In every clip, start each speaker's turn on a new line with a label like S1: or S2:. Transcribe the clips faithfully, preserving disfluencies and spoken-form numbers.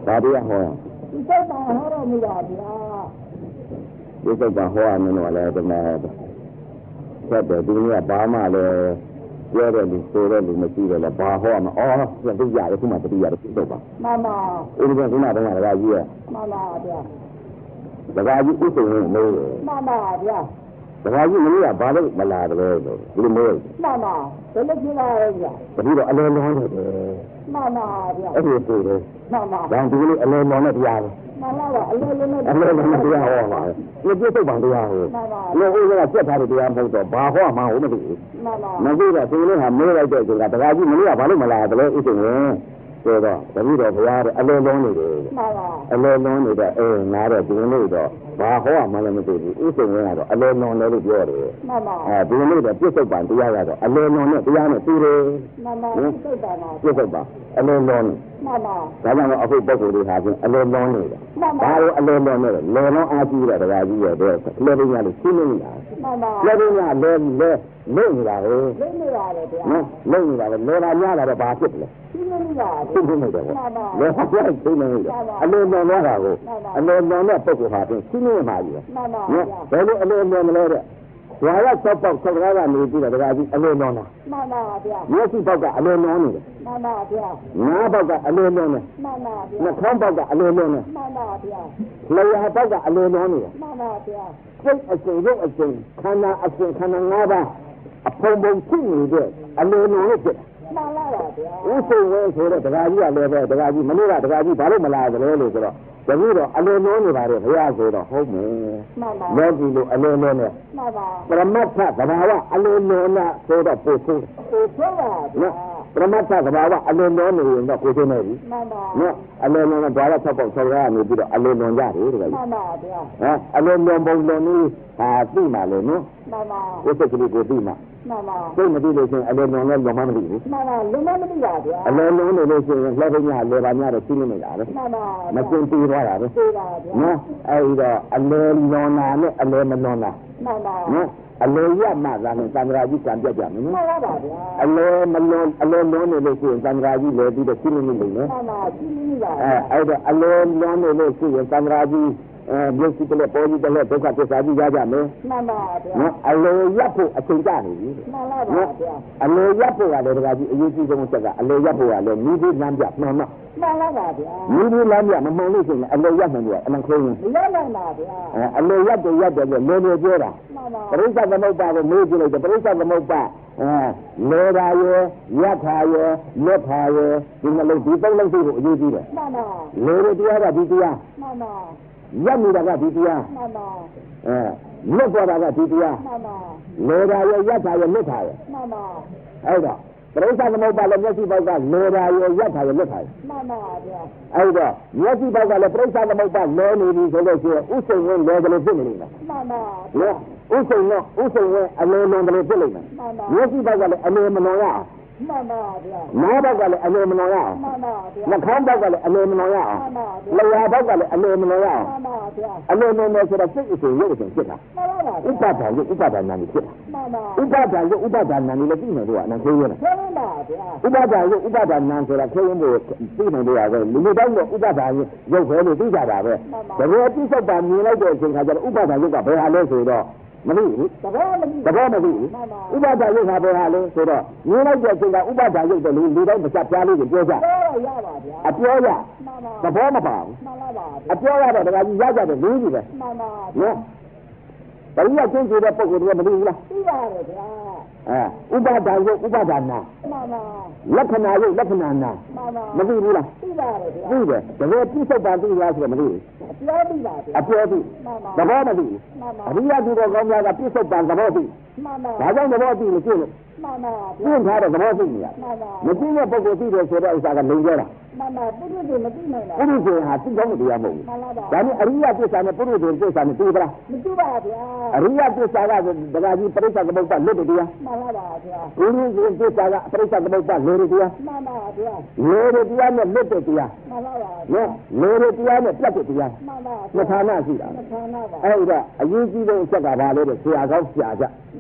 S1: ဘာတရားဟောရ
S2: ဒီစိတ်ပါဟောတော့မူပါဗျာ
S1: ဒီစိတ်ပါဟောရမယ်တော့လည်းဒီမှာဆက်တယ်ဒီနေ့ကဘာမှလည်းပြောတယ်လူဆိုတယ်လူမရှိတယ်လည်းဘာဟောမှာအော်သိရတယ်ခုမှတတိရတယ်စိတ်ပါ
S2: မှန်ပါ
S1: ဦးဇင်းကခုနကတော့ဒကာကြီးရဲ့
S2: မှန်ပါဗျာ
S1: ဒကာကြီးဥစ္စာကိုမေးတယ်
S2: မှန်ပါဗျာ
S1: ဒကာကြီးမင်းကဘာလို့မလာတယ်လို့ဒီလိုမေး
S2: မှန်ပါဘယ်လိုဖြစ်လာလဲဗျာ
S1: တတိတော့အလဲလုံးတယ်
S2: မှန်ပါဗျာ
S1: အဲ့ဒီဆိုတယ်
S2: မှန်ပါ
S1: ဒါဒီလိုအလဲလုံးနဲ့တရားပဲ
S2: မှန်ပါပါအလဲလုံးနဲ့
S1: အလဲလုံးနဲ့တရားဟောပါဒီပြည့်စုံပါတရားဟော
S2: မှန်ပါ
S1: ဒီဥစ္စာကစက်ထားတဲ့တရားမဟုတ်တော့ဘာဟောမှဟုတ်မသိဘူး
S2: မှန်ပါ
S1: မသိတော့ဒီလိုဟာမေးလိုက်တဲ့ဆိုတာဒကာကြီးမင်းကဘာလို့မလာတယ်လဲဥစ္စာဝင်ဆိုတော့တပည့်တော်ဘုရားတဲ့အလဲလုံးနေတယ်
S2: မှန်ပါ
S1: အလဲလုံးနေတော့အေးငါတော့ဒီနေ့တော့ဘာဟောမှလည်းမသိဘူးဥစ္စာဝင်ကတော့အလဲလုံးတယ်လို့ပြောတယ်
S2: မှန်ပါ
S1: အဲဒီနေ့တော့ပြည့်စုံပါတရားကတော့အလဲလုံးနဲ့တရားနဲ့တူတယ်
S2: မှန်ပါပြည့်စုံပါ
S1: ပြည့်စုံပါအလဲလုံး
S2: မှန်ပါ
S1: ဒါကြောင့်တော့အခုပုဂ္ဂိုလ်တွေဟာချင်းအလဲလုံးနေတယ်
S2: မှန်ပါ
S1: ဘာလို့အလဲလုံးနေလဲလေလုံးအားကြီးတဲ့တရားကြီးရဲ့တဲ့လဲပညာလေးရှင်းနေတာ
S2: မှန်ပါ
S1: လဲပညာလဲလဲလုံးနေတာဟဲ့
S2: လုံးနေတာလေဗျာ
S1: နော်လုံးနေတာလေလဲလာများလာတော့ဘာဖြစ်လဲ
S2: ရှင်းနေတာ
S1: ရှင်းနေတယ်
S2: မှန်ပါ
S1: လဲဆက်ရှင်းနေတယ်အလဲလုံးလာတာကိုအလဲလုံးတဲ့ပုဂ္ဂိုလ်ဟာချင်းရှင်းနေမှာကြီး
S2: မှန်ပါ
S1: နော်ဘယ်လိုအလဲလုံးမလဲတဲ့ဘာရဆောက်ပေါက်ဆောက်ကားကနေပြီးတော့တရားကြီးအလဲလုံးလား
S2: မှန်ပါဗျာ
S1: မျက်စိပေါက်ကအလဲလုံးနေတယ်
S2: မှန်ပါဗျာ
S1: နားပေါက်ကအလဲလုံးနေ
S2: မှန်ပါဗျာ
S1: နှာခေါင်းပေါက်ကအလဲလုံးနေ
S2: မှန်ပါဗျာ
S1: လျှာပေါက်ကအလဲလုံးနေတယ်
S2: မှန်ပါဗျာ
S1: စိတ်အစဉ်ရုပ်အစဉ်ခန္ဓာအစဉ်ခန္ဓာ၅ပါးအဖုံဖုံဖြစ်နေတဲ့အလဲလုံးလို့ဖြစ်
S2: မှန်ပါဗျာ
S1: ဥစ္စာဝဲဆိုတော့တရားကြီးကလည်းပဲတရားကြီးမလို့ကတရားကြီးဘာလို့မလာသလဲလို့ဆိုတော့တပည့်တော့အလဲလုံးနေပါတယ်ဘုရားဆိုတော့ဟုတ်မယ်
S2: မှန်ပါ
S1: လောကီလိုအလဲလုံးနဲ့
S2: မှန်ပါ
S1: ပရမတ္ထသဘာဝအလဲလုံးနဲ့ဆိုတော့ပို့ဆိုး
S2: ပို့ဆိုးပါ
S1: နော်ပရမတ္ထသဘာဝအလဲလုံးနေရင်တော့ကိုယ်ချင်းနေပြီ
S2: မှန်ပါ
S1: နော်အလဲလုံးနဲ့ဘာသာဆောက်ပေါက်ဆောက်ရနေပြီးတော့အလဲလုံးရတယ်တကယ်
S2: မှန်ပါဗျာ
S1: ဟမ်အလဲလုံးပုံလုံးကြီးဟာသိမှလေနော်
S2: မှန်ပါ
S1: ကိုယ်စိတ်ကလေးကိုသိမှ
S2: မှန်ပါ
S1: သိမသိလို့ရှင်အလဲလုံးနဲ့လုံးမမသိဘူး
S2: မှန်ပါလုံးမမသိပါဗျာ
S1: အလဲလုံးနေလို့ရှင်လက်ပညာလေပါများတော့သိနေနေတာပဲ
S2: မှန်ပါ
S1: မကျင်ပြီးသွားတာပဲ
S2: သိပါဗျာ
S1: နော်အဲဒီတော့အလဲလုံးနာနဲ့အလဲမလုံးနာ
S2: မှန်ပါ
S1: နော်အလဲရမှသာနဲ့သံဃာကြီးကံပြတ်ကြမယ်နော်
S2: မှန်ပါပါဗျာ
S1: အလဲမလုံးအလဲလုံးနေလို့ရှိရင်သံဃာကြီးလည်းပြီးတော့ရှင်းနေနေတယ်နော်
S2: မှန်ပါရှင်းနေပါ
S1: အဲအဲ့တော့အလဲလုံးနေလို့ရှိရင်သံဃာကြီးအဲဘုရားကလည်းပေါ်ကြီးတယ်ဒုက္ခသစ္စာကြီးရကြမယ်
S2: မှန်ပါဗျာ
S1: နော်အလဲရပ်ဖို့အချိန်ကြနေပြီ
S2: မှန်ပါပါဗျာ
S1: အလဲရပ်ဖို့ကလည်းတကကြီးအရေးကြီးဆုံးချက်ကအလဲရပ်ဖို့ကလည်းမိသေးလမ်းပြမှန်မှ
S2: မှန်ပါပါဗျာ
S1: မိသေးလမ်းပြမမှန်လို့ရှိရင်အလဲရပ်မှန်တယ်အမှန်ခိုးရင်
S2: မရနိုင်ပါဗျာ
S1: အဲအလဲရပ်တယ်ရပ်တယ်ဆိုလေလေပြောတာ
S2: မှန်ပါ
S1: ပရိစ္ဆေသမုပ္ပါကိုမေးကြည့်လိုက်တယ်ပရိစ္ဆေသမုပ္ပါအဲလေတာရဲ့ရပ်ခါရဲ့လက်ခါရဲ့ဒီနှလုံးဒီသုံးလုံးစုကိုအရေးကြီးတယ်
S2: မှန်ပါ
S1: လေလေတရားကဒီတရား
S2: မှန်ပါ
S1: ရပ်နေတာကဒီတရား
S2: မှန်ပါ
S1: အဲလွတ်သွားတာကဒီတရား
S2: မှန်ပါ
S1: လေတာရဲ့ရပ်ခါရဲ့လက်ခါရဲ့
S2: မှန်ပါ
S1: အဲ့တော့ပရိစ္ဆေသမုပ္ပါလည်းမျက်စိပေါက်ကလေတာရဲ့ရပ်ခါရဲ့လက်ခါရဲ့
S2: မှန်ပါဗျာ
S1: အဲ့တော့မျက်စိပေါက်ကလည်းပရိစ္ဆေသမုပ္ပါလဲနေပြီဆိုလို့ရှိရင်ဥစိန်ဝင်လဲတယ်လို့ဖြစ်နေတယ်
S2: မှန်ပါ
S1: နော်ဥစိန်တော့ဥစိန်ဝင်အလဲလွန်တယ်လို့ဖြစ်နေတယ်
S2: မှန်ပါ
S1: မျက်စိပေါက်ကလည်းအလဲမလွန်ရအောင်
S2: မှန်ပါဗျာ
S1: နားပေါက်ကလည်းအလဲမလွန်ရအောင်
S2: မှန်ပါဗျာ
S1: နှာခေါင်းပေါက်ကလည်းအလဲမလွန်ရအောင်
S2: မှန်ပါ
S1: လျှာပေါက်ကလည်းအလဲမလွန်ရအောင်
S2: မှန်ပါဗျာ
S1: အလဲလွန်တယ်ဆိုတော့စိတ်အစဉ်ရုပ်အစဉ်ဖြစ်တာ
S2: မှန်ပါပါ
S1: ဥပါဒံရုပ်ဥပါဒနာမျိုးဖြစ်တာ
S2: မှန်ပါ
S1: ဥပါဒံရုပ်ဥပါဒနာမျိုးလည်းသိနေတော့အနခေးရလား
S2: သိနေပါဗျာ
S1: ဥပါဒံရုပ်ဥပါဒနာဆိုတာခေးရင်ကိုသိနေတော့ရတယ်လူလူတိုင်းတော့ဥပါဒံရုပ်ပဲလို့သိကြတာပဲတကယ်ပြစ္ဆုတ်တာမြင်လိုက်တဲ့အချိန်ခါကျတော့ဥပါဒံရုပ်ကဘယ်ဟာလဲဆိုတော့မသိဘူး
S2: သဘောမသိ
S1: သဘောမသိဘူးဥပါဒရုပ်ဟာဘယ်ဟာလဲဆိုတော့မြင်လိုက်တဲ့အချိန်ကဥပါဒရုပ်တယ်လူလူတိုင်းမစပြားလေးကိုပြောကြ
S2: ပြောရပါဗျာ
S1: အပြောရ
S2: မှန်ပါ
S1: သဘောမပါဘူး
S2: မှန်ပါပါ
S1: အပြောရတော့တကကြီးရကြတယ်လူကြီးပဲ
S2: မှန်ပါ
S1: နော်ဘယ်ရချင်းကျတဲ့ပုံကိုယ်တွေကမသိဘူးလား
S2: သိပါတယ်ဗျာ
S1: အဲဥပါဒရုပ်ဥပါဒနာ
S2: မှန်ပါ
S1: လက္ခဏာရုပ်လက္ခဏာနာ
S2: မှန်ပါ
S1: မသိဘူးလား
S2: သိပါတယ်ဗျာ
S1: သိတယ်တကယ်ပြစ္ဆုတ်ပါသိလားဆိုတော့မသိဘူး
S2: အပြောသိပါဗျာ
S1: အပြောသိ
S2: မှန်ပါ
S1: သဘောမသိဘူး
S2: မှန်ပါ
S1: အရိယသူတော်ကောင်းများကပြစ္ဆုတ်ပါသဘောသိ
S2: မှန်ပါ
S1: ဒါကြောင့်သဘောသိလို့ရှင်းလို့
S2: မှန်ပါ
S1: ပြင်းထားတဲ့သဘောသိနေရ
S2: မှန်ပါ
S1: မသိတဲ့ပုဂ္ဂိုလ်သိတယ်ဆိုတဲ့ဥစ္စာကလိမ်ကြတာ
S2: မှန်ပါပုရိသေမသိနိုင်ပါ
S1: ဘူးပုရိသေဟာသိကောင်းမတရားမဟုတ်ဘူး
S2: မှန်ပါပါ
S1: ဒါနဲ့အရိယပစ္စာနဲ့ပုရိသေပစ္စာနဲ့တူသလား
S2: မတူပါဗျာ
S1: အရိယပစ္စာကဒကာကြီးပရိစ္ဆေသမုပ္ပါလွတ်တယ်တရား
S2: မှန်ပါပါဗျာ
S1: ပုရိသေပစ္စာကပရိစ္ဆေသမုပ္ပါလေရတရား
S2: မှန်ပါဗျာ
S1: လေရတရားနဲ့လွတ်တယ်တရား
S2: မှန်ပါပါ
S1: နော်လေရတရားနဲ့ပြတ်တယ်တရား
S2: မှန်ပါ
S1: နှစ်ဌာနရှိတာ
S2: နှစ်ဌာနပါ
S1: အဲ့ဒါအရေးကြီးဆုံးအချက်ကဘာလဲတဲ့ဆရာကောင်းဆရာကြ
S2: မှန်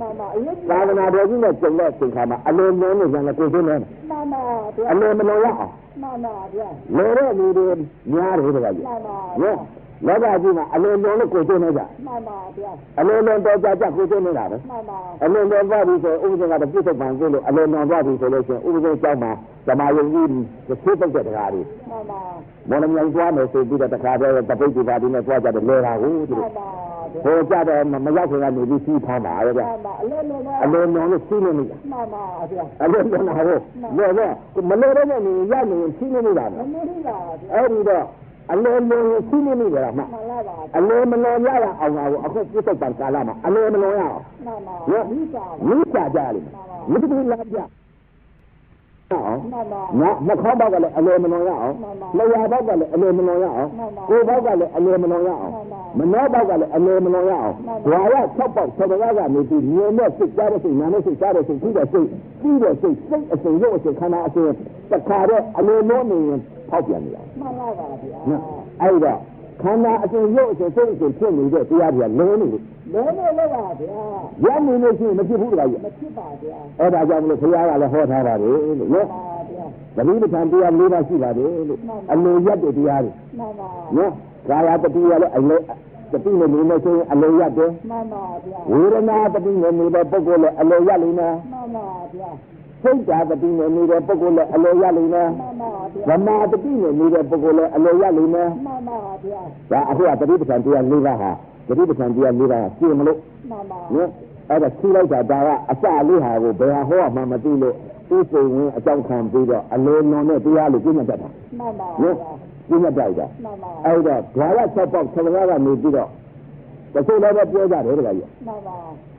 S1: သာသနာတော်ကြီးနဲ့ကျုံတဲ့သင်္ခါမှာအလုံးလုံးနဲ့ကျန်တဲ့ကိုယ်ချင်းနဲ့
S2: မှန်ပါဗျာ
S1: အလုံးမလုံးရအောင်
S2: မှန်ပါဗျာ
S1: လေတဲ့လူတွေများတယ်တကကြီး
S2: မှန်ပါ
S1: နော်လောကကြီးမှာအလုံးလုံးနဲ့ကိုယ်ချင်းနဲ့ကြ
S2: မှန်ပါဗျာ
S1: အလုံးလုံးတော့ကြကြကိုယ်ချင်းနေတာပဲ
S2: မှန်ပါ
S1: အလုံးလုံးသွားပြီဆိုဥပဒေကတော့ပြည့်စုံပန်ကိုလို့အလုံးလုံးသွားပြီဆိုလို့ရှိရင်ဥပဒေကျောင်းမှာဓမ္မယုံကြီးတစ်ခေတ်တုတ်တဲ့တရားတွေ
S2: မှန်ပါ
S1: မော်လမြိုင်သွားမယ်ဆိုပြီးတော့တခါတည်းတပိတ်ဒီပါဒီနဲ့သွားကြတယ်လဲတာကိုသူတို့ဟိုကြတယ်မရောက်ခင်ကနေပြီးစီးဖမ်းပါရဲ့ဗျ
S2: အလုံးလုံး
S1: အလုံးလုံးလို့စီးနေမိတာ
S2: မှန်ပါဗျာ
S1: အလုံးလုံးဟာဟိုလဲလဲမလဲတဲ့နေရနေစီးနေမိတာ
S2: မမလို့ပါဗျာ
S1: အဲ့ဒီတော့အလုံးလုံးစီးနေမိကြတာမှ
S2: မှန်ပါပါ
S1: အလုံးမလုံးရရအောင်ပါအခုပြစ်တော့ကာလမှာအလုံးမလုံးရအောင်
S2: မှန်ပါ
S1: နော်
S2: မိစာ
S1: မိစာကြလိမ့်မယ်မိတူလာကြအောင်ငါနှခေါင်းဘောက်ကလည်းအလွယ်မလွန်ရအောင်လျှာဘောက်ကလည်းအလွယ်မလွန်ရအောင်ကိုယ်ဘောက်ကလည်းအလွယ်မလွန်ရအောင်မနှောဘောက်ကလည်းအလွယ်မလွန်ရအောင်ဓာရ၆ပေါက်၆ပါးကနေပြီးမြင်တဲ့စိတ်ကြားတဲ့စိတ်နားတဲ့စိတ်ကြားတဲ့စိတ်ပြီးတဲ့စိတ်ပြီးတဲ့စိတ်စိတ်အစဉ်ရုပ်အစဉ်ခန္ဓာအစဉ်တခါတော့အလွယ်လုံးနေရင်ဖောက်ပြန်နေတာ
S2: မှန်ပါပါဗျာ
S1: အဲ့တော့ခန္ဓာအစဉ်ရုပ်အစဉ်စိတ်အစဉ်ဖြစ်နေတဲ့တရားတွေကလုံးနေ
S2: လုံးနေလို့ပါဗျာ
S1: ရနေလို့ရှိရင်မဖြစ်ဘူးတခါကြီး
S2: မဖြစ်ပါဗျာ
S1: အဲ့ဒါကြောင့်မလို့ဘုရားကလည်းဟောထားပါတယ်လို့နော်တတိပဋ္ဌာန်တရား၄ပါးရှိပါတယ်လို့အလိုရက်တဲ့တရားတွေ
S2: မှန်ပါ
S1: နော်ကာယတတိရလည်းအလိုတတိနဲ့နေလို့ဆိုရင်အလိုရက်တယ်
S2: မှန်ပါဗျာ
S1: ဝေဒနာတတိနဲ့နေတဲ့ပုဂ္ဂိုလ်လည်းအလိုရက်လိမ့်မယ်
S2: မှန်ပါဗျာ
S1: စိတ်ဓာတ်တတိနဲ့နေတဲ့ပုဂ္ဂိုလ်လည်းအလိုရက်လိမ့်မယ်
S2: မှန်ပါဗျာ
S1: ဓမ္မတတိနဲ့နေတဲ့ပုဂ္ဂိုလ်လည်းအလိုရက်လိမ့်မယ်
S2: မှန်ပါဗျာ
S1: ဒါအခုကတတိပဋ္ဌာန်တရား၄ပါးဟာတတိပဋ္ဌာန်တရား၄ပါးရှင်းမလို့
S2: မှန်ပါ
S1: နော်အဲ့ဒါရှိလိုက်တာဒါကအစလေးဟာကိုဘယ်ဟာဟောမှမသိလို့ဥစိန်ဝင်အကြောင်းခံပြီးတော့အလိုလွန်တဲ့တရားလို့ပြညတ်တတ်တာ
S2: မှန်ပါ
S1: နော်ပြညတ်တတ်တာ
S2: မှန်ပါ
S1: အဲ့တော့ဓာရ၆ပေါက်၆ပါးကနေပြီးတော့တချို့လည်းပြောကြတယ်တကကြီး
S2: မှန်ပါ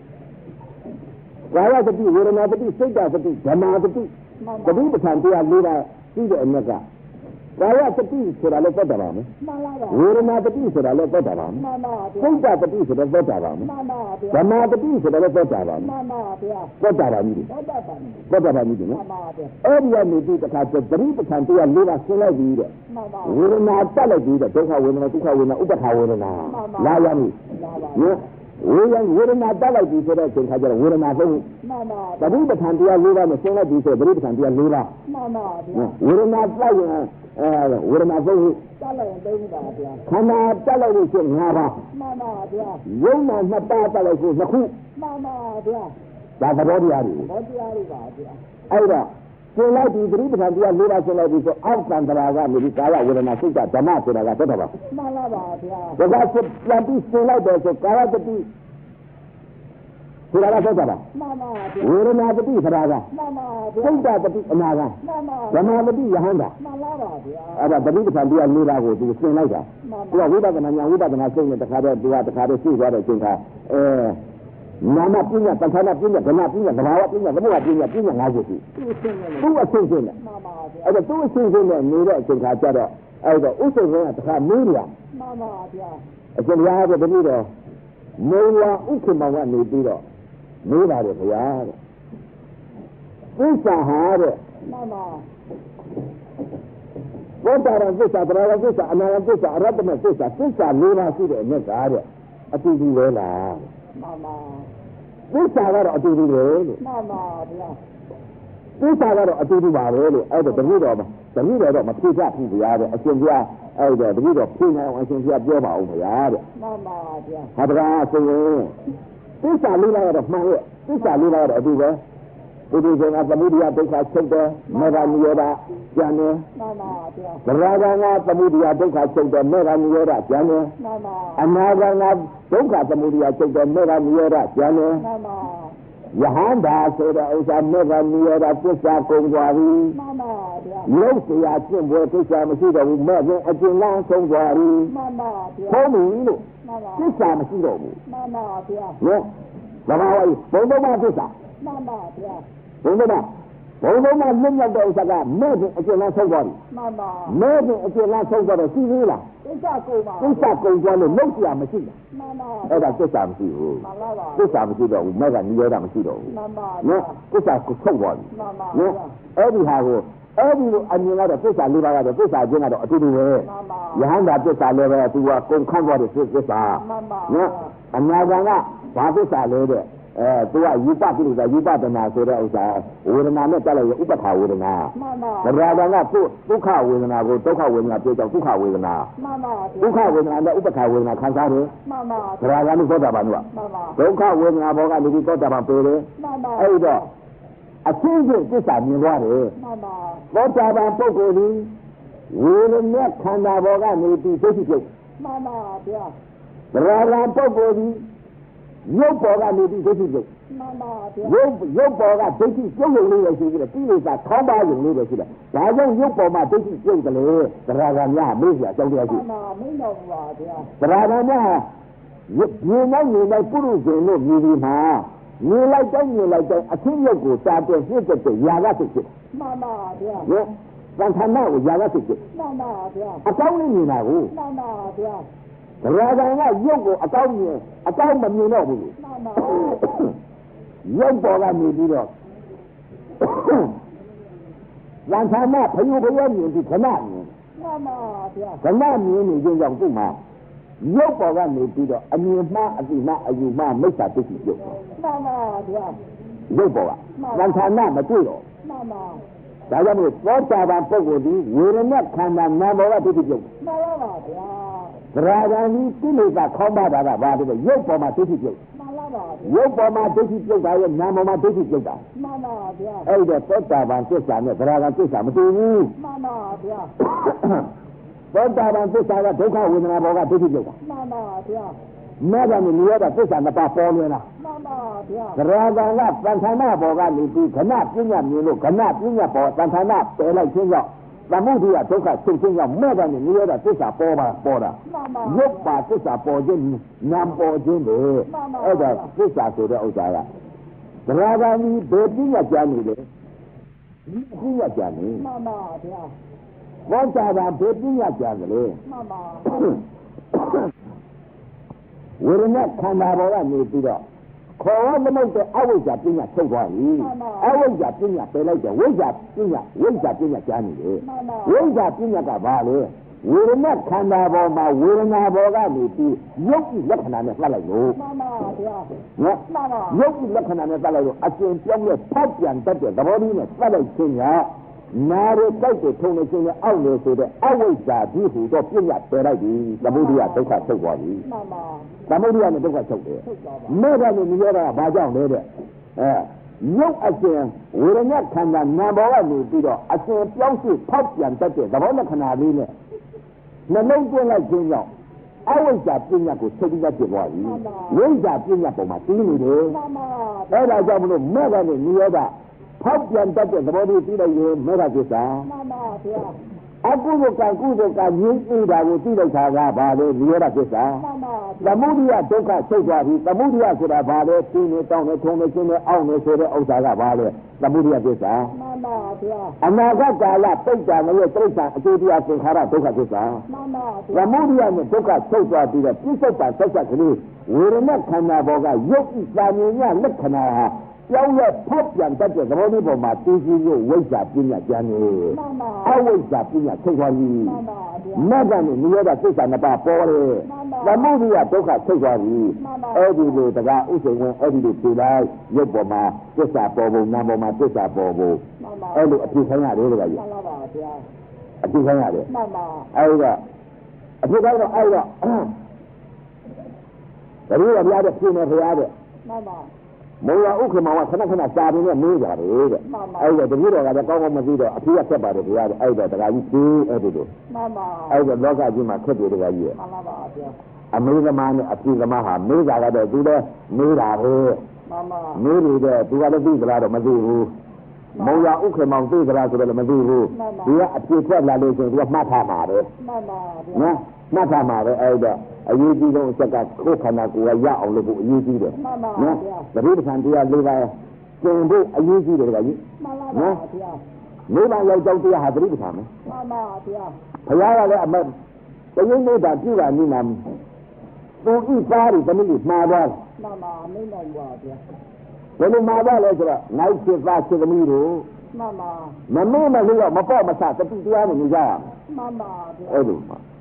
S1: ကာယတတိဝေဒနာတတိစိတ်တတိဓမ္မတတိတတိပဋ္ဌာန်တရား၄ပါးရှိတဲ့အမြက်ကကာယတတိဆိုတာလည်းသက်တာပါမယ်
S2: မှန်ပါပါ
S1: ဝေဒနာတတိဆိုတာလည်းသက်တာပါမယ်
S2: မှန်ပါဗျာ
S1: စိတ်တတိဆိုတာသက်တာပါမယ်
S2: မှန်ပါဗျာ
S1: ဓမ္မတတိဆိုတာလည်းသက်တာပါမယ်
S2: မှန်ပါဗျာ
S1: သက်တာပါကြီး
S2: သက်တာပါ
S1: သက်တာပါကြီးနော်
S2: မှန်ပါဗျာ
S1: အဲ့ဒီကနေပြီးတခါတတိပဋ္ဌာန်တရား၄ပါးရှင်းလိုက်ပြီးတဲ့
S2: မှန်ပါ
S1: ဝေဒနာတက်လိုက်ပြီးတဲ့ဒုက္ခဝေဒနာဒုက္ခဝေဒနာဥပ္ပခာဝေဒနာလာရမည်နော်ဝေယံဝေဒနာတက်လိုက်ပြီးဆိုတဲ့အချိန်ခါကျတော့ဝေဒနာဆုံး
S2: မှန်ပါ
S1: တတိပဋ္ဌာန်တရား၄ပါးနဲ့ရှင်းလိုက်ပြီးဆိုတတိပဋ္ဌာန်တရား၄ပါး
S2: မှန်ပါဗျာ
S1: ဝေဒနာတက်ရင်အဲဝေဒနာဆုံး
S2: တက်လိုက်ရင်သုံးပါဗျာ
S1: ခန္ဓာတက်လိုက်လို့ရှိရင်၅ပါး
S2: မှန်ပါဗျာ
S1: ယုံနာနှစ်ပါးတက်လိုက်ဆိုနှစ်ခု
S2: မှန်ပါဗျာ
S1: ဒါသဘောတရားတွေ
S2: သဘောတရားတွေပါဗျာ
S1: အဲ့တော့ရှင်းလိုက်ပြီးတတိပဋ္ဌာန်တရား၄ပါးရှင်းလိုက်ပြီးဆိုအောက်ကံတရာကနေပြီးကာယဝေဒနာစိတ်ဓမ္မဆိုတာကသက်တော့ပါ
S2: မှန်ပါပါဗျာ
S1: ဒါကပြန်ပြီးရှင်းလိုက်တယ်ဆိုကာယတတိဆိုတာကသက်တာပါ
S2: မှန်ပါဗျာ
S1: ဝေဒနာတတိဆိုတာက
S2: မှန်ပါဗျာ
S1: စိတ်တတိအနာက
S2: မှန်ပါ
S1: ဓမ္မတတိယဟန္တာ
S2: မှန်ပါပါဗျာ
S1: အဲ့ဒါတတိပဋ္ဌာန်တရား၄ပါးကိုသူရှင်းလိုက်တာသူကဝိပဿနာဉာဏ်ဝိပဿနာစိတ်နဲ့တခါတော့သူကတခါတော့ရှင်းသွားတဲ့အချိန်ကအဲနာမပညာသက္ခဏပညာဓမ္မပညာသဘာဝပညာသမုဒ္ဒပညာပညာ၅ခုရှိသူအချင်းချင်းနဲ့
S2: မှန်ပါဗျာ
S1: အဲ့တော့သူအချင်းချင်းနဲ့နေတဲ့အချိန်ခါကျတော့အဲ့တော့ဥစ္စေကတခါမေးရ
S2: မှန်ပါဗျာ
S1: အရှင်ဘုရားကတပည့်တော်မေဝါဥက္ကမောင်ကနေပြီးတော့မေးပါတယ်ဘုရားတဲ့သစ္စာဟာတဲ့
S2: မှန်ပါ
S1: ဘောတာရသစ္စာတရားသစ္စာအနာရသစ္စာအရတ္တမသစ္စာသစ္စာ၄ပါးရှိတဲ့အမြတ်ကားတဲ့အတူတူပဲလား
S2: မှန်ပါ
S1: သစ္စာကတော့အတူတူပဲလို့
S2: မှန်ပါဗျာ
S1: သစ္စာကတော့အတူတူပါပဲလို့အဲ့တော့တပည့်တော်မှာတပည့်တော်တော့မဖြေချဘူးဗျာတဲ့အရှင်ဘုရားအဲ့တော့တပည့်တော်ဖြေနိုင်အောင်အရှင်ဘုရားပြောပါဦးဗျာတဲ့
S2: မှန်ပါဗျာ
S1: ဟာတရားဆိုရင်သစ္စာလေးပါးကတော့မှန်ရဲ့သစ္စာလေးပါးကတော့အတူပဲပုရိသေကသမုဒိယဒုက္ခချုပ်တယ်မေဃနိရောဓကျန်တယ်
S2: မှန်ပါဗျာ
S1: သရဂံကသမုဒိယဒုက္ခချုပ်တယ်မေဃနိရောဓကျန်တယ်
S2: မှန်ပါ
S1: အနာဂံကဒုက္ခသမုဒိယချုပ်တယ်မေဃနိရောဓကျန်တယ်
S2: မှန်ပါ
S1: ယဟန္တာဆိုတဲ့ဥစ္စာမေဃနိရောဓသစ္စာကုန်သွားပြီ
S2: မှန်ပါဗျာ
S1: ရုပ်เสียကျင့်ပွဲသစ္စာမရှိတော့ဘူးမဲ့ရင်အကျဉ်းလန်းဆုံးသွားပြီ
S2: မှန်ပါဗျာ
S1: ဆုံးပြီလို့
S2: မှန်ပါ
S1: သစ္စာမရှိတော့ဘူး
S2: မှန်ပါဗျာ
S1: နော်ဘာပါဝိဘုံဘုံမသစ္စာ
S2: မှန်ပါဗျာ
S1: ဘုံဘုံမဘုံဘုံမလွတ်မြောက်တဲ့ဥစ္စာကမဲ့ရင်အကျဉ်းလန်းဆုံးသွားပြီ
S2: မှန်ပါ
S1: မဲ့ရင်အကျဉ်းလန်းဆုံးသွားတော့ရှိသေးလား
S2: သစ္စာကုန်ပါ
S1: သစ္စာကုန်သွားလို့လုံးเสียမရှိလား
S2: မှန်ပါ
S1: အဲ့ဒါသစ္စာမရှိဘူး
S2: မှန်ပါပါ
S1: သစ္စာမရှိတော့ဘူးမဲ့ကနိရောဓမရှိတော့ဘူး
S2: မှန်ပါ
S1: နော်သစ္စာကိုချုပ်သွားပြီ
S2: မှန်ပါ
S1: နော်အဲ့ဒီဟာကိုအဲ့ဒီလိုအမြင်ကတော့သစ္စာလေးပါးကတော့သစ္စာချင်းကတော့အတူတူပဲယဟန္တာသစ္စာလည်းပဲသူကကုန်ခန့်သွားတဲ့သစ္စာ
S2: မှန်ပါ
S1: နော်အနာဂံကဘာသစ္စာလဲတဲ့အဲအဲသူကယူပပြုလို့ဆိုယူပဒနာဆိုတဲ့ဥစ္စာဝေဒနာနဲ့တက်လိုက်ရဥပ္ပခာဝေဒနာ
S2: မှန်ပါ
S1: သရဂံကဒုက္ခဝေဒနာကိုဒုက္ခဝေဒနာပြောကြောင့်ဒုက္ခဝေဒနာ
S2: မှန်ပါ
S1: ဒုက္ခဝေဒနာနဲ့ဥပ္ပခာဝေဒနာခံစားတယ်
S2: မှန်ပါ
S1: သရဂံလို့သောတာပန်က
S2: မှန်ပါ
S1: ဒုက္ခဝေဒနာဘောကနေပြီးသောတာပန်ပြေတယ်
S2: မှန်ပါ
S1: အဲ့တော့အချင်းချင်းသစ္စာမြင်သွားတယ်
S2: မှန်ပါ
S1: သောတာပန်ပုဂ္ဂိုလ်ဒီဝေဒနာခန္ဓာဘောကနေပြီးသိသိပြုတ်
S2: မှန်ပါဗျာ
S1: သရဂံပုဂ္ဂိုလ်ဒီရုပ်ပေါ်ကနေပြီးသိသိပြုတ်
S2: မှန်ပါဗျာ
S1: ရုပ်ရုပ်ပေါ်ကဒိဋ္ဌိပြုတ်ရုံလေးပဲရှိသေးတယ်ပြီးလို့သာခေါင်းပါရုံလေးပဲရှိတယ်ဒါကြောင့်ရုပ်ပေါ်မှာဒိဋ္ဌိပြုတ်တယ်လေသရဂံများမေးစရာအကြောင်းတရားရှိ
S2: မှန်ပါမင်းတော်ပါဗျာ
S1: သရဂံများမြင်နိုင်မြင်နိုင်ပုရုဇဉ်လို့မြည်ပြီးမှာမြင်လိုက်တိုင်းမြင်လိုက်တိုင်းအချင်းရုပ်ကိုစာပြည့်ပြည့်တဲ့ຢာကစိတ်ဖြစ်
S2: မှန်ပါဗျာ
S1: ဟင်သံဃာနာကိုຢာကစိတ်ဖြစ်
S2: မှန်ပါဗျာ
S1: အကောင်းလေးမြင်တာကို
S2: မှန်ပါဗျာ
S1: သရဂံကရုပ်ကိုအကောင်းမြင်အကောင်းမမြင်တော့ဘူး
S2: မှန်ပါ
S1: ရုပ်ပေါ်ကနေပြီးတော့လန်သာနာဖယုဖယမြင်ပြီးခဏမြင်
S2: မှန်ပါဗျာ
S1: ခဏမြင်နေခြင်းကြောင့်သူ့မှာရုပ်ပေါ်ကနေပြီးတော့အမြင်မှားအတိမှားအယူမှားမိစ္ဆာဒိဋ္ဌိပြုတ်
S2: မှန်ပါဗျာ
S1: ရုပ်ပေါ်ကလန်သာနာမတွေ့တော့
S2: မှန်ပါ
S1: ဒါကြောင့်မို့သောတာပန်ပုဂ္ဂိုလ်ဒီဝေဒနာခန္ဓာနာမ်ပေါ်ကဒိဋ္ဌိပြုတ်
S2: မှန်ပါဗျာ
S1: သရဂံဒီကိလေသာခေါင်းပါတာကဘာလဲရုပ်ပေါ်မှာဒိဋ္ဌိပြုတ်
S2: မှန်ပါဗျာ
S1: ရုပ်ပေါ်မှာဒိဋ္ဌိပြုတ်တာရဲ့နာမ်ပေါ်မှာဒိဋ္ဌိပြုတ်တာ
S2: မှန်ပါဗျာ
S1: အဲ့ဒါသောတာပန်သစ္စာနဲ့သရဂံသစ္စာမတူဘူး
S2: မှန်ပါဗျာ
S1: သောတာပန်သစ္စာကဒုက္ခဝေဒနာပေါ်ကဒိဋ္ဌိပြုတ်တာ
S2: မှန်ပါဗျာ
S1: မဲ့ကနေနေရတာသစ္စာနှစ်ပါးပေါ်လွင်တာ
S2: မှန်ပါဗျာ
S1: သရဂံကသံဃာနာပေါ်ကနေပြီးခဏပညာမြင်လို့ခဏပညာပေါ်သံဃာနာပယ်လိုက်ခြင်းကြောင့်သမုဒိယဒုက္ခဆင်းခြင်းကြောင့်မဲ့ကနေနေရတာသစ္စာပေါ်ပါပေါ်တာရုပ်ပါသစ္စာပေါ်ခြင်းနာမ်ပေါ်ခြင်းပဲအဲ့ဒါသစ္စာဆိုတဲ့ဥစ္စာကသရဂံဒီဘယ်ပညာကြားနေလဲဒီပညာကြားနေ
S2: မှန်ပါဗျာ
S1: ဘောဇာတာဘယ်ပညာကြားကြလဲ
S2: မှန်ပါ
S1: ဝေဒနာခန္ဓာပေါ်ကနေပြီးတော့ခေါ်ဝသမုတ်တဲ့အဝိဇ္ဇာပညာထုတ်သွားပြီအဝိဇ္ဇာပညာပယ်လိုက်တယ်ဝိဇ္ဇာပညာဝိဇ္ဇာပညာကြားနေတယ်ဝိဇ္ဇာပညာကဘာလဲဝေဒနာခန္ဓာပေါ်မှာဝေဒနာပေါ်ကနေပြီးရုပ်လက္ခဏာနဲ့သတ်လိုက်လို့
S2: မှန်ပါဗျာ
S1: နော်မှန်ပါရုပ်လက္ခဏာနဲ့သတ်လိုက်လို့အရှင်ပြောင်းလဲဖောက်ပြန်တတ်တဲ့သဘောလေးနဲ့သတ်လိုက်ခြင်းကနာရတိုက်ကိုထုံနေခြင်းနဲ့အောက်လေဆိုတဲ့အဝိဇ္ဇာဒီဟူတော့ပြညာပယ်လိုက်ပြီသမုဒိယဒုက္ခထုတ်သွားပြီ
S2: မှန်ပါ
S1: သမုဒိယနဲ့ဒုက္ခထုတ်တယ်မဲ့ကနေမြင်ရတာဘာကြောင့်လဲတဲ့အဲရုပ်အရှင်ဝေဒနာခန္ဓာနာမ်ပေါ်ကနေပြီးတော့အရှင်ပြောင်းရွှေ့ဖောက်ပြန်တတ်တဲ့သဘောလက္ခဏာလေးနဲ့နှလုံးသွင်းလိုက်ခြင်းကြောင့်အဝိဇ္ဇာပညာကိုထုတ်ပြီးပြသွားပြီဝိဇ္ဇာပညာပုံမှာတီးနေတယ်အဲ့ဒါကြောင့်မလို့မဲ့ကနေမြင်ရတာဖောက်ပြန်တတ်တဲ့သဘောလေးပြီးလိုက်ရင်မေတ္တာကိစ္စ
S2: မှန်ပါဗျာ
S1: အကုသိုလ်ကံကုသိုလ်ကံရင်းပြီးတာကိုသိလိုက်တာကဘာလဲမေတ္တာကိစ္စ
S2: မှန်ပါ
S1: သမုဒိယဒုက္ခချုပ်သွားပြီသမုဒိယဆိုတာဘာလဲသိနေတောင်းနေထုံနေခြင်းနဲ့အောင့်နေဆိုတဲ့ဥစ္စာကဘာလဲသမုဒိယကိစ္စ
S2: မှန်ပါဗျာ
S1: အနာဂတ်ကာလပိဋကနဲ့တိဋ္ဌာအကျိုးတရားသင်္ခါရဒုက္ခကိစ္စ
S2: မှန်ပါ
S1: ဗျာသမုဒိယနဲ့ဒုက္ခချုပ်သွားပြီးတော့ပြစ္ဆုတ်တာဆက်ဆက်ကလေးဝေဒနာခန္ဓာပေါ်ကရုပ်ဤသာမြင်ရလက္ခဏာဟာပြောင်းလဲဖောက်ပြန်တတ်တဲ့သဘောလေးပေါ်မှာသိသိလို့ဝိဇ္ဇာပညာကျမ်းနေအဝိဇ္ဇာပညာထုတ်သွားပြီမဂ္ဂနဲ့နိရောဓသစ္စာနှစ်ပါးပေါ်တယ်သမုဒိယဒုက္ခထုတ်သွားပြီအဲ့ဒီလိုတကားဥစ္စေဝင်အဲ့ဒီလိုပြလိုက်ရုပ်ပေါ်မှာသစ္စာပေါ်ပုံနာမ်ပေါ်မှာသစ္စာပေါ်ပုံအဲ့လိုအဖြစ်ခိုင်းရတယ်တကားကြီး
S2: မှန်ပါဗျာ
S1: အဖြစ်ခိုင်းရတယ်
S2: မှန်ပါ
S1: အဲ့ဒါအဖြစ်ခိုင်းတော့အဲ့တော့တတိယဘုရားတဲ့ပြင်နေဘုရားတဲ့
S2: မှန်ပါ
S1: မောရဥက္ကမောကခဏခဏစာပြီးနဲ့မေးကြတယ်တဲ့အဲ့ဒါတတိယကလည်းကောင်းကောင်းမသိတော့အဖြစ်ရဆက်ပါတယ်ဘုရားတဲ့အဲ့တော့တကားကြီးသိအဲ့ဒီလို
S2: မှန်ပါ
S1: အဲ့တော့လောကကြီးမှာခက်တယ်တကားကြီးရဲ့
S2: မှန်ပါပါဗျာ
S1: အမေသမားနဲ့အဖြစ်သမားဟာမေးကြတော့သူလည်းမေးတာပဲ
S2: မှန်ပါ
S1: မေးတယ်သူကလည်းသိကြလားတော့မသိဘူးမောရဥက္ကမောသိကြလားဆိုတော့လည်းမသိဘူးဒီကအဖြစ်ထွက်လာလို့ဆိုရင်သူကမှတ်ထားမှာပဲ
S2: မှန်ပါဗျာ
S1: နော်မှတ်ထားမှာပဲအဲ့တော့အရေးကြီးဆုံးအချက်ကကိုယ်ခန္ဓာကိုယ်ကရအောင်လို့ကိုအရေးကြီးတယ်
S2: နော်
S1: သတိပဋ္ဌာန်တရား၄ပါးကျင့်ဖို့အရေးကြီးတယ်ကကြီး
S2: မှန်ပါဗျာ
S1: နိဗ္ဗာန်ရောက်ကြောင်းတရားဟာသတိပဋ္ဌာန်ပဲ
S2: မှန်ပါဗျာ
S1: ဘုရားကလည်းအမတ်တရင်နိဗ္ဗာန်ပြုတာနိနာသူဤသားတွေတမီးမှားသွား
S2: မှန်ပါမိတ်နိုင်ပါဗျာ
S1: ဘယ်လိုမှားသွားလဲဆိုတော့နိုင်စစ်သားစစ်သမီးတို့
S2: မှန်ပါ
S1: မမေ့မလို့မပေါ့မဆတတိတရားနဲ့နေကြရ
S2: မှန်ပါဗျာ
S1: အဲ့လိုပါ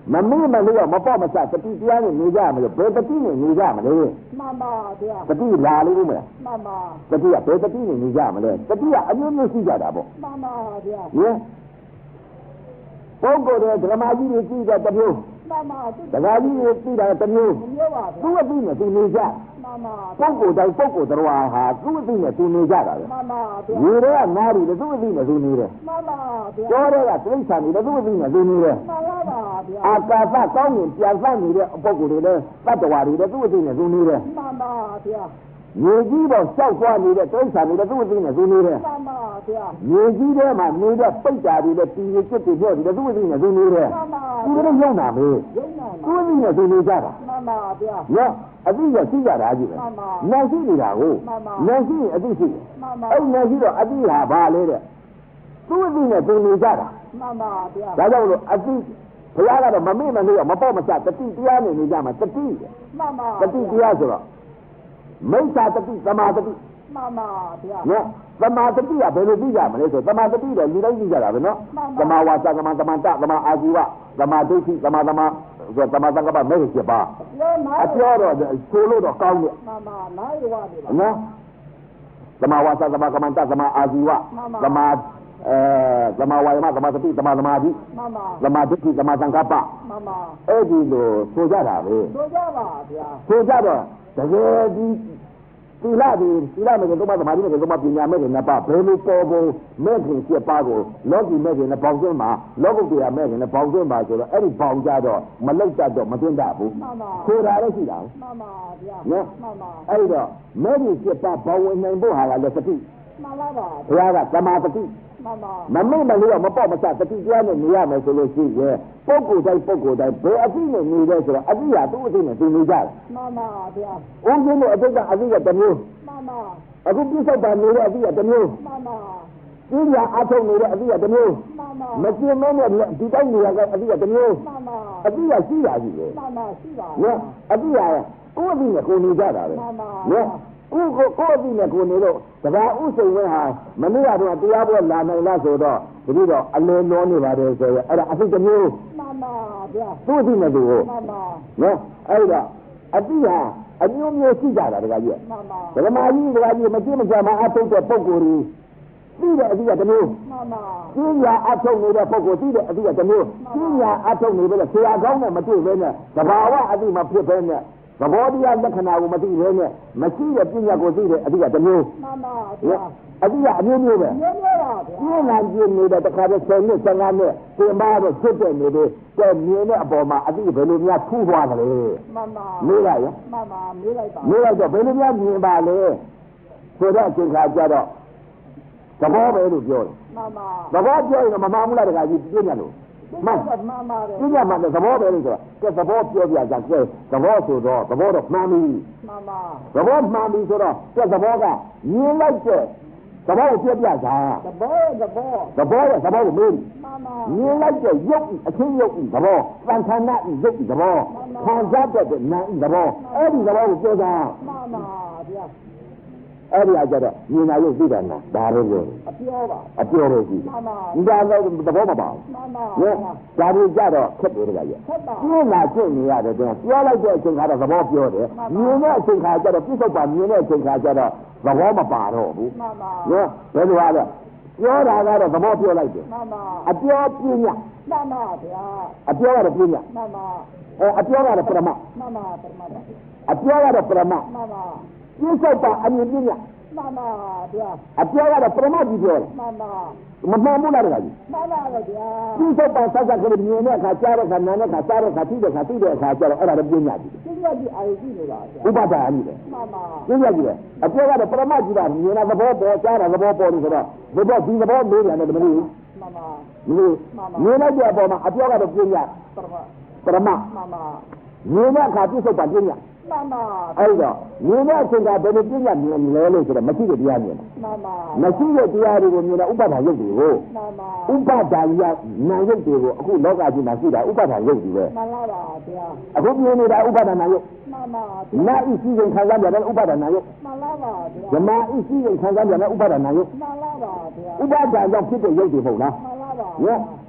S1: မမေ့မလို့မပေါ့မစတတိတရားနဲ့နေကြမလို့ဘယ်တတိနဲ့နေကြမလဲ
S2: မှန်ပါဗျာ
S1: တတိလာလို့မလား
S2: မှန်ပါ
S1: တတိကဘယ်တတိနဲ့နေကြမလဲတတိကအမျိုးမျိုးရှိကြတာပေါ့
S2: မှန်ပါဗျာ
S1: ဟင်ပုဂ္ဂိုလ်တွေဓမ္မကြီးတွေကြည့်တဲ့တမျိုး
S2: မှန်ပါ
S1: တရားကြီးတွေကြည့်တာတမျိုး
S2: မျိုးပါဗျာ
S1: သူ့အသိနဲ့သူနေကြ
S2: မှန်ပါ
S1: ပုဂ္ဂိုလ်တိုင်းပုဂ္ဂိုလ်တော်ဟာသူ့အသိနဲ့သူနေကြတာပဲ
S2: မှန်ပါဗျာ
S1: ရေတွေကနားတွေသူ့အသိနဲ့သူနေတယ်
S2: မှန်ပါဗျာ
S1: ကျော်တွေကတိရစ္ဆာန်တွေသူ့အသိနဲ့သူနေတယ်
S2: မှန်ပါဗျာ
S1: အာကာသကောင်းရင်ပြန်ဆက်နေတဲ့ပုဂ္ဂိုလ်တွေလည်းတတ္တဝါတွေလည်းသူ့အသိနဲ့သူနေတယ်
S2: မှန်ပါဗျာ
S1: မြေကြီးပေါ်လျှောက်သွားနေတဲ့တိရစ္ဆာန်တွေလည်းသူ့အသိနဲ့သူနေတယ်
S2: မှန်ပါဗျာ
S1: မြေကြီးထဲမှာနေတဲ့ပိတ်တာတွေလည်းပြည်ရစ်တွေပြောတယ်သူ့အသိနဲ့သူနေတယ်
S2: မှန်ပါ
S1: သူတို့ရုံနာမေး
S2: ရုံနာ
S1: သူ့အသိနဲ့သူနေကြတာ
S2: မှန်ပါဗျာ
S1: နော်အသိရရှိကြတာကြီးပဲနာရှိနေတာကိုနာရှိရင်အသိရှိတယ်အဲ့နာရှိတော့အသိဟာဘာလဲတဲ့သူ့အသိနဲ့သူနေကြတာ
S2: မှန်ပါဗျာ
S1: ဒါကြောင့်လို့အသိဘုရားကတော့မမေ့မလို့မပေါ့မစတတိတရားနဲ့နေကြမှာတတိ
S2: မှန်ပါ
S1: တတိတရားဆိုတော့မိစ္ဆာတတိသမာတတိ
S2: မှန်ပါဗျာ
S1: နော်သမာတတိကဘယ်လိုသိကြမလဲဆိုသမာတတိတော့လူတိုင်းသိကြတာပဲနော်သမာဝါစာသမာသမန္တသမာအာဇီဝသမာဒိဋ္ဌိသမာသမာဆိုသမာသင်္ကပ္ပမဲ့ဖြစ်ပါအပြောတော့ဆိုလို့တော့ကောင်းတယ်
S2: မှန်ပါနားရပါပြီ
S1: နော်သမာဝါစာသမာကမ္မန္တသမာအာဇီဝသမာအဲသမာဝါယမသမာသတိသမာသမာဓိ
S2: မှန်ပါ
S1: သမာဓိသမာသင်္ကပ္ပ
S2: မှန်ပါ
S1: အဲ့ဒီလိုဆိုကြတာပဲ
S2: ဆိုကြပါဗျာ
S1: ဆိုကြတော့တကယ်ဒီသီလဒီသီလမဲ့ကတော့သမာဓိမဲ့ကတော့ပညာမဲ့ကနှစ်ပါးဘယ်လိုပေါ်ပေါ်မဲ့ခင်ဖြစ်ပါကိုလောကီမဲ့ခင်နဲ့ပေါင်းစင်းမှာလောကုတ္တရာမဲ့ခင်နဲ့ပေါင်းစင်းပါဆိုတော့အဲ့ဒီပေါင်းကြတော့မလောက်တတ်တော့မသိတတ်ဘူးဆိုတာလည်းရှိတာ
S2: မှန်ပါဗျာ
S1: နော်
S2: မှန်ပါ
S1: အဲ့တော့မဲ့ခင်ဖြစ်ပါဘောဝင်နိုင်ဖို့ဟာလည်းသတိ
S2: မှန်ပါပါ
S1: ဘုရားကသမာသတိ
S2: မှန်ပါ
S1: မမေ့မလို့မပေါ့မစတတိတရားနဲ့နေရမယ်ဆိုလို့ရှိရင်ပုဂ္ဂိုလ်တိုင်းပုဂ္ဂိုလ်တိုင်းဘယ်အသိနဲ့နေလဲဆိုတော့အသိဟာသူ့အသိနဲ့သူနေကြတယ်
S2: မှန်ပါဗျာ
S1: ။ဦးဇင်းတို့အသိကအသိကတစ်မျိုး
S2: မှန်ပါ
S1: အခုပြစ္ဆုတ်ပါနေတဲ့အသိကတစ်မျိုး
S2: မှန်ပါ
S1: ကျင်းညာအထုတ်နေတဲ့အသိကတစ်မျိုး
S2: မှန်ပါ
S1: မကျင်းမဲနဲ့ဒီတိုင်းနေရတဲ့အသိကတစ်မျိုး
S2: မှန်ပါ
S1: အသိကရှိတာကြီးပဲ
S2: မှန်ပါရှိပါ
S1: နော်အသိကကိုယ့်အသိနဲ့ကိုယ်နေကြတာပဲ
S2: မှန်ပါ
S1: နော်ဥကိုကိုအသိနဲ့ကိုနေလို့တပါဥစိန်ဝဲဟာမနေ့ကတော့တရားပွဲလာနိုင်လားဆိုတော့တတိတော့အလင်းလောနေပါတယ်ဆိုရအဲ့ဒါအသိတစ်မျိုး
S2: မှန်ပါဗျာ
S1: သူ့အသိနဲ့သူကို
S2: မှန်ပါ
S1: နော်အဲ့ဒါအသိဟာအမျိုးမျိုးရှိကြတာတကကြီး
S2: မှန်ပါ
S1: ဒကမာကြီးတကကြီးမကြည့်မကြမှာအထုတ်တဲ့ပုံကိုယ်ကြီးသိတဲ့အသိကတစ်မျိုး
S2: မှန်ပါ
S1: ကျင်းညာအထုတ်နေတဲ့ပုံကိုယ်သိတဲ့အသိကတစ်မျိုးကျင်းညာအထုတ်နေပဲဆရာကောင်းနဲ့မတွေ့ဘဲနဲ့သဘာဝအသိမဖြစ်ဘဲနဲ့သဘောတရားလက္ခဏာကိုမသိဘဲနဲ့မရှိတဲ့ပညာကိုသိတဲ့အသိကတစ်မျိုး
S2: မှန်ပါဗျာ
S1: အသိကအမျိုးမျိုးပဲ
S2: မျိုးမျိုးပါဗျာ
S1: ကျင်းလာကျင်းနေတဲ့တခါတည်းဆယ်နှစ်ဆယ်ငါးနှစ်သင်ပါတော့ဖြစ်တဲ့နေတဲ့တဲ့မြင်တဲ့အပေါ်မှာအသိဘယ်လိုများထူသွားသလဲ
S2: မှန်ပါ
S1: မေးလိုက်ရ
S2: မှန်ပါမေးလိုက်ပါ
S1: မေးလိုက်တော့ဘယ်လိုများမြင်ပါလဲဆိုတော့အချိန်ခါကျတော့သဘောပဲလို့ပြောတယ်
S2: မှန်ပါ
S1: သဘောပြောရင်မမှန်ဘူးလားတခါကြီးပြင်းရလို့
S2: မှန်ပါမှန်ပါတယ်
S1: ပြင်းရမှလည်းသဘောပဲလို့ဆိုတော့ကဲသဘောပြောပြကြကဲသဘောဆိုတော့သဘောတော့မှန်ပြီ
S2: မှန်ပါ
S1: သဘောမှန်ပြီဆိုတော့ကဲသဘောကမြင်လိုက်တဲ့သဘောကိုပြောပြတာ
S2: သဘောသဘော
S1: သဘောရဲ့သဘောကိုမေး
S2: မှန်ပါ
S1: မြင်လိုက်တဲ့ရုပ်အချင်းရုပ်သဘောသံခန္ဓာရုပ်သဘောခံစားတတ်တဲ့နာမ်သဘောအဲ့ဒီသဘောကိုပြောတာ
S2: မှန်ပါဗျာ
S1: အဲ့ဒီအကြတော့မြင်လာရုပ်သိတာနာဒါတော့ပြော
S2: အပြောပါ
S1: အပြောလို့ရှိ
S2: မှန်ပါ
S1: ဒါတော့သဘောမပါဘူး
S2: မှန်ပါ
S1: နော်ဒါတွေကြတော့ခက်တယ်တကကြီး
S2: ခက်ပါ
S1: မြင်လာရှင်းနေရတယ်တော့ပြောလိုက်တဲ့အချိန်ခါတော့သဘောပြောတယ်မြင်တဲ့အချိန်ခါကျတော့ပြစ္ဆုတ်ပါမြင်တဲ့အချိန်ခါကျတော့သဘောမပါတော့ဘူး
S2: မှန်ပါ
S1: နော်ဘယ်လိုလဲပြောတာကတော့သဘောပြောလိုက်တယ်
S2: မှန်ပါ
S1: အပြောပြင်းည
S2: မှန်ပါဗျာ
S1: အပြောကတော့ပြင်းည
S2: မှန်ပါ
S1: အဲအပြောကတော့ပရမ
S2: မှန်ပါပရမပါ
S1: အပြောကတော့ပရမ
S2: မှန်ပါ
S1: ပြစ္ဆုတ်ပါအမြင်ပြင်းည
S2: မှန်ပါဗျာ
S1: အပြောကတော့ပရမကြီးပြောတယ်
S2: မှန်ပါ
S1: မမှန်ဘူးလားတကကြီး
S2: မှန်ပါဗျာ
S1: ပြစ္ဆုတ်ပါဆက်ဆက်ကလေးမြင်တဲ့အခါကြားတဲ့အခါနားတဲ့အခါစားတဲ့အခါသိတဲ့အခါသိတဲ့အခါကျတော့အဲ့ဒါလည်းပြင်းညကြီး
S2: ပြင်းညကြီးအာရုံကြည့်နေတာဗျာ
S1: ဥပါဒါအကြီးပဲ
S2: မှန်ပါ
S1: ပြင်းညကြီးပဲအပြောကတော့ပရမကြီးတာမြင်တာသဘောပေါ်ကြားတာသဘောပေါ်လို့ဆိုတော့ဘယ်တော့ဒီသဘောလေးတယ်လည်းမလို့
S2: မှန်ပါ
S1: မလို့မြင်လိုက်တဲ့အပေါ်မှာအပြောကတော့ပြင်းည
S2: ပရမ
S1: ပရမ
S2: မှန်ပါ
S1: မြင်တဲ့အခါပြစ္ဆုတ်ပါပြင်းည
S2: မှန်ပါ
S1: အဲ့တော့မြင်တဲ့အချိန်ကဘယ်လိုပြင်းညမြင်လဲလို့ဆိုတော့မရှိတဲ့တရားမြင်
S2: မှန်ပါ
S1: မရှိတဲ့တရားတွေကိုမြင်တာဥပါဒါရုပ်တွေကို
S2: မှန်ပါ
S1: ဥပါဒါရနာရုပ်တွေကိုအခုလောကကြီးမှာရှိတာဥပါဒါရုပ်တွေပဲ
S2: မှန်ပါပါဗျာ
S1: အခုမြင်နေတာဥပါဒါနာရုပ်
S2: မှန်ပါ
S1: နာဤရှိရင်ခံစားကြတယ်ဥပါဒါနာရုပ်
S2: မှန်ပါပါဗျာ
S1: ဓမ္မဤရှိရင်ခံစားကြတယ်ဥပါဒါနာရုပ်
S2: မှန်ပါပါဗျာ
S1: ဥပါဒါကြောင့်ဖြစ်တဲ့ရုပ်တွေမဟုတ်လား
S2: မှန်ပါပါ
S1: နော်ခ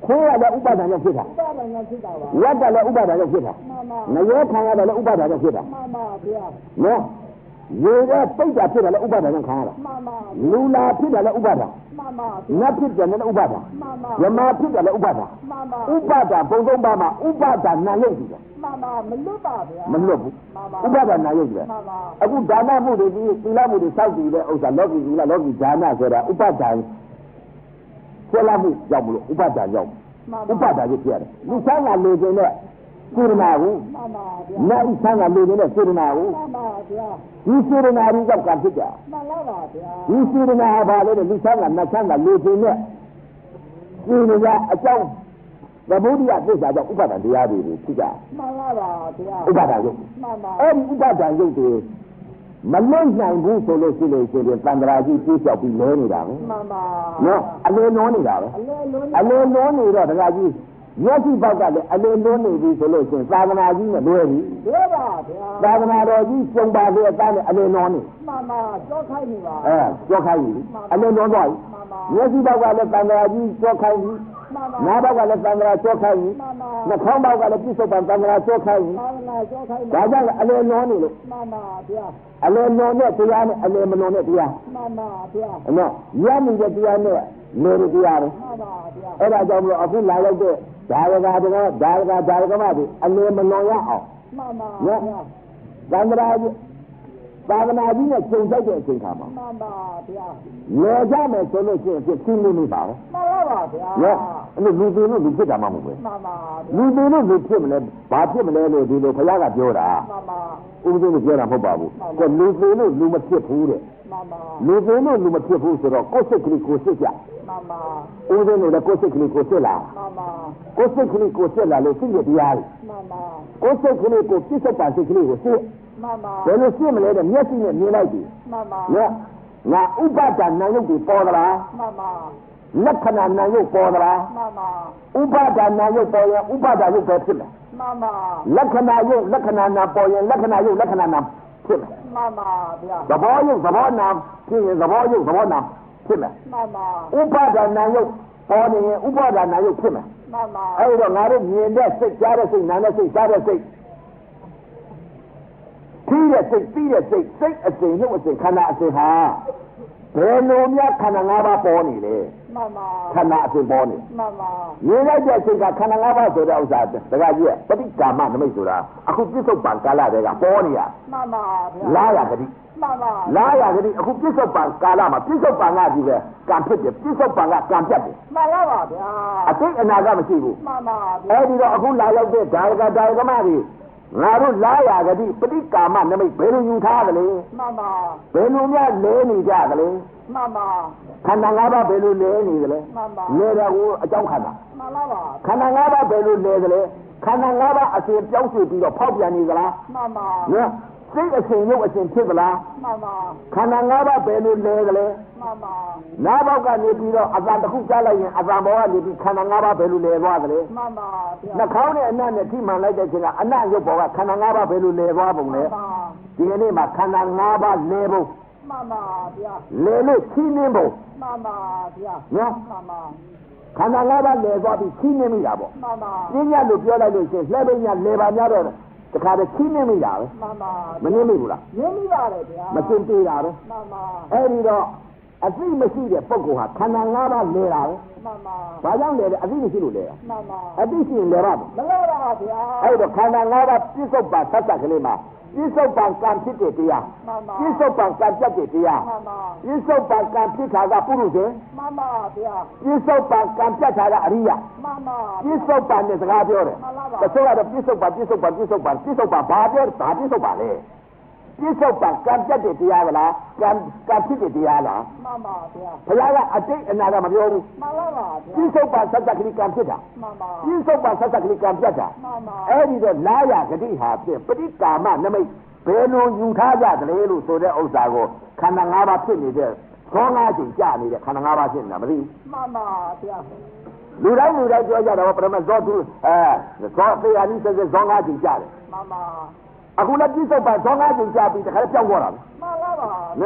S1: ခွေးရလည်းဥပါဒဏ်ကြောင့်ဖြစ်တာ
S2: ဥပါဒဏ်ကြောင့်ဖြစ်တာပါ
S1: ဝတ်တယ်လည်းဥပါဒဏ်ကြောင့်ဖြစ်တာ
S2: မှန်ပါ
S1: ငရဲခံရတယ်လည်းဥပါဒဏ်ကြောင့်ဖြစ်တာ
S2: မှန်ပါဗျာ
S1: နော်ရေတဲ့ပိတ်တာဖြစ်တယ်လည်းဥပါဒဏ်ကြောင့်ခံရတာ
S2: မှန်ပါ
S1: လူလာဖြစ်တယ်လည်းဥပါဒဏ်
S2: မှန်ပါ
S1: နတ်ဖြစ်တယ်လည်းဥပါဒဏ်
S2: မှန်ပါ
S1: ယမဖြစ်တယ်လည်းဥပါဒဏ်
S2: မှန်ပါ
S1: ဥပါဒဏ်ပုံသုံးပါးမှာဥပါဒဏ်နာယုတ်ကြည့်တယ်
S2: မှန်ပါမလွတ်ပါဗျာ
S1: မလွတ်ဘူး
S2: မှန်ပါ
S1: ဥပါဒဏ်နာယုတ်ကြည့်တယ်
S2: မှန်ပါ
S1: အခုဒါနမှုတွေဒီသီလမှုတွေစောက်တည်တဲ့ဥစ္စာလောကီသီလလောကီဒါနဆိုတာဥပါဒဏ်ဆွဲလာမှုကြောင့်မလို့ဥပါဒဏ်ကြောင့်
S2: မှန်ပါ
S1: ဥပါဒဏ်ကြီးဖြစ်ရတယ်လူဆန်းကလေခြင်းနဲ့စေရနာကို
S2: မှန်ပါဗျာ
S1: နတ်ဆန်းကလေခြင်းနဲ့စေရနာကို
S2: မှန်ပါဗျာ
S1: ဒီစေရနာကြီးကြောင့်ကံဖြစ်ကြ
S2: မှန်လားပါဗျာ
S1: ဒီစေရနာဘာလဲလူဆန်းကနတ်ဆန်းကလေခြင်းနဲ့စေရနာအကြောင်းသဗ္ဗုဒ္ဓသစ္စာကြောင့်ဥပါဒဏ်တရားတွေဖြစ်ကြ
S2: မှန်လားပါဗျာ
S1: ဥပါဒဏ်ရုပ်
S2: မှန်ပါ
S1: အဲ့ဒီဥပါဒဏ်ရုပ်တွေမလွတ်နိုင်ဘူးဆိုလို့ရှိလို့ရှိရင်တန်ត្រာကြီးပြေးလျှောက်ပြီးလဲနေတာပဲ
S2: မှန်ပါ
S1: နော်အလေလုံးနေတာပဲ
S2: အလဲလုံး
S1: အလေလုံးနေတော့တရားကြီးမျက်စိပေါက်ကလည်းအလေလုံးနေပြီဆိုလို့ရှိရင်သာသနာကြီးနဲ့လွဲပြီ
S2: လွတ်ပါဗျာ
S1: သာသနာတော်ကြီးကျုံပါလေအသားနဲ့အလေလုံးနေ
S2: မှန်ပါကြောက်ခိုင်းနေပါ
S1: အဲကြောက်ခိုင်းပြီအလေလုံးသွားပြီ
S2: မှန်ပါ
S1: မျက်စိပေါက်ကလည်းတန်ត្រာကြီးကြောက်ခိုင်းပြီ
S2: မှန်ပါ
S1: နားပေါက်ကလည်းတန်ត្រာကြောက်ခိုင်းပြီ
S2: မှန်ပါ
S1: နှာခေါင်းပေါက်ကလည်းပြစ္ဆုတ်ပံတန်ត្រာကြောက်ခိုင်းပြီ
S2: သာသနာကြောက်ခိုင်း
S1: ဒါကြောင့်အလေလုံးနေလို့
S2: မှန်ပါဗျာ
S1: အလေလုံးနဲ့တရားနဲ့အလေမလုံးနဲ့တရား
S2: မှန်ပါဗျာ
S1: နော်ရမ်းနေတဲ့တရားနဲ့လေတဲ့တရားပဲ
S2: မှန်ပါဗျာ
S1: အဲ့ဒါကြောင့်မလို့အခုလာလိုက်တဲ့ဒါရကတကဒါရကဒါရကမတွေအလေမလွန်ရအောင်
S2: မှန်ပါ
S1: နော်
S2: ဗျာ
S1: သန္တရာကြီးသာသနာကြီးနဲ့ချိန်ဆိုင်တဲ့အချိန်ခါမှာ
S2: မှန်ပါဗျာ
S1: လေကြမယ်ဆိုလို့ရှိရင်ဖြစ်ရှင်းနေနေပါပဲ
S2: မှန်လားပါဗျာ
S1: နော်အဲ့လိုလူတွေလို့လူဖြစ်တာမှမဟုတ်ဘူး
S2: မှန်ပါ
S1: လူတွေလို့လူဖြစ်မလဲဘာဖြစ်မလဲလို့ဒီလိုဘုရားကပြောတာ
S2: မှန်ပါ
S1: ဥပဒေလို့ပြောတာမဟုတ်ပါဘူးကဲလူတွေလို့လူမဖြစ်ဘူးတဲ့
S2: မှန်ပါ
S1: လူတွေလို့လူမဖြစ်ဘူးဆိုတော့ကိုယ်စိတ်ကလေးကိုယ်စိတ်ကြ
S2: မှန်ပါ
S1: ဥပဒေလို့လည်းကိုယ်စိတ်ကလေးကိုယ်စိတ်လာ
S2: မှန်ပါ
S1: ကိုယ်စိတ်ကလေးကိုယ်စိတ်လာလို့စိတ်ရတရားလေ
S2: မှန်ပါ
S1: ကိုယ်စိတ်ကလေးကိုပြစ္ဆုတ်ပါစိတ်ကလေးကိုစိတ်
S2: မှန်ပါ
S1: ဘယ်လိုစိတ်မလဲတဲ့မျက်စိနဲ့မြင်လိုက်ပြီ
S2: မှန်ပါ
S1: နော်ငါဥပဒနာယုတ်တွေပေါ်သလား
S2: မှန်ပါ
S1: လက္ခဏာနာယုတ်ပေါ်သလား
S2: မှန်ပါ
S1: ဥပဒနာယုတ်ပေါ်ရင်ဥပဒယုတ်ပဲဖြစ်မယ်
S2: မှန်ပါ
S1: လက္ခဏာယုတ်လက္ခဏာနာပေါ်ရင်လက္ခဏာယုတ်လက္ခဏာနာဖြစ်မယ်
S2: မှန်ပါဗျာ
S1: သဘောယုတ်သဘောနာဖြစ်ရင်သဘောယုတ်သဘောနာဖြစ်မယ်
S2: မှန်ပါ
S1: ဥပဒနာယုတ်ပေါ်နေရင်ဥပဒနာယုတ်ဖြစ်မယ်
S2: မှန်ပါ
S1: အဲ့တော့ငါတို့မြင်တဲ့စိတ်ကြားတဲ့စိတ်နားတဲ့စိတ်စားတဲ့စိတ်ပြီးတဲ့စိတ်ပြီးတဲ့စိတ်စိတ်အစဉ်ရုပ်အစဉ်ခန္ဓာအစဉ်ဟာဘယ်လိုများခန္ဓာ၅ပါးပေါ်နေလဲ
S2: မှန်ပါ
S1: ခန္ဓာအစဉ်ပေါ်နေ
S2: မှန်ပါ
S1: မြင်လိုက်တဲ့အချိန်ကခန္ဓာ၅ပါးဆိုတဲ့ဥစ္စာတခါကြီးပဋိကာမနမိတ်ဆိုတာအခုပြစ္ဆုတ်ပံကာလတည်းကပေါ်နေရ
S2: မှန်ပါဗျာ
S1: လာရဂတိ
S2: မှန်ပါ
S1: လာရဂတိအခုပြစ္ဆုတ်ပံကာလမှာပြစ္ဆုတ်ပံကကြီးပဲကံဖြစ်တယ်ပြစ္ဆုတ်ပံကကံပြတ်တယ်
S2: မှန်လားပါဗျာ
S1: အတိတ်အနာကမရှိဘူး
S2: မှန်ပါဗျာ
S1: အဲဒီတော့အခုလာရောက်တဲ့ဒါရကဒါရကမတွေငါတို့လာရဂတိပဋိကာမနမိတ်ဘယ်လိုယူထားသလဲ
S2: မှန်ပါ
S1: ဘယ်လိုများလဲနေကြသလဲ
S2: မှန်ပါ
S1: ခန္ဓာ၅ပါးဘယ်လိုလဲနေသလဲ
S2: မှန်ပါ
S1: လဲတဲ့ဟိုအကြောင်းခန္ဓာ
S2: မှန်လားပါ
S1: ခန္ဓာ၅ပါးဘယ်လိုလဲသလဲခန္ဓာ၅ပါးအစဉ်ပြောင်းရွှေ့ပြီးတော့ဖောက်ပြန်နေသလား
S2: မှန်ပါ
S1: နော်စိတ်အစဉ်ရုပ်အစဉ်ဖြစ်သလား
S2: မှန်ပါ
S1: ခန္ဓာ၅ပါးဘယ်လိုလဲသလဲ
S2: မှန်ပါ
S1: နားပေါက်ကနေပြီးတော့အတန်တစ်ခုကြားလိုက်ရင်အတန်ဘောကနေပြီးခန္ဓာ၅ပါးဘယ်လိုလဲသွားသလဲ
S2: မှန်ပါဗျာ
S1: နှာခေါင်းနဲ့အနံ့နဲ့ထိမှန်လိုက်တဲ့အချိန်ကအနံ့ရုပ်ပေါ်ကခန္ဓာ၅ပါးဘယ်လိုလဲသွားပုံလဲ
S2: မှန်ပါ
S1: ဒီကနေ့မှာခန္ဓာ၅ပါးလဲပုံ
S2: မှန်ပါဗျာ
S1: လဲလို့ခင်းနှင်းပုံ
S2: မှန်ပါဗျာ
S1: နော်
S2: မှန်ပါ
S1: ခန္ဓာ၅ပါးလဲသွားပြီးခင်းနှင်းမိတာပေါ့
S2: မှန်ပါ
S1: ပြင်းညတ်လို့ပြောလိုက်လို့ရှိရင်လှဲပိညာလဲပါများတော့တခါတည်းခင်းနှင်းမိတာပဲ
S2: မှန်ပါ
S1: မနှင်းမိဘူးလား
S2: ရင်းမိပါတယ်ဗျာ
S1: မစင်သေးတာပဲ
S2: မှန်ပါ
S1: အဲ့ဒီတော့အသိမရှိတဲ့ပုဂ္ဂိုလ်ဟာခန္ဓာ၅ပါးလဲတာပဲ
S2: မှန်ပါ
S1: ဘာကြောင့်လဲလဲအသိမရှိလို့လဲတာ
S2: မှန်ပါ
S1: အသိရှိရင်လဲပါ့
S2: မလဲပါဗျာ
S1: အဲ့တော့ခန္ဓာ၅ပါးပြစ္ဆုတ်ပါသတ်သတ်ကလေးမှာပြစ္ဆုတ်ပါကံဖြစ်တဲ့တရား
S2: မှန်ပါ
S1: ပြစ္ဆုတ်ပါကံပြတ်တဲ့တရား
S2: မှန်ပါ
S1: ပြစ္ဆုတ်ပါကံဖြစ်တာကပုရုဇဉ်
S2: မှန်ပါဗျာ
S1: ပြစ္ဆုတ်ပါကံပြတ်တာကအရိယ
S2: မှန်ပါ
S1: ပြစ္ဆုတ်ပါနဲ့စကားပြောတယ်တချို့ကတော့ပြစ္ဆုတ်ပါပြစ္ဆုတ်ပါပြစ္ဆုတ်ပါပြစ္ဆုတ်ပါဘာပြောဘာပြစ္ဆုတ်ပါလဲပြစ္ဆုတ်ပါကံပြတ်တဲ့တရားကလားကံကံဖြစ်တဲ့တရားလား
S2: မှန်ပါဗျာ
S1: ဘုရားကအတိတ်အနာကမပြောဘူး
S2: မှန်လားပါဗျာ
S1: ပြစ္ဆုတ်ပါသတ္တကလေးကံဖြစ်တာ
S2: မှန်ပါ
S1: ပြစ္ဆုတ်ပါသတ္တကလေးကံပြတ်တာ
S2: မှန်ပါ
S1: အဲ့ဒီတော့လာရဂတိဟာဖြင့်ပဋိကာမနမိတ်ဘယ်လိုယူထားကြသလဲလို့ဆိုတဲ့ဥစ္စာကိုခန္ဓာ၅ပါးဖြစ်နေတဲ့သောငါးချိန်ကြာနေတဲ့ခန္ဓာ၅ပါးဖြစ်နေတာမသိဘူး
S2: မှန်ပါဗျာ
S1: လူတိုင်းလူတိုင်းပြောကြတာပရမဇောတုအဲဇောသေယာနိစေဇောငါးချိန်ကြာတယ်
S2: မှန်ပါ
S1: အခုလည်းပြစ္ဆုတ်ပါဇောငါးချိန်ကြာပြီးတခါလည်းပြောင်းသွားတာပဲ
S2: မှန်လားပါ
S1: နော်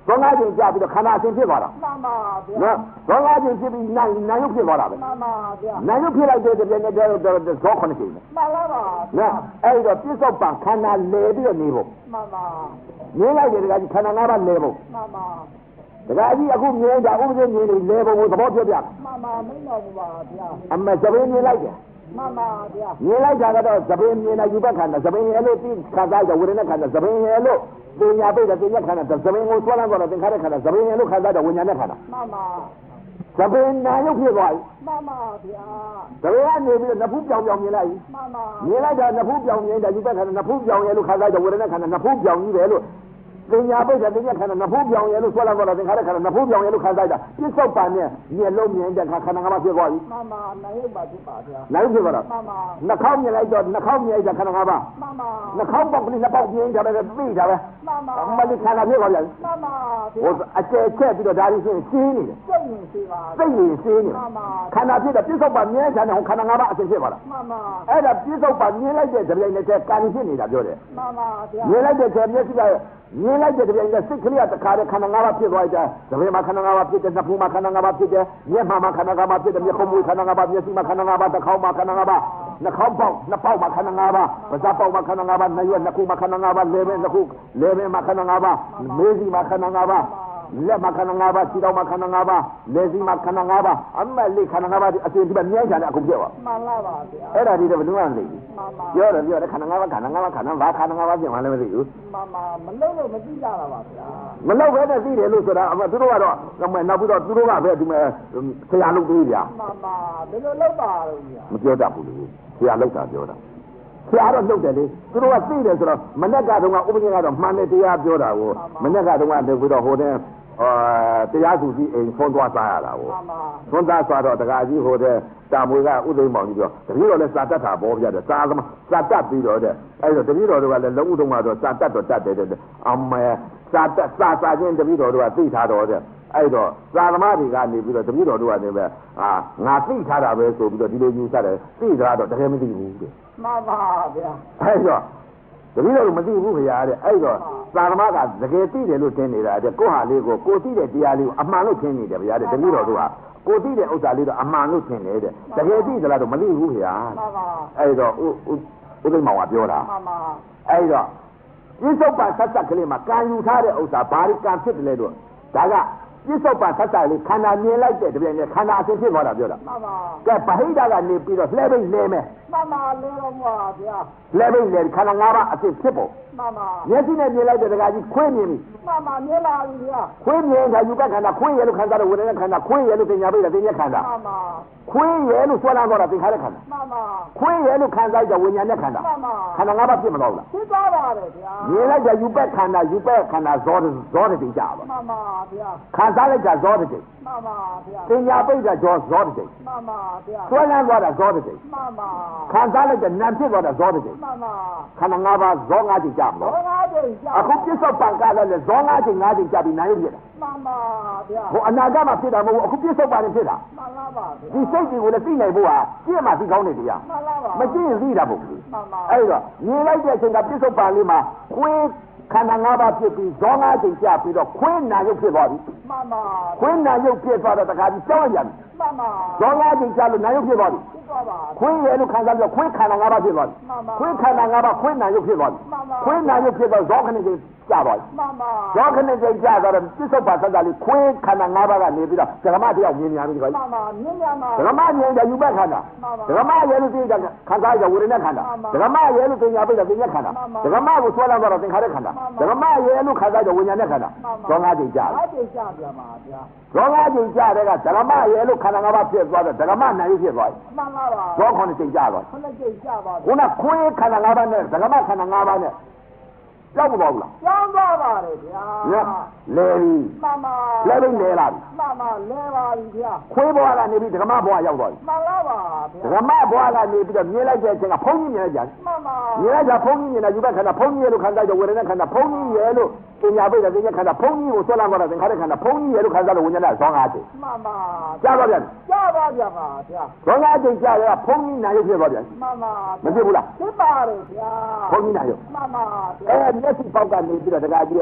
S1: သောငါးကျင်ကြပြီးတော့ခန္ဓာအစဉ်ဖြစ်သွားတာ
S2: မှန်ပါဗျာ
S1: နော်သောငါးကျင်ဖြစ်ပြီးနာနာယုတ်ဖြစ်သွားတာပဲ
S2: မှန်ပါဗျာ
S1: နာယုတ်ဖြစ်လိုက်တဲ့တပြည့်နဲ့တော့ဇောခုနှစ်ကျင်ပဲ
S2: မှန်လားပါ
S1: နော်အဲ့တော့ပြစ္ဆုတ်ပံခန္ဓာလဲပြီးတော့နေဖို့
S2: မှန်ပါ
S1: မြင်လိုက်တယ်တကကြီးခန္ဓာ၅ပါးလဲဖို့
S2: မှန်ပါ
S1: တကကြီးအခုမြင်တာဥပဒေမြင်နေလဲဖို့သဘောပြောပြ
S2: မှန်ပါမင်းတော်ဘူးပါဗျာ
S1: အမသဘင်မြင်လိုက်တယ်
S2: မှန်ပါဗျာ
S1: မြင်လိုက်တာကတော့သဘင်မြင်တာယူဘက်ခန္ဓာသဘင်ရဲ့လို့သိခံစားကြဝေဒနာခန္ဓာသဘင်ရဲ့လို့ပညာပိတ်တဲ့ပညာခန္ဓာသဘင်ကိုဆွဲလန်းတော့သင်္ခါရခန္ဓာသဘင်ရဲ့လို့ခံစားကြဝိညာဉ်နဲ့ခန္ဓာ
S2: မှန်ပါ
S1: သဘင်နာယုတ်ဖြစ်သွားပြီ
S2: မှန်ပါဗျာ
S1: သဘင်ကနေပြီးတော့နဖူးပြောင်ပြောင်မြင်လိုက်ပြီ
S2: မှန်ပါ
S1: မြင်လိုက်တာနဖူးပြောင်မြင်တာယူဘက်ခန္ဓာနဖူးပြောင်ရဲ့လို့ခံစားကြဝေဒနာခန္ဓာနဖူးပြောင်ကြီးတယ်လို့ပညာပိတ်တဲ့ပညာခန္ဓာနဖူးပြောင်ရဲ့လို့ဆွဲလန်းတော့သင်္ခါရခန္ဓာနဖူးပြောင်ရဲ့လို့ခံစားကြပြစ္ဆုတ်ပံနဲ့မျက်လုံးမြင်တဲ့ခန္ဓာငါးပါးဖြစ်သွားပြီ
S2: မှန်ပါနိုင်ရုပ်ပါဖြစ်ပါဗျာ
S1: နာယုတ်ဖြစ်သွားတာ
S2: မှန်ပါ
S1: နှာခေါင်းမြင်လိုက်တော့နှာခေါင်းမြင်လိုက်တဲ့ခန္ဓာငါးပါး
S2: မှန်ပါ
S1: နှာခေါင်းပေါက်ကလေးနှစ်ပေါက်ပြင်းကြတယ်သိတာပဲ
S2: မှန်ပါ
S1: အမလေးခန္ဓာဖြစ်သွားပြန်
S2: မှန်ပါ
S1: ဟိုအကျယ်ချက်ပြီးတော့ဒါလေးရှင်းရှင်းနေတယ်
S2: စိတ်ရင်ရှိပါ
S1: သိနေရှင်းနေ
S2: မှန်ပါ
S1: ခန္ဓာဖြစ်တဲ့ပြစ္ဆုတ်ပါမြဲချမ်းတဲ့ဟိုခန္ဓာငါးပါးအစဉ်ဖြစ်သွားတာ
S2: မှန်ပါ
S1: အဲ့ဒါပြစ္ဆုတ်ပါမြင်လိုက်တဲ့ကြပြိုင်နဲ့ကာဏီဖြစ်နေတာပြောတယ်
S2: မှန်ပါဗျာ
S1: မြင်လိုက်တဲ့ချက်မျက်စိကမြင်လိုက်တဲ့ကြပြိုင်နဲ့စိတ်ကလေးကတခါတည်းခန္ဓာငါးပါးဖြစ်သွားကြကြပြိုင်မှာခန္ဓာငါးပါးဖြစ်တဲ့နှစ်ဖူးမှာခန္ဓာငါးပါးဖြစ်တဲ့မျက်မှောက်မှာခန္ဓာငါးပါးဖြစ်တဲ့မျက်ခုံးမွေးခန္ဓာငါးပါးမျက်စိမှာခန္ဓာငါးပါးတစ်ခေါက်မှာခန္ဓာငါးပါးနှာခေါင်းပေါက်နှစ်ပေါက်မှာခန္ဓာငါးပါးပါးစပ်ပေါက်မှာခန္ဓာငါးပါးနှစ်ရွက်နှစ်ခုမှာခန္ဓာငါးပါးလေးဘဲနှစ်ခုလေးဘဲမှာခန္ဓာငါးပါးမေးစီမှာခန္ဓာငါးပါးလက်မှာခန္ဓာငါးပါးခြေထောက်မှာခန္ဓာငါးပါးလက်စီမှာခန္ဓာငါးပါးအမလေးခန္ဓာငါးပါးအစဉ်ဒီမှာမြဲချမ်းတဲ့အကုန်ပြည့်သွား
S2: မှန်လားပါဗျာ
S1: အဲ့ဒါဒီတော့ဘယ်လိုမှမသိဘူး
S2: မှန်ပါ
S1: ပြောတယ်ပြောတယ်ခန္ဓာငါးပါးခန္ဓာငါးပါးခန္ဓာဘာခန္ဓာငါးပါးပြင်မှလည်းမသိဘူး
S2: မှန်ပါမလုံးလို့မသိကြတာပါဗျာ
S1: မလောက်ပဲနဲ့သိတယ်လို့ဆိုတာအမသူတို့ကတော့တော့နောက်ပြီးတော့သူတို့ကပဲဒီမဲ့ဆရာလုပ်သေးဗျာ
S2: မှန်ပါဘယ်လိုလုပ်ပါလို့ဗျာ
S1: မပြောတတ်ဘူးလေဆရာလုပ်တာပြောတာဆရာတော့လုပ်တယ်လေသူတို့ကသိတယ်ဆိုတော့မနေ့ကတော့ဥပဒေကတော့မှန်တယ်တရားပြောတာကိုမနေ့ကတော့ပြီးတော့ဟိုတဲ့အာတရားသူကြီးအိမ်ဖုံးသွားစားရတာကို
S2: မှန်ပါ
S1: ဖုံးသားစားတော့တကားကြီးဟိုတဲ့တာမွေကဥသိမ်းမောင်ကြီးပြောတပည့်တော်လည်းစာတတ်တာပေါ်ပြတယ်စာသမားစာတတ်ပြီးတော့တဲ့အဲ့တော့တပည့်တော်တို့ကလည်းလုံးဥတုံကတော့စာတတ်တော့တတ်တယ်တဲ့အမေစာတတ်စာစာချင်းတပည့်တော်တို့ကသိထားတော့တဲ့အဲ့တော့သာသမားတွေကနေပြီးတော့တပည့်တော်တို့ကနေပဲအာငါသိထားတာပဲဆိုပြီးတော့ဒီလိုယူဆတယ်သိထားတော့တကယ်မသိဘူးတဲ့
S2: မှန်ပါဗျာ
S1: အဲ့တော့တပည့်တော်တို့မသိဘူးခင်ဗျာတဲ့အဲ့တော့သာသမားကတကယ်သိတယ်လို့ထင်နေတာတဲ့ကိုယ့်ဟာလေးကိုကိုသိတဲ့တရားလေးကိုအမှန်လို့ထင်နေတယ်ဗျာတဲ့တပည့်တော်တို့ကကိုသိတဲ့ဥစ္စာလေးတော့အမှန်လို့ထင်တယ်တဲ့တကယ်သိသလားတော့မသိဘူးခင်ဗျာ
S2: မှန်ပါ
S1: အဲ့တော့ဥဥသိမ်းမောင်ကပြောတာ
S2: မှန်ပါ
S1: အဲ့တော့ပြစ္ဆုတ်ပံဆက်ဆက်ကလေးမှာကံယူထားတဲ့ဥစ္စာဘာလို့ကံဖြစ်တယ်လဲတော့ဒါကပြစ္ဆုတ်ပံဆက်ဆက်လေးခန္ဓာမြင်လိုက်တဲ့တပြည့်နဲ့ခန္ဓာအစဉ်ဖြစ်သွားတာပြောတာ
S2: မှန်ပါ
S1: ကဲဗဟိတကနေပြီးတော့လှဲပိတ်လဲမယ်
S2: မှန်ပါလေတော့မှာဗျာ
S1: လှဲပိတ်လဲခန္ဓာ၅ပါးအစဉ်ဖြစ်ဖို့
S2: မှန်ပါ
S1: မျက်စိနဲ့မြင်လိုက်တဲ့တကားကြီးခွေးမြင်ပြီ
S2: မှန်ပါမြင်လာပြီဗျာ
S1: ခွေးမြင်တာယူကခန္ဓာခွေးရဲလို့ခံစားတဲ့ဝေဒနာခန္ဓာခွေးရဲလို့ပညာပိတ်တဲ့ပညာခန္ဓာ
S2: မှန်ပါ
S1: ခွေးရဲလို့ဆွဲလာတော့တာသင်္ခါရခန္ဓာ
S2: မှန်ပါ
S1: ခွေးရဲလို့ခံစားတဲ့ဝိညာဉ်နဲ့ခန္ဓာ
S2: မှန်ပါ
S1: ခန္ဓာ၅ပါးဖြစ်မတော့ဘူးလား
S2: သိသွားပါတယ်ဗျာ
S1: မြင်လိုက်တဲ့ယူပက်ခန္ဓာယူပက်ခန္ဓာဇောဇောတတိကြပါ
S2: မှန်ပါဗျာ
S1: ခံစားလိုက်တာဇောတတိ
S2: မှန်ပါဗျာ
S1: ပညာပိတ်တာဇောဇောတတိ
S2: မှန်ပါဗျာ
S1: ဆွဲလန်းသွားတာဇောတတိ
S2: မှန်ပါ
S1: ခံစားလိုက်တဲ့နာမ်ဖြစ်သွားတာဇောတတိ
S2: မှန်ပါ
S1: ခန္ဓာ၅ပါးဇော၅ချိန်ကြမ
S2: ဘော
S1: လို့
S2: ငါးချိန်ကြာ
S1: အခုပြစ္ဆုတ်ပံကလည်းဇော၅ချိန်၅ချိန်ကြပြီးနိုင်ရဖြစ်တာ
S2: မှန်ပါဗျာ
S1: ဟိုအနာဂတ်မှာဖြစ်တာမဟုတ်ဘူးအခုပြစ္ဆုတ်ပံနဲ့ဖြစ်တာ
S2: မှန်လားပါဗျာ
S1: ဒီစိတ်ကြီးကိုလည်းသိနိုင်ဖို့ဟာကြည့်မှသိကောင်းနေတရား
S2: မှန်လားပါ
S1: မကြည့်ရင်သိတာမဟုတ်ဘူး
S2: မှန်ပါ
S1: အဲ့တော့မြင်လိုက်တဲ့အချိန်ကပြစ္ဆုတ်ပံလေးမှာခွေးခန္ဓာ၅ပါးဖြစ်ပြီးဇော၅ချိန်ကြပြီးတော့ခွေးနာရုပ်ဖြစ်သွားပြီ
S2: မှန်ပါ
S1: ခွေးနာရုပ်ဖြစ်သွားတော့တခါကြီးကြောက်ရပြီ
S2: မှန်ပါ
S1: ဇော၅ချိန်ကြလို့နာရုပ်ဖြစ်သွားပြီ
S2: သိသွားပါ
S1: ခွေးရဲလို့ခံစားပြီးတော့ခွေးခန္ဓာ၅ပါးဖြစ်သွားပြီ
S2: မှန်ပါ
S1: ခွေးခန္ဓာ၅ပါးခွေးနာရုပ်ဖြစ်သွားပြီ
S2: မှန်ပါ
S1: ခွေးနာရုပ်ဖြစ်တော့ဇောခဏချိန်ကြသွားပြီ
S2: မှန်ပါ
S1: ဇောခဏချိန်ကြတော့ပြစ္ဆုတ်ပါသတ္တလေးခွေးခန္ဓာ၅ပါးကနေပြီးတော့ဓမ္မတယောက်မြင်များပြီဒီကောင်
S2: မှန်ပါမြင်များမှာ
S1: ဓမ္မမြင်တဲ့ယူဘက်ခန္ဓာဓမ္မရဲလို့သိကြခံစားရဝေဒနာခန္ဓာဓမ္မရဲလို့ပညာပိတ်တဲ့ပညာခန္ဓာဓမ္မကိုဆွဲလာတော့သင်္ခါရခန္ဓာဓမ္မရဲလို့ခံစားရဝိညာဉ်နဲ့ခန္ဓာဇော၅ချိန်ကြတယ်
S2: အားချိန်ကြာပြန်ပါဗျာ
S1: ဇော၅ချိန်ကြတဲ့ကဓမ္မရဲလို့ခန္ဓာ၅ပါးဖြစ်သွားတော့ဓမ္မနာရုပ်ဖြစ်သွားပြီ
S2: မှန်လားပါ
S1: ဇောခဏချိန်ကြသွား
S2: ခုနှစ်ချိန်ကြာပါ
S1: ခုနခွေးခန္ဓာ၅ပါးနဲ့ဓမ္မခန္ဓာ၅ပါးနဲ့ကြောက်မသွားဘူးလား
S2: ကျောင်းသွားပါတယ်ဗျာ
S1: ညလဲပြီ
S2: မှန်ပါ
S1: လဲပြီးလဲလာပြီ
S2: မှန်ပါလဲပါပြီဗျာ
S1: ခွေးဘွားကနေပြီးဓမ္မဘွားရောက်သွားပြီ
S2: မှန်လားပါဗျာ
S1: ဓမ္မဘွားကနေပြီးတော့မြင်လိုက်တဲ့အချိန်ကဘုန်းကြီးမြင်လိုက်ကြတယ်
S2: မှန်ပါ
S1: မြင်လိုက်တာဘုန်းကြီးမြင်တာယူဘက်ခန္ဓာဘုန်းကြီးရဲ့လို့ခံစားကြဝေဒနာခန္ဓာဘုန်းကြီးရဲ့လို့ပညာပိတ်တဲ့ပညာခန္ဓာဘုန်းကြီးကိုဆွဲလာတော့သင်္ခါရခန္ဓာဘုန်းကြီးရဲ့လို့ခံစားလို့ဝိညာဉ်နဲ့ဇော၅ချိန်
S2: မှန်ပါ
S1: ကြားပါဗျာ
S2: ကြားပါဗျာပါဗျာ
S1: ဇော၅ချိန်ကြားရဘုန်းကြီးနာရုပ်ဖြစ်သွားပြန်
S2: မှန်ပါ
S1: မဖြစ်ဘူးလား
S2: ဖြစ်ပါတယ်ဗျာ
S1: ဘုန်းကြီးနာရုပ်
S2: မှန်ပါဗျာ
S1: အဲမျက်စိပေါက်ကနေပြီးတော့တကားကြီးရဲ့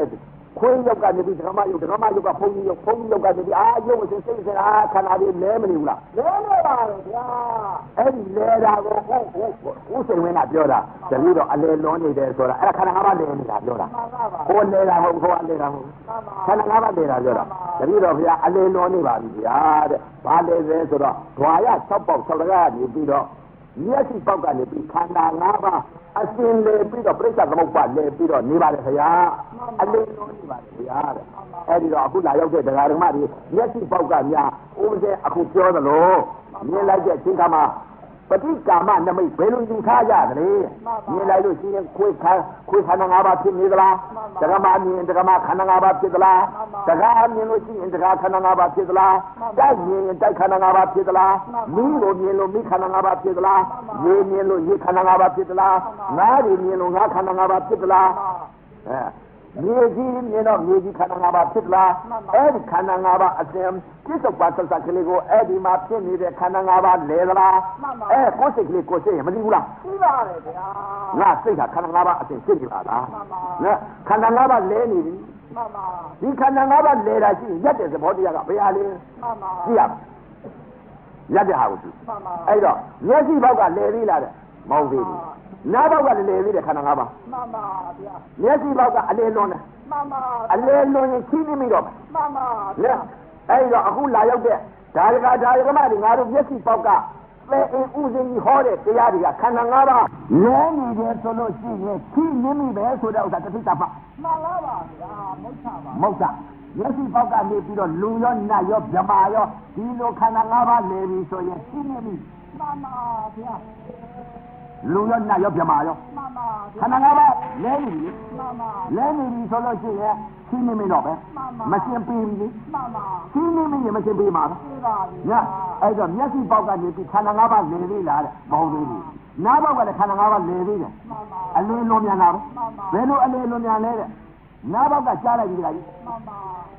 S1: ခွေးယောက်ကနေပြီးဒကမယုတ်ဒကမယုတ်ကဘုန်းကြီးယုတ်ဘုန်းကြီးယုတ်ကနေပြီးအာယုတ်မစင်စိတ်စင်အားခန္ဓာလေးလဲမနေဘူးလား
S2: လဲနေပါလေဗျာ
S1: အဲ့ဒီလဲတာကိုဟုတ်ဟုတ်ဦးစိန်ဝင်းကပြောတာတပည့်တော်အလဲလွန်နေတယ်ဆိုတာအဲ့ဒါခန္ဓာငါးပါးလဲနေတာပြောတာဟိုလဲတာဟုတ်ဟိုအလဲတာဟုတ်ခန္ဓာငါးပါးလဲတာပြောတာတပည့်တော်ဘုရားအလဲလွန်နေပါပြီဗျာတဲ့ဘာလဲလဲဆိုတော့ဓွာရ၆ပေါက်၆တကားနေပြီးတော့မျက်စိပေါက်ကနေပြီးခန္ဓာငါးပါးအစင်လေပြီးတော့ပြိဿသမုပ္ပါလေပြီးတော့နေပါလေခင်ဗျာအလေးလုံးနေပါလေခင်ဗျာတဲ့အဲ့ဒီတော့အခုလာရောက်တဲ့တရားဓမ္မတွေမျက်စိပေါက်ကများဦးစဲအခုပြောသလိုမြင်လိုက်တဲ့အချိန်ခါမှာပဋိကာမနမိတ်ဘယ်လိုယူထားကြသလဲမြင်လိုက်လို့ရှိရင်ခွေးခါခွေးခန္ဓာငါးပါးဖြစ်နေသလားဓမ္မမြင်ဓမ္မခန္ဓာငါးပါးဖြစ်သလားတရားမြင်လို့ရှိရင်တရားခန္ဓာငါးပါးဖြစ်သလားတိုက်မြင်ရင်တိုက်ခန္ဓာငါးပါးဖြစ်သလားမိကိုမြင်လို့မိခန္ဓာငါးပါးဖြစ်သလားရေမြင်လို့ရေခန္ဓာငါးပါးဖြစ်သလားငါးတွေမြင်လို့ငါးခန္ဓာငါးပါးဖြစ်သလားအဲမြေကြီးမြင်တော့မြေကြီးခန္ဓာငါးပါးဖြစ်လားအဲ့ဒီခန္ဓာငါးပါးအစဉ်ပြစ္ဆုတ်ပါဆက်ဆက်ကလေးကိုအဲ့ဒီမှာဖြစ်နေတဲ့ခန္ဓာငါးပါးလဲသလားအဲကိုယ်စိတ်ကလေးကိုယ်စိတ်ရမသိဘူးလား
S2: သိပါတယ်ဗျာ
S1: ငါစိတ်ကခန္ဓာငါးပါးအစဉ်ဖြစ်နေပါလားနော်ခန္ဓာငါးပါးလဲနေပြီ
S2: မှန်ပါ
S1: ဒီခန္ဓာငါးပါးလဲတာရှိရင်ရက်တဲ့သဘောတရားကဘယ်ဟာလဲ
S2: မှန်ပါ
S1: သိရရက်တဲ့ဟာကိုသိ
S2: မှန်ပါ
S1: အဲ့တော့မျက်စိဘောက်ကလဲသေးလားတဲ့မဟုတ်သေးဘူးနားဘောက်ကလည်းလဲသေးတယ်ခန္ဓာငါးပါး
S2: မှန်ပါဗျာ
S1: မျက်စိဘောက်ကအလဲလွန်တယ်
S2: မှန်ပါ
S1: အလဲလွန်ရင်ခင်းနေမိတော့မယ်
S2: မှန်ပါ
S1: ဗျာအဲ့တော့အခုလာရောက်တဲ့ဒါရကဒါရကမတွေငါတို့မျက်စိဘောက်ကပဲအင်းဥစဉ်ကြီးဟောတဲ့တရားတွေကခန္ဓာငါးပါးလဲနေတယ်ဆိုလို့ရှိရင်ခင်းနေမိပဲဆိုတဲ့ဥစ္စာတစ်သိတာမှ
S2: မှန်ပါပါဗျာမဟုတ်တာပါ
S1: မဟုတ်တာမျက်စိဘောက်ကနေပြီးတော့လူရောနတ်ရောဗြမာရောဒီလိုခန္ဓာငါးပါးလဲပြီဆိုရင်ခင်းနေမိ
S2: မှန်ပါဗျာ
S1: လူရောနတ်ရောဗြမာရော
S2: မှန်ပါ
S1: ခန္ဓာငါးပါးလဲနေပြီ
S2: မှန်ပါ
S1: လဲနေပြီဆိုလို့ရှိရင်ခင်းနေမိတော့ပဲမရှင်းပြီးပြီ
S2: မှန်ပါ
S1: ခင်းနေမိရင်မရှင်းပြီးမှာပဲ
S2: သိပါပြီ
S1: ညအဲ့တော့မျက်စိပေါက်ကနေပြီးခန္ဓာငါးပါးလဲသေးလားတဲ့မဟုတ်သေးဘူးနားပေါက်ကလည်းခန္ဓာငါးပါးလဲသေးတယ်
S2: မှန်ပါ
S1: အလင်းလုံးမြန်တာပဲဘယ်လိုအလင်းလုံးမြန်လဲတဲ့နားပေါက်ကကြားလိုက်ပြီတခါကြီး
S2: မှန်ပါ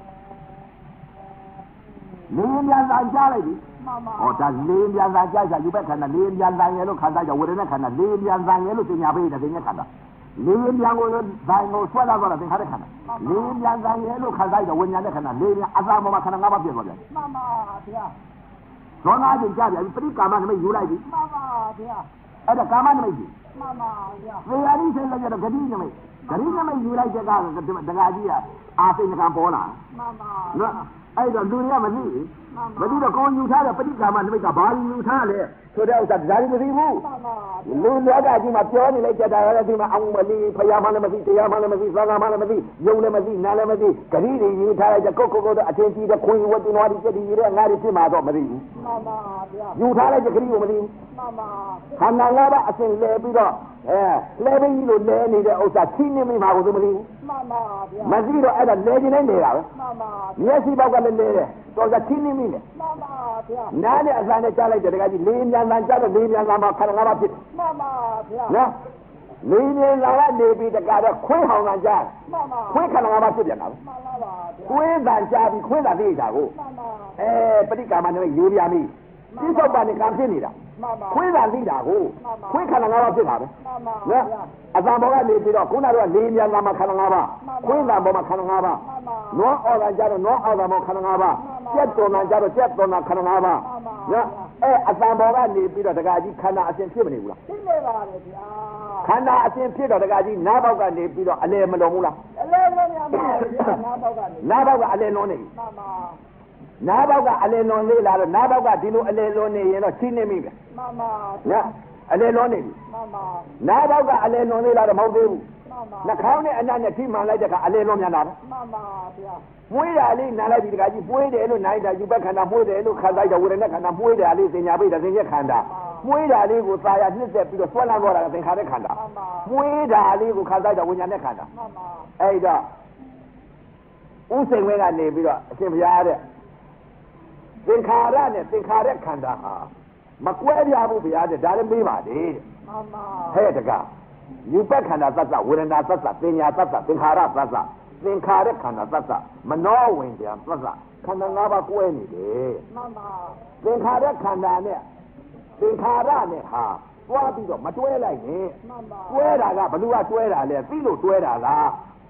S1: လင်းမြန်သာကြားလိုက်ပြီ
S2: မှန်ပါ
S1: ဟောဒါလင်းမြန်သာကြားကြယူပဲခန္ဓာလင်းမြန်သာရဲ့လို့ခန္ဓာကြောင့်ဝေဒနာခန္ဓာလင်းမြန်သာရဲ့လို့သင်ညာပေးတယ်သင်ညာခန္ဓာလင်းမြန်ကိုဇိုင်ကိုဆွဲလာတော့သင်္ခါရခန္ဓာလင်းမြန်သာရဲ့လို့ခန္ဓာကြောင့်ဝိညာဉ်နဲ့ခန္ဓာလင်းမြန်အသာပေါ်မှာခန္ဓာ၅ပါးပြည့်သွားတယ်
S2: မှန်ပါဗျာ
S1: သောနာကျင်ကြားပြန်ပြီပရိကာမနမိတ်ယူလိုက်ပြီ
S2: မှန်ပါဗျာ
S1: အဲ့ဒါကာမနမိတ်ကြီး
S2: မှန်ပါဗျာ
S1: သေယာတိစိတ်လည်းရတော့ဂတိနမိတ်ဂတိနမိတ်ယူလိုက်တဲ့ကတကကြီးကအာစိတ်ကံပေါ်လာ
S2: မှန်ပါ
S1: နော်အဲ့တော့လူတွေကမသိဘူးမသိတော့ကောင်းယူထားတဲ့ပဋိကာမနမိတ်ကဘာယူထားလဲဆိုတဲ့ဥစ္စာဒါကြီးမသိဘူးလူလောကကြီးမှာပြောနေလိုက်ကြတာလည်းဒီမှာအောင်မလီဖယားမှလည်းမသိတရားမှလည်းမသိသံဃာမှလည်းမသိယုံလည်းမသိနာလည်းမသိဂတိတွေယူထားလိုက်ကြကုတ်ကုတ်ကုတ်အချင်းကြီးတဲ့ခွင်ဝတ်တင်တော်ဒီစက်ဒီရဲ့ငါးတွေဖြစ်မှာတော့မသိဘူး
S2: မှန်ပါဗျာ
S1: ယူထားလိုက်ကြဂတိကိုမသိဘူး
S2: မှန်ပါ
S1: ခန္ဓာငါးပါးအစဉ်လဲပြီးတော့အဲလဲပြီးလို့လဲနေတဲ့ဥစ္စာချင်းနေမိမှာကိုသူမသိဘူး
S2: မှန်ပါဗျာ
S1: မသိတော့အဲ့ဒါလဲခြင်းနဲ့နေတာပဲ
S2: မှန်ပါ
S1: မျက်စိဘောက်ကလည်းလဲတယ်တော့ကချင်းနေမိတယ်
S2: မှန်ပါဗျာ
S1: နားနဲ့အစနဲ့ကြားလိုက်တဲ့တကကြီးလေးမြန်မြန်ကြားတော့လေးမြန်မြန်မှာခန္ဓာငါးပါးဖြစ်
S2: မှန်ပါဗျာ
S1: နော်လေးမြန်လာကနေပြီးတကတော့ခွေးဟောင်ကကြား
S2: မှန်ပါ
S1: ခွေးခန္ဓာငါးပါးဖြစ်ပြန်တာပဲ
S2: မှန်ပါဗျာ
S1: ခွေးတန်ကြားပြီးခွေးတန်သိတာကို
S2: မှန်ပါ
S1: အဲပဋိကာမနဲ့လေးပြာမိပြစ္ဆုတ်ပါနဲ့ကံဖြစ်နေတာ
S2: မှန်ပါ
S1: ခွေးတန်သိတာကိုခွေးခန္ဓာငါးပါးဖြစ်တာပဲ
S2: မှန်ပါ
S1: နော်အတန်ဘောကနေပြီးတော့ခုနကလေးမြန်လာမှာခန္ဓာငါးပါးခွေးတန်ဘောမှာခန္ဓာငါးပါးနွားအော်တန်ကြတော့နွားအော်တန်ဘောခန္ဓာငါးပါးကြက်တော်တန်ကြတော့ကြက်တော်တန်ခန္ဓာငါးပါးနော်အဲအတန်ဘောကနေပြီးတော့တကကြီးခန္ဓာအစဉ်ဖြစ်မနေဘူးလား
S2: ဖြစ်နေပါတယ်ဗျာ
S1: ခန္ဓာအစဉ်ဖြစ်တော့တကကြီးနားပေါက်ကနေပြီးတော့အလဲမလုံးဘူးလား
S2: အလဲလုံးရပါဗျာနားပေါက်ကနေ
S1: နားပေါက်ကအလဲလုံးနေပြီ
S2: မှန်ပါ
S1: နားပေါက်ကအလဲလုံးလေးလာတော့နားပေါက်ကဒီလိုအလဲလုံးနေရင်တော့ချင်းနေမိပဲ
S2: မှန်ပါ
S1: နော်အလဲလုံးနေပြီ
S2: မှန်ပါ
S1: နားပေါက်ကအလဲလုံးလေးလာတော့မဟုတ်သေးဘူး
S2: မှန်ပါ
S1: နှာခေါင်းနဲ့အနံ့နဲ့ထိမှန်လိုက်တဲ့ကအလဲလုံးမြန်တာပဲ
S2: မှန်ပါဗျာ
S1: မွေးတာလေးနားလိုက်ပြီတကကြီးပွေးတယ်လို့နိုင်တာယူဘက်ခန္ဓာမွေးတယ်လို့ခန္ဓာကြောင့်ဝေဒနာခန္ဓာမွေးတယ်လေးစင်ညာပိတ်တဲ့စင်ရက်ခန္ဓာမွေးတာလေးကိုသာယာနှိမ့်ဆက်ပြီးတော့ဆွဲလန်းသွားတာကသင်္ခါရခန္ဓာမွေးတာလေးကိုခန္ဓာကြောင့်ဝိညာဉ်နဲ့ခန္ဓာ
S2: မှန်ပါ
S1: အဲ့တော့ဥစိန်ဝဲကနေပြီးတော့အရှင်ဘုရားတဲ့သင်္ခါရနဲ့သင်္ခါရခန္ဓာဟာမကွဲပြားဘူးဗျာတဲ့ဒါလည်းမေးပါလေ
S2: မှန်ပါ
S1: ဟဲ့တကားယူဘက်ခန္ဓာသတ္တဝေဒနာသတ္တပညာသတ္တသင်္ခါရသတ္တသင်္ခါရခန္ဓာသတ္တမနောဝင်ပြန်သတ္တခန္ဓာ၅ပါးကွဲနေတယ်
S2: မှန်ပါ
S1: သင်္ခါရခန္ဓာနဲ့သင်္ခါရနဲ့ဟာတွားပြီးတော့မတွဲလိုက်နဲ့
S2: မှန်ပါ
S1: တွဲတာကဘ누구ကတွဲတာလဲသိလို့တွဲတာလား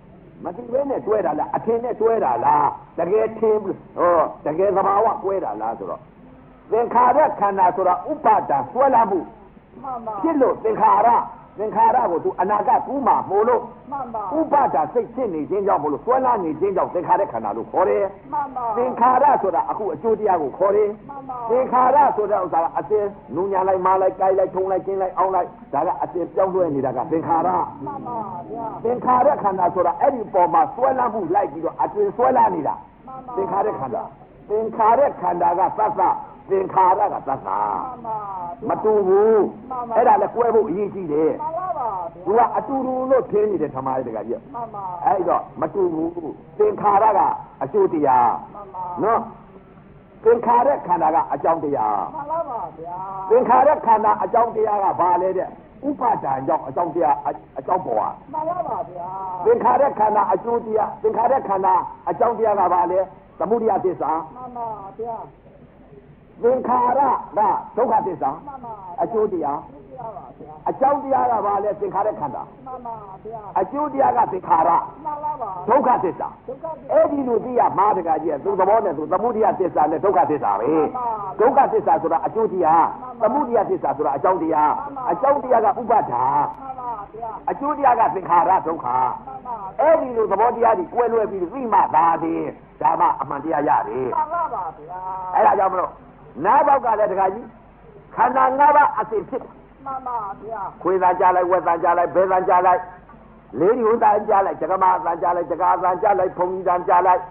S1: မသိဘဲနဲ့တွဲတာလားအထင်နဲ့တွဲတာလားတကယ်ထင်ဟောတကယ်သဘာဝကွဲတာလားဆိုတော့သင်္ခါရခန္ဓာဆိုတာဥပါဒံဆွဲလာမှု
S2: မှန်ပါ
S1: ဖြစ်လို့သင်္ခါရသင်္ခါရကိုသူအနာဂတ်ကူးမှာမို့လို့
S2: မှန်ပါ
S1: ဥပါဒစိတ်ဖြစ်နေခြင်းကြောင့်မို့လို့ဆွဲလာနေခြင်းကြောင့်သင်္ခါရခန္ဓာလို့ခေါ်တယ်
S2: မှန်ပါ
S1: သင်္ခါရဆိုတာအခုအကျိုးတရားကိုခေါ်တယ်
S2: မှန်ပါ
S1: သင်္ခါရဆိုတာဥစ္စာကအစင်းနူညာလိုက်မာလိုက်ကြိုက်လိုက်ထုံလိုက်ကျင်းလိုက်အောင်းလိုက်ဒါကအစင်းပြောင်းလဲနေတာကသင်္ခါရ
S2: မှန်ပါဗျာ
S1: သင်္ခါရခန္ဓာဆိုတာအဲ့ဒီပေါ်မှာဆွဲလာမှုလိုက်ပြီးတော့အကျဉ်းဆွဲလာနေတာသင်္ခါရခန္ဓာသင်္ခါရခန္ဓာကသတ်သသင်္ခါရကသတ်သမတူဘူးအဲ့ဒါလည်းကွဲဖို့အရေးကြီးတယ်
S2: မှန်ပါပါ
S1: သူကအတူတူလို့ထင်းနေတယ်ထမရတကကြီး
S2: မှန်ပါ
S1: အဲ့တော့မတူဘူးသင်္ခါရကအကျိုးတရား
S2: မှန်ပါ
S1: နော်သင်္ခါရခန္ဓာကအကြောင်းတရား
S2: မှန်ပါပါဗျာ
S1: သင်္ခါရခန္ဓာအကြောင်းတရားကဘာလဲတဲ့ဥပါဒံကြောင့်အကြောင်းတရားအကြောင်းပေါ်
S2: မှန်ပါပါဗျာ
S1: သင်္ခါရခန္ဓာအကျိုးတရားသင်္ခါရခန္ဓာအကြောင်းတရားကဘာလဲသမုဒယသစ္စာ
S2: မှန်ပါဗျာ
S1: သင်္ခါရကဒုက္ခသစ္စာ
S2: မှန်ပါ
S1: အကျိုးတရားအကြောင်းတရားကဘာလဲသင်္ခါရခန္ဓာ
S2: မှန်ပါဗျာ
S1: အကျိုးတရားကသင်္ခါရ
S2: မှန်ပါပါ
S1: ဒုက္ခသစ္စာ
S2: ဒုက္ခသစ္စာ
S1: အဲ့ဒီလိုသိရမှာတကကြီးသူသဘောနဲ့သူသမုဒယသစ္စာနဲ့ဒုက္ခသစ္စာပဲဒုက္ခသစ္စာဆိုတာအကျိုးတရားသမုဒယသစ္စာဆိုတာအကြောင်းတရားအကြောင်းတရားကဥပါဒာ
S2: မှန်ပါဗျာ
S1: အကျိုးတရားကသင်္ခါရဒုက္ခအဲ့ဒီလိုသဘောတရားကြီးကွဲလွဲပြီးသိမှသာတယ်ဒါမှအမှန်တရားရတယ်
S2: မှန်ပါပါဗျာ
S1: အဲ့ဒါကြောင့်မလို့နားပေါက်ကလည်းတခါကြီးခန္ဓာ၅ပါးအစဉ်ဖြစ်
S2: မှန်ပါဗျာ
S1: ခွေးသာကြားလိုက်ဝက်သာကြားလိုက်ဘဲသာကြားလိုက်လေးဒီဝသာကြားလိုက်ဇကမသာကြားလိုက်ဇကာသာကြားလိုက်ဖုံကြီးသာကြားလိုက်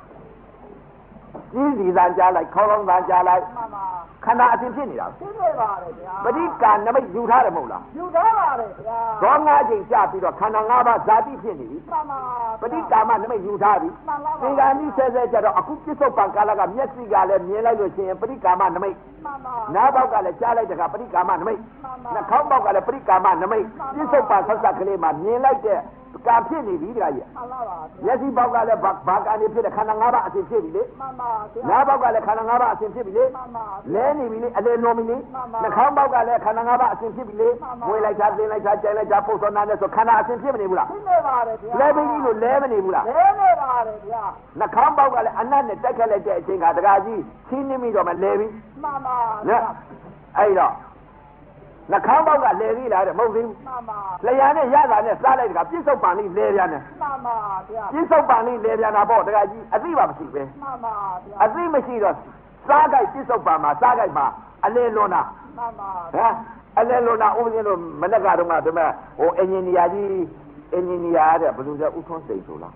S1: ကြီးစီသာကြားလိုက်ခေါင်းကောင်းသာကြားလိုက်
S2: မှန်ပါ
S1: ခန္ဓာအစဉ်ဖြစ်နေတာ
S2: ဖြစ်နေပါတယ်ဗျာ
S1: ပဋိက္ခနမိတ်ယူထားတယ်မဟုတ်လား
S2: ယူထားပါတယ်ဗျာ
S1: သောငါးချိန်ကြာပြီးတော့ခန္ဓာ၅ပါးဇာတိဖြစ်နေပြီ
S2: မှန်ပါ
S1: ပဋိက္ခမနမိတ်ယူထားပြီ
S2: မှန်ပါ
S1: သင်္ကာမိဆဲဆဲကြတော့အခုပြစ္ဆုတ်ပံကာလကမျက်စိကလည်းမြင်လိုက်လို့ရှိရင်ပဋိက္ခမနမိတ်
S2: မှန်ပါ
S1: နားပေါက်ကလည်းကြားလိုက်တဲ့ကပဋိက္ခမနမိတ်နှာခေါင်းပေါက်ကလည်းပဋိက္ခမနမိတ်ပြစ္ဆုတ်ပံဆက်ဆက်ကလေးမှာမြင်လိုက်တဲ့ကံဖြစ်နေပြီတခါကြီး
S2: မှန်ပါပါ
S1: မျက်စိပေါက်ကလည်းဘာကံနေဖြစ်တဲ့ခန္ဓာ၅ပါးအစဉ်ဖြစ်ပြီလေ
S2: မှန်ပါ
S1: နားပေါက်ကလည်းခန္ဓာ၅ပါးအစဉ်ဖြစ်ပြီလေ
S2: မှန်ပါ
S1: လဲနေပြီလေအလေလုံးပြီလေနှာခေါင်းပေါက်ကလည်းခန္ဓာ၅ပါးအစဉ်ဖြစ်ပြီလေဝေးလိုက်ချသိလိုက်ချကြိုင်လိုက်ချပုတ်စောနာနဲ့ဆိုခန္ဓာအစဉ်ဖြစ်မနေဘူးလား
S2: ဖြစ်နေပါတယ်ဗျာ
S1: လဲပြီးလို့လဲမနေဘူးလား
S2: လဲနေပါတယ်ဗျာ
S1: နှာခေါင်းပေါက်ကလည်းအနတ်နဲ့တက်ခက်လိုက်တဲ့အချိန်ကတခါကြီးချင်းနေပြီတော့မလဲပြီ
S2: မှန်ပါ
S1: နော်အဲ့တော့နှာခေါင်းပေါက်ကလဲပြီးလားတဲ့မဟုတ်သေးဘူး
S2: မှန်ပါ
S1: လျှာနဲ့ရတာနဲ့စားလိုက်တကပြစ္ဆုတ်ပံလေးလဲပြန်တယ်
S2: မှန်ပါဗျာ
S1: ပြစ္ဆုတ်ပံလေးလဲပြန်တာပေါ့တကကြီးအသိပါမရှိပဲ
S2: မှန်ပါဗျာ
S1: အသိမရှိတော့စားကြိုက်ပြစ္ဆုတ်ပံမှာစားကြိုက်မှာအလဲလွန်တာ
S2: မှန်ပါ
S1: ဟမ်အလဲလွန်တာဥပဒေလို့မနေ့ကတော့မှဒီမဲ့ဟိုအင်ဂျင်နီယာကြီးအင်ဂျင်နီယာတဲ့ဘယ်လိုလဲဥထွန်းစိန်ဆိုလား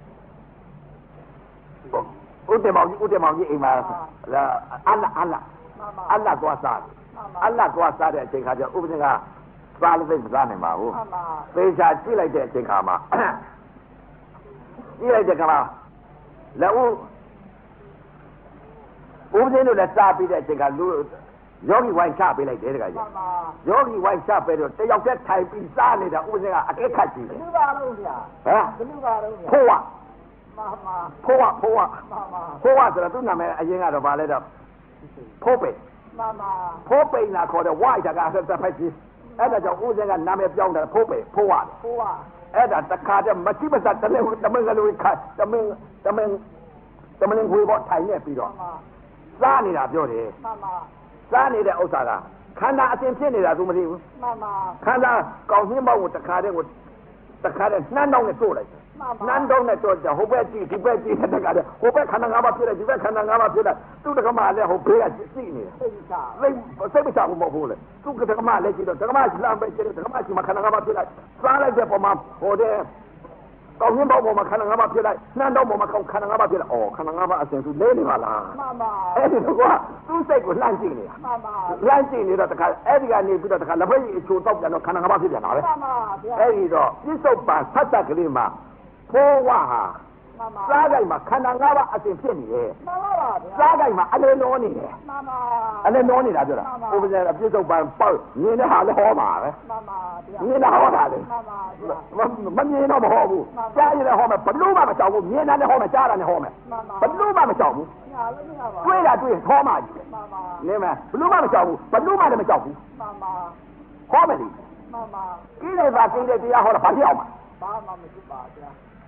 S1: ဥတ္တမောင်ကြီးဥတ္တမောင်ကြီးအိမ်မှာအလအလအလသွားစားအလသွားစားတဲ့အချိန်ခါကျဥပဒေကစားလို့သိမစားနိုင်ပါဘူးသေချာကြည့်လိုက်တဲ့အချိန်ခါမှာကြည့်လိုက်တဲ့ခါမှာလက်ဦးဥပဒေလို့လည်းစားပြီးတဲ့အချိန်ခါလူယောဂီဝိုင်းချပေးလိုက်တယ်တခါကြီးယောဂီဝိုင်းချပေးတော့တယောက်တည်းထိုင်ပြီးစားနေတာဥပဒေကအကဲခတ်ကြည့်တယ်
S2: ဘယ်လိုပါလို့ဗျာ
S1: ဟမ်
S2: ဘယ်လိုပါလို့ဗျာ
S1: ဖိုးဝ
S2: မှန်ပါ
S1: ဖိုးဝဖိုးဝ
S2: မှန်ပါ
S1: ဖိုးဝဆိုတော့သူ့နာမည်အရင်ကတော့ဗာလဲတော့ဖိုးပိန်
S2: မှန်ပါ
S1: ဖိုးပိန်လာခေါ်တဲ့ဝိုင်းတကားတစ်ဖက်ကြီးအဲ့ဒါကြောင့်ဦးစင်ကနာမည်ပြောင်းတယ်ဖိုးပိန်ဖိုးဝ
S2: ဖိုးဝ
S1: အဲ့ဒါတခါတည်းမချိမစတလဲတမင်ကလေးခတ်တမင်တမင်တမင်ခွေပေါ်ထိုင်နေပြီးတော့စားနေတာပြောတယ်
S2: မှန်ပါ
S1: စားနေတဲ့ဥစ္စာကခန္ဓာအစဉ်ဖြစ်နေတာသူမသိဘူး
S2: မှန်ပါ
S1: ခန္ဓာကောင်းနှင်းပေါင်းကိုတခါတည်းကိုတခါတည်းနှမ်းတောင်းနဲ့တို့လိုက်နှမ်းတောင်းနဲ့တို့ကြဟိုဘက်ကြည့်ဒီဘက်ကြည့်တဲ့တခါတည်းဟိုဘက်ခန္ဓာ၅ပါးဖြစ်တယ်ဒီဘက်ခန္ဓာ၅ပါးဖြစ်တယ်သူတက္ကမလည်းဟိုဘေးကကြည့်နေတယ်
S2: သိချာ
S1: သိစိတ်မချဘူးမဟုတ်ဘူးလေသူတက္ကမလည်းကြည့်တော့တက္ကမလမ်းပဲကြည့်တယ်တက္ကမရှိမှခန္ဓာ၅ပါးဖြစ်လိုက်စားလိုက်တဲ့ပုံမှာဟိုတဲ့ကောင်းနှင်းပေါင်းပေါ်မှာခန္ဓာ၅ပါးဖြစ်လိုက်နှမ်းတောင်းပေါ်မှာခန္ဓာ၅ပါးဖြစ်လိုက်အော်ခန္ဓာ၅ပါးအစဉ်သူလဲနေပါလား
S2: မှန်ပါ
S1: အဲ့ဒီတော့ကသူ့စိတ်ကိုလှမ်းကြည့်နေတာ
S2: မှန်ပါ
S1: လှမ်းကြည့်နေတော့တခါအဲ့ဒီကနေပြီးတော့တခါလက်ဖက်ရည်အချိုတောက်ပြန်တော့ခန္ဓာ၅ပါးဖြစ်ပြန်တာပဲ
S2: မှန်ပါဗျာ
S1: အဲ့ဒီတော့ပြစ္ဆုတ်ပံဆက်ဆက်ကလေးမှာဖိုးဝဟာ
S2: မှန်ပါ
S1: စားကြိုက်မှာခန္ဓာ၅ပါးအစဉ်ဖြစ်နေတယ်
S2: မှန်ပါပါဗျာ
S1: စားကြိုက်မှာအလဲလောနေတယ်
S2: မှန်ပါ
S1: အလဲလောနေတာပြောတာဥပဒေပြစ္ဆုတ်ပံပေါ့မြင်တဲ့ဟာလည်းဟောမှာပဲ
S2: မှန်ပါဗျာ
S1: မြင်တာဟောတာလေ
S2: မှန်ပါဗျာ
S1: မမြင်တော့မဟောဘူးကြားရတဲ့ဟောမယ်ဘလို့မှမကြောက်ဘူးမြင်တာလည်းဟောမယ်ကြားတာလည်းဟောမယ်ဘလို့မှမကြောက်ဘူး
S2: ညာလည်းမရပါဘူး
S1: တွေးတာတွေးဟောမှာကြီး
S2: မှန်ပါ
S1: နေမယ်ဘလို့မှမကြောက်ဘူးဘလို့မှလည်းမကြောက်ဘူး
S2: မှန်ပါ
S1: ဟောမယ်လေ
S2: မှန်ပါ
S1: ကိလေသာကိလေတရားဟောတာဘာဖြစ်အောင်မှာ
S2: ဘာမှမရှိပါဗျာ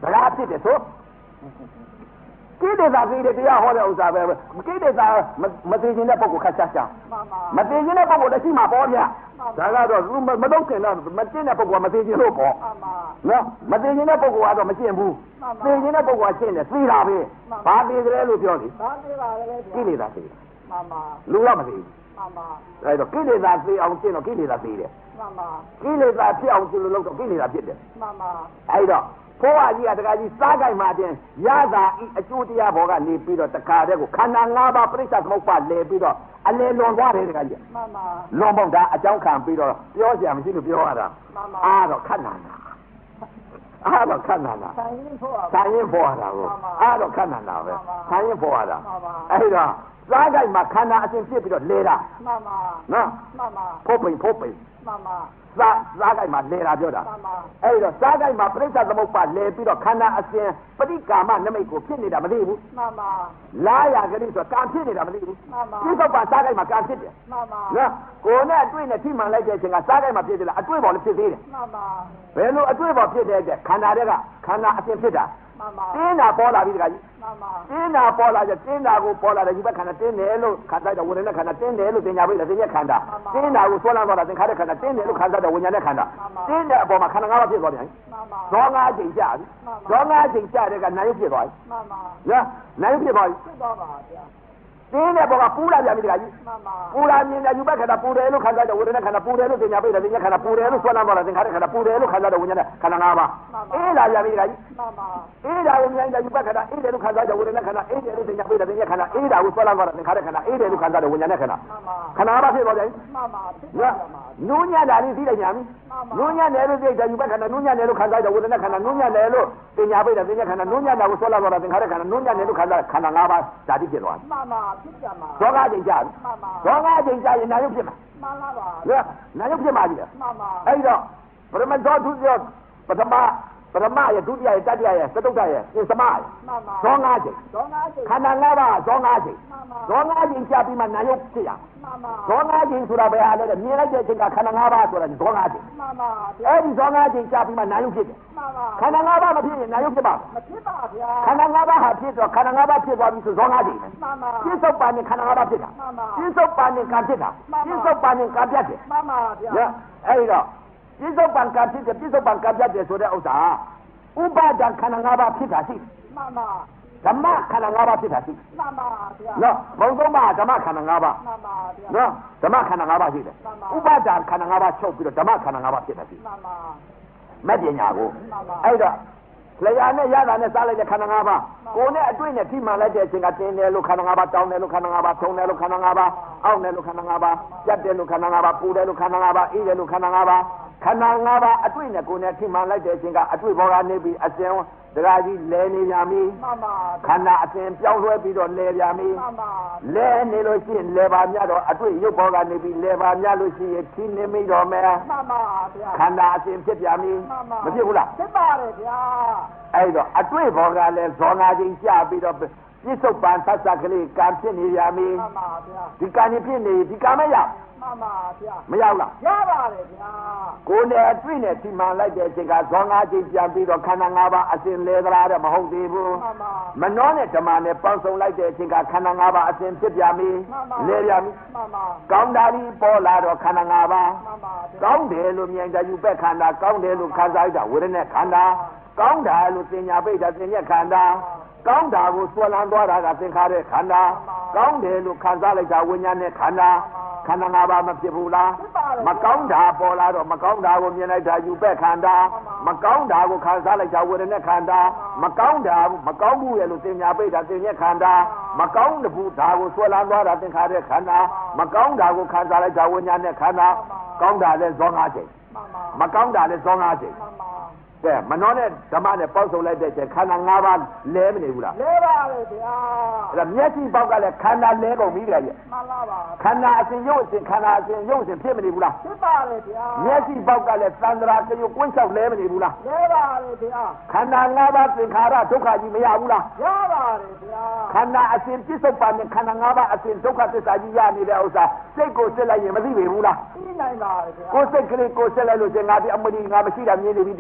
S1: ဒါကဖြစ်တယ်ဆိုကိလေသာသိတဲ့တရားဟောတဲ့ဥစ္စာပဲကိလေသာမသိခြင်းတဲ့ပုဂ္ဂိုလ်ခက်ချာချာမသိခြင်းတဲ့ပုဂ္ဂိုလ်လက်ရှိမှာပေါ်ဗျာဒါကတော့မတော့ခင်တော့မကျင့်တဲ့ပုဂ္ဂိုလ်ကမသိခြင်းလို့ပေါ့နော်မသိခြင်းတဲ့ပုဂ္ဂိုလ်ကတော့မကျင့်ဘူးသိခြင်းတဲ့ပုဂ္ဂိုလ်ကကျင့်တယ်သိတာပဲဘာသိကြလဲလို့ပြောတယ်
S2: ဘာသိပါလဲ
S1: ကိလေသာသိ
S2: မှန်ပါ
S1: လူတော့မသိဘူး
S2: မှန်ပါ
S1: အဲ့တော့ကိလေသာသိအောင်ကျင့်တော့ကိလေသာသိတယ်
S2: မှန်ပါ
S1: ကိလေသာဖြစ်အောင်ကျင့်လို့လုပ်တော့ကိလေသာဖြစ်တယ်
S2: မှန်ပါ
S1: အဲ့တော့ဘုရားကြီးကတခါကြီးစားကြိုက်မှတင်ရတာဤအကျိုးတရားဘောကနေပြီးတော့တခါတည်းကိုခန္ဓာ၅ပါးပြိဿသမုပ္ပါလဲပြီးတော့အလေလွန်သွားတယ်တခါကြီး
S2: မှန်ပါ
S1: လွန်ဖို့ဒါအကြောင်းခံပြီးတော့ပြောကြမရှိလို့ပြောရတာ
S2: မှန်ပါ
S1: အားတော့ခဏနာအားတော့ခဏနာ
S2: ဆိုင်ရင်ဖို့
S1: ဆိုင်ရင်ဖို့ရတာကိုအားတော့ခဏနာပဲဆိုင်ရင်ဖို့ရတာအဲ့တော့စားကြိုက်မှခန္ဓာအစဉ်ဖြစ်ပြီးတော့လဲတာ
S2: မှန်ပါ
S1: နော်
S2: မှန်ပါ
S1: ဖို့ပိန်ဖို့ပိန်
S2: မှန်ပါ
S1: စားစားကြိုက်မှလဲတာပြောတာအဲ့တော့စားကြိုက်မှပြိဿသမုပ္ပါလဲပြီးတော့ခန္ဓာအစဉ်ပဋိကာမနမိတ်ကိုဖြစ်နေတာမသိဘူး
S2: မှန်ပါ
S1: လာရကလေးဆိုကံဖြစ်နေတာမသိဘူး
S2: မှန်ပါ
S1: ပြိဿပါစားကြိုက်မှကံဖြစ်တယ်
S2: မှန်ပါ
S1: နော်ကိုယ်နဲ့အတွေ့နဲ့ထိမှန်လိုက်တဲ့အချိန်ကစားကြိုက်မှဖြစ်တယ်လားအတွေ့ပေါ်လည်းဖြစ်သေးတယ်
S2: မှန်ပါ
S1: ဘယ်လိုအတွေ့ပေါ်ဖြစ်တဲ့အခါခန္ဓာတွေကခန္ဓာအစဉ်ဖြစ်တာ
S2: မှန်ပါ
S1: တင်းတာပေါ်လာပြီတခါကြီး
S2: မှန်ပါ
S1: တင်းတာပေါ်လာကြတင်းတာကိုပေါ်လာတယ်ဒီဘက်ခန္ဓာတင်းတယ်လို့ခန္ဓာတော့ဝိညာဉ်နဲ့ခန္ဓာတင်းတယ်လို့သင်ညာပိတ်တယ်သင်ညာခန္ဓာတင်းတာကိုဆွဲလန်းသွားတာသင်္ခါရခန္ဓာတင်းတယ်လို့ခန္ဓာတော့ဝိညာဉ်နဲ့ခန္ဓာတင်းတဲ့အပေါ်မှာခန္ဓာ၅ပါးဖြစ်သွားပြန်ပြီ
S2: မှန်ပါ
S1: ဇောငါးချိန်ကြာပြီဇောငါးချိန်ကြာတဲ့ကနာယုဖြစ်သွားပြီ
S2: မှန်ပါ
S1: နော်နာယုဖြစ်သွားပြီ
S2: ဖြစ်သွားပါဗျာ
S1: တင်းတဲ့ပေါ်ကပူလာပြန်ပြီတခါကြီး
S2: မှန်ပါ
S1: ပူလာမြင်တယ်ယူဘက်ခန္ဓာပူတယ်လို့ခန္ဓာတော့ဝိညာဉ်နဲ့ခန္ဓာပူတယ်လို့သင်ညာပိတ်တယ်သင်ညာခန္ဓာပူတယ်လို့ဆွဲလန်းသွားတာသင်္ခါရခန္ဓာပူတယ်လို့ခန္ဓာတော့ဝိညာဉ်နဲ့ခန္ဓာ၅ပါးအေးလာပြန်ပြီတခါကြီး
S2: မှန်ပါ
S1: အေးဒါကိုမြင်တယ်ယူဘက်ခန္ဓာအေးတယ်လို့ခန္ဓာတော့ဝိညာဉ်နဲ့ခန္ဓာအေးတယ်လို့သင်ညာပိတ်တယ်သင်ညာခန္ဓာအေးတာကိုဆွဲလန်းသွားတာသင်္ခါရခန္ဓာအေးတယ်လို့ခန္ဓာတော့ဝိညာဉ်နဲ့ခန္ဓာခန္ဓာ၅ပါးဖြစ်သွားပြန်ပြီ
S2: မှန်ပါဖြစ်သွားပါ
S1: နူးညံ့တာလေးသိလိုက်ညာပြီနူးညံ့တယ်လို့သိတယ်ယူဘက်ခန္ဓာနူးညံ့တယ်လို့ခန္ဓာတော့ဝိညာဉ်နဲ့ခန္ဓာနူးညံ့တယ်လို့သင်ညာပိတ်တယ်သင်ညာခန္ဓာနူးညံ့တာကိုဆွဲလန်းသွားတာသင်္ခါရခန္ဓာနူးညံ့တယ်လို့ခန္ဓာခန္ဓာ၅ပါးဓာတိဖြစ်သွား
S2: မှန်ပါဖြစ်ကြမှာ
S1: ဇောငါးချိန်ကြာပြီ
S2: မှန်ပါ
S1: ဇောငါးချိန်ကြာရင်နာယုဖြစ်မှာ
S2: မှန်လားပါ
S1: နော်နာယုဖြစ်မှာကြီးတယ်
S2: မှန်ပါ
S1: အဲ့တော့ပရမဇောဒုတိယပထမပရမရဲ့ဒုတိယရဲ့တတိယရဲ့သတုတ္တရဲ့သင်္သမရဲ့
S2: မှန်ပါ
S1: ဇောငါးချိန်
S2: ဇောငါးချိန်
S1: ခန္ဓာ၅ပါးဇောငါးချိန်ဇောငါးချိန်ကြာပြီးမှနာယုဖြစ်ရ
S2: မှန်ပါ
S1: ဇောငါးချိန်ဆိုတာဘယ်ဟာလဲမြင်လိုက်တဲ့အချိန်ကခန္ဓာ၅ပါးဆိုတာဇောငါးချိန်
S2: မှန်ပါ
S1: အဲ့ဒီဇောငါးချိန်ကြာပြီးမှနာယုဖြစ်တယ်
S2: မှန်ပါ
S1: ခန္ဓာ၅ပါးမဖြစ်ရင်နာယုဖြစ်ပါ
S2: မဖြစ်ပါဗျာ
S1: ခန္ဓာ၅ပါးဟာဖြစ်တော့ခန္ဓာ၅ပါးဖြစ်သွားပြီဆိုဇောငါးချိန်ပဲ
S2: မှန်ပါ
S1: ပြစ္ဆုတ်ပါနဲ့ခန္ဓာ၅ပါးဖြစ်တာ
S2: မှန်ပါ
S1: ပြစ္ဆုတ်ပါနဲ့ကံဖြစ်တာပြစ္ဆုတ်ပါနဲ့ကံပြတ်တယ်
S2: မှန်ပါဗျာ
S1: နော်အဲ့ဒီတော့ပြစ္ဆုတ်ပံကံဖြစ်တယ်ပြစ္ဆုတ်ပံကံပြတ်တယ်ဆိုတဲ့ဥစ္စာဥပါဒံခန္ဓာ၅ပါးဖြစ်တာရှိ
S2: မှန်ပါ
S1: ဓမ္မခန္ဓာ၅ပါးဖြစ်တာရှိ
S2: မှန်ပါဗျာ
S1: နော်ဘုံသုံးပါးဓမ္မခန္ဓာ၅ပါး
S2: မှန်ပါဗျာ
S1: နော်ဓမ္မခန္ဓာ၅ပါးရှိတယ်ဥပါဒံခန္ဓာ၅ပါးချုပ်ပြီးတော့ဓမ္မခန္ဓာ၅ပါးဖြစ်တာရှိ
S2: မှန်ပါ
S1: မဲ့ပညာကိုအဲ့တော့လျာနဲ့ရတာနဲ့စားလိုက်တဲ့ခန္ဓာ၅ပါးကိုယ်နဲ့အတွေ့နဲ့ထိမှန်လိုက်တဲ့အချိန်ကတင်းတယ်လို့ခန္ဓာ၅ပါးတောင်းတယ်လို့ခန္ဓာ၅ပါးထုံတယ်လို့ခန္ဓာ၅ပါးအောင့်တယ်လို့ခန္ဓာ၅ပါးပြတ်တယ်လို့ခန္ဓာ၅ပါးပူတယ်လို့ခန္ဓာ၅ပါးအေးတယ်လို့ခန္ဓာ၅ပါးခန္ဓာ၅ပါးအတွေ့နဲ့ကိုယ်နဲ့ထိမှန်လိုက်တဲ့အချိန်ကအတွေ့ဘောကနေပြီးအစဉ်ဒကာကြီးလဲနေကြပြီ
S2: မှန်ပါ
S1: ခန္ဓာအစဉ်ပြောင်းလဲပြီးတော့လဲကြပြီ
S2: မှန်ပါ
S1: လဲနေလို့ရှိရင်လဲပါမြတ်တော့အတွေ့ရုပ်ဘောကနေပြီးလဲပါမြတ်လို့ရှိရင်ထိနေမိတော့မယ်
S2: မှန်ပါဗျာ
S1: ခန္ဓာအစဉ်ဖြစ်ပြန်ပြီမဖြစ်ဘူးလား
S2: ဖြစ်ပါတယ်ဗျာ
S1: အဲ့တော့အတွေ့ဘောကလည်းဇောနာချင်းကြပြီးတော့ပြစ္ဆုတ်ပန်သတ်သက်ကလေးကံဖြစ်နေရပြီ
S2: မှန်ပါဗျာ
S1: ဒီကံဖြစ်နေဒီကံမရ
S2: မှန်ပါဗျာ
S1: မရောက်လား
S2: ရပါတယ်ဗျာ
S1: ကိုယ်နဲ့အတွေ့နဲ့ထိမှန်လိုက်တဲ့အချိန်ကဇောငါးချိန်ပြန်ပြီးတော့ခန္ဓာ၅ပါးအစဉ်လဲသလားတဲ့မဟုတ်သေးဘူး
S2: မှန်ပါ
S1: မနှောနဲ့ဓမ္မနဲ့ပေါင်းစုံလိုက်တဲ့အချိန်ကခန္ဓာ၅ပါးအစဉ်ဖြစ်ပြန်ပြီလဲပြန်ပြီ
S2: မှန်ပါ
S1: ကောင်းတာဒီပေါ်လာတော့ခန္ဓာ၅ပါး
S2: မှန်ပါ
S1: ကောင်းတယ်လို့မြင်တဲ့ယူပက်ခန္ဓာကောင်းတယ်လို့ခံစားရတာဝေဒနာခန္ဓာကောင်းတာလို့သင်ညာပိတ်တာသင်ညက်ခန္ဓာကောင်းတာကိုဆွဲလန်းသွားတာကသင်္ခါရခန္ဓာကောင်းတယ်လို့ခံစားလိုက်တာဝိညာဉ်နဲ့ခန္ဓာခန္ဓာ၅ပါးမဖြစ်ဘူးလားမကောင်းတာပေါ်လာတော့မကောင်းတာကိုမြင်လိုက်တာယူပက်ခန္ဓာမကောင်းတာကိုခံစားလိုက်တာဝေဒနာခန္ဓာမကောင်းတာမကောင်းဘူးရဲ့လို့သင်ညာပိတ်တာသင်ညက်ခန္ဓာမကောင်းဘူးဒါကိုဆွဲလန်းသွားတာသင်္ခါရခန္ဓာမကောင်းတာကိုခံစားလိုက်တာဝိညာဉ်နဲ့ခန္ဓာကောင်းတာလဲဇောငါးချိန်မကောင်းတာလဲဇောငါးချိန်ကဲမနှောနဲ့ဓမ္မနဲ့ပေါက်စုံလိုက်တဲ့ချိန်ခန္ဓာ၅ပါးလဲမနေဘူးလား
S2: လဲပါလေဗျာ
S1: အဲ့ဒါမျက်စိပေါက်ကလည်းခန္ဓာလဲကုန်ပြီကြရဲ့
S2: မှန်ပါပါ
S1: ခန္ဓာအစဉ်ရုပ်အစဉ်ခန္ဓာအစဉ်ရုပ်အစဉ်ဖြစ်မနေဘူးလား
S2: ဖြစ်ပါလေဗျာ
S1: မျက်စိပေါက်ကလည်းသန္တရာတရုပ်ကွင်းလျှောက်လဲမနေဘူးလား
S2: လဲပါလေဗျာ
S1: ခန္ဓာ၅ပါးသင်္ခါရဒုက္ခကြီးမရဘူးလား
S2: ရပါလေဗျာ
S1: ခန္ဓာအစဉ်ပြစ္ဆုတ်ပါနဲ့ခန္ဓာ၅ပါးအစဉ်ဒုက္ခသစ္စာကြီးရနေတဲ့ဥစ္စာစိတ်ကိုစစ်လိုက်ရင်မသိပေဘူးလား
S2: သိနိုင်ပါလေဗျာ
S1: ကိုယ်စိတ်ကလေးကိုယ်စစ်လိုက်လို့ရှင်ငါဒီအမလီငါမရှိတာမြင်နေပြီဒီဟာခန္ဓာ၅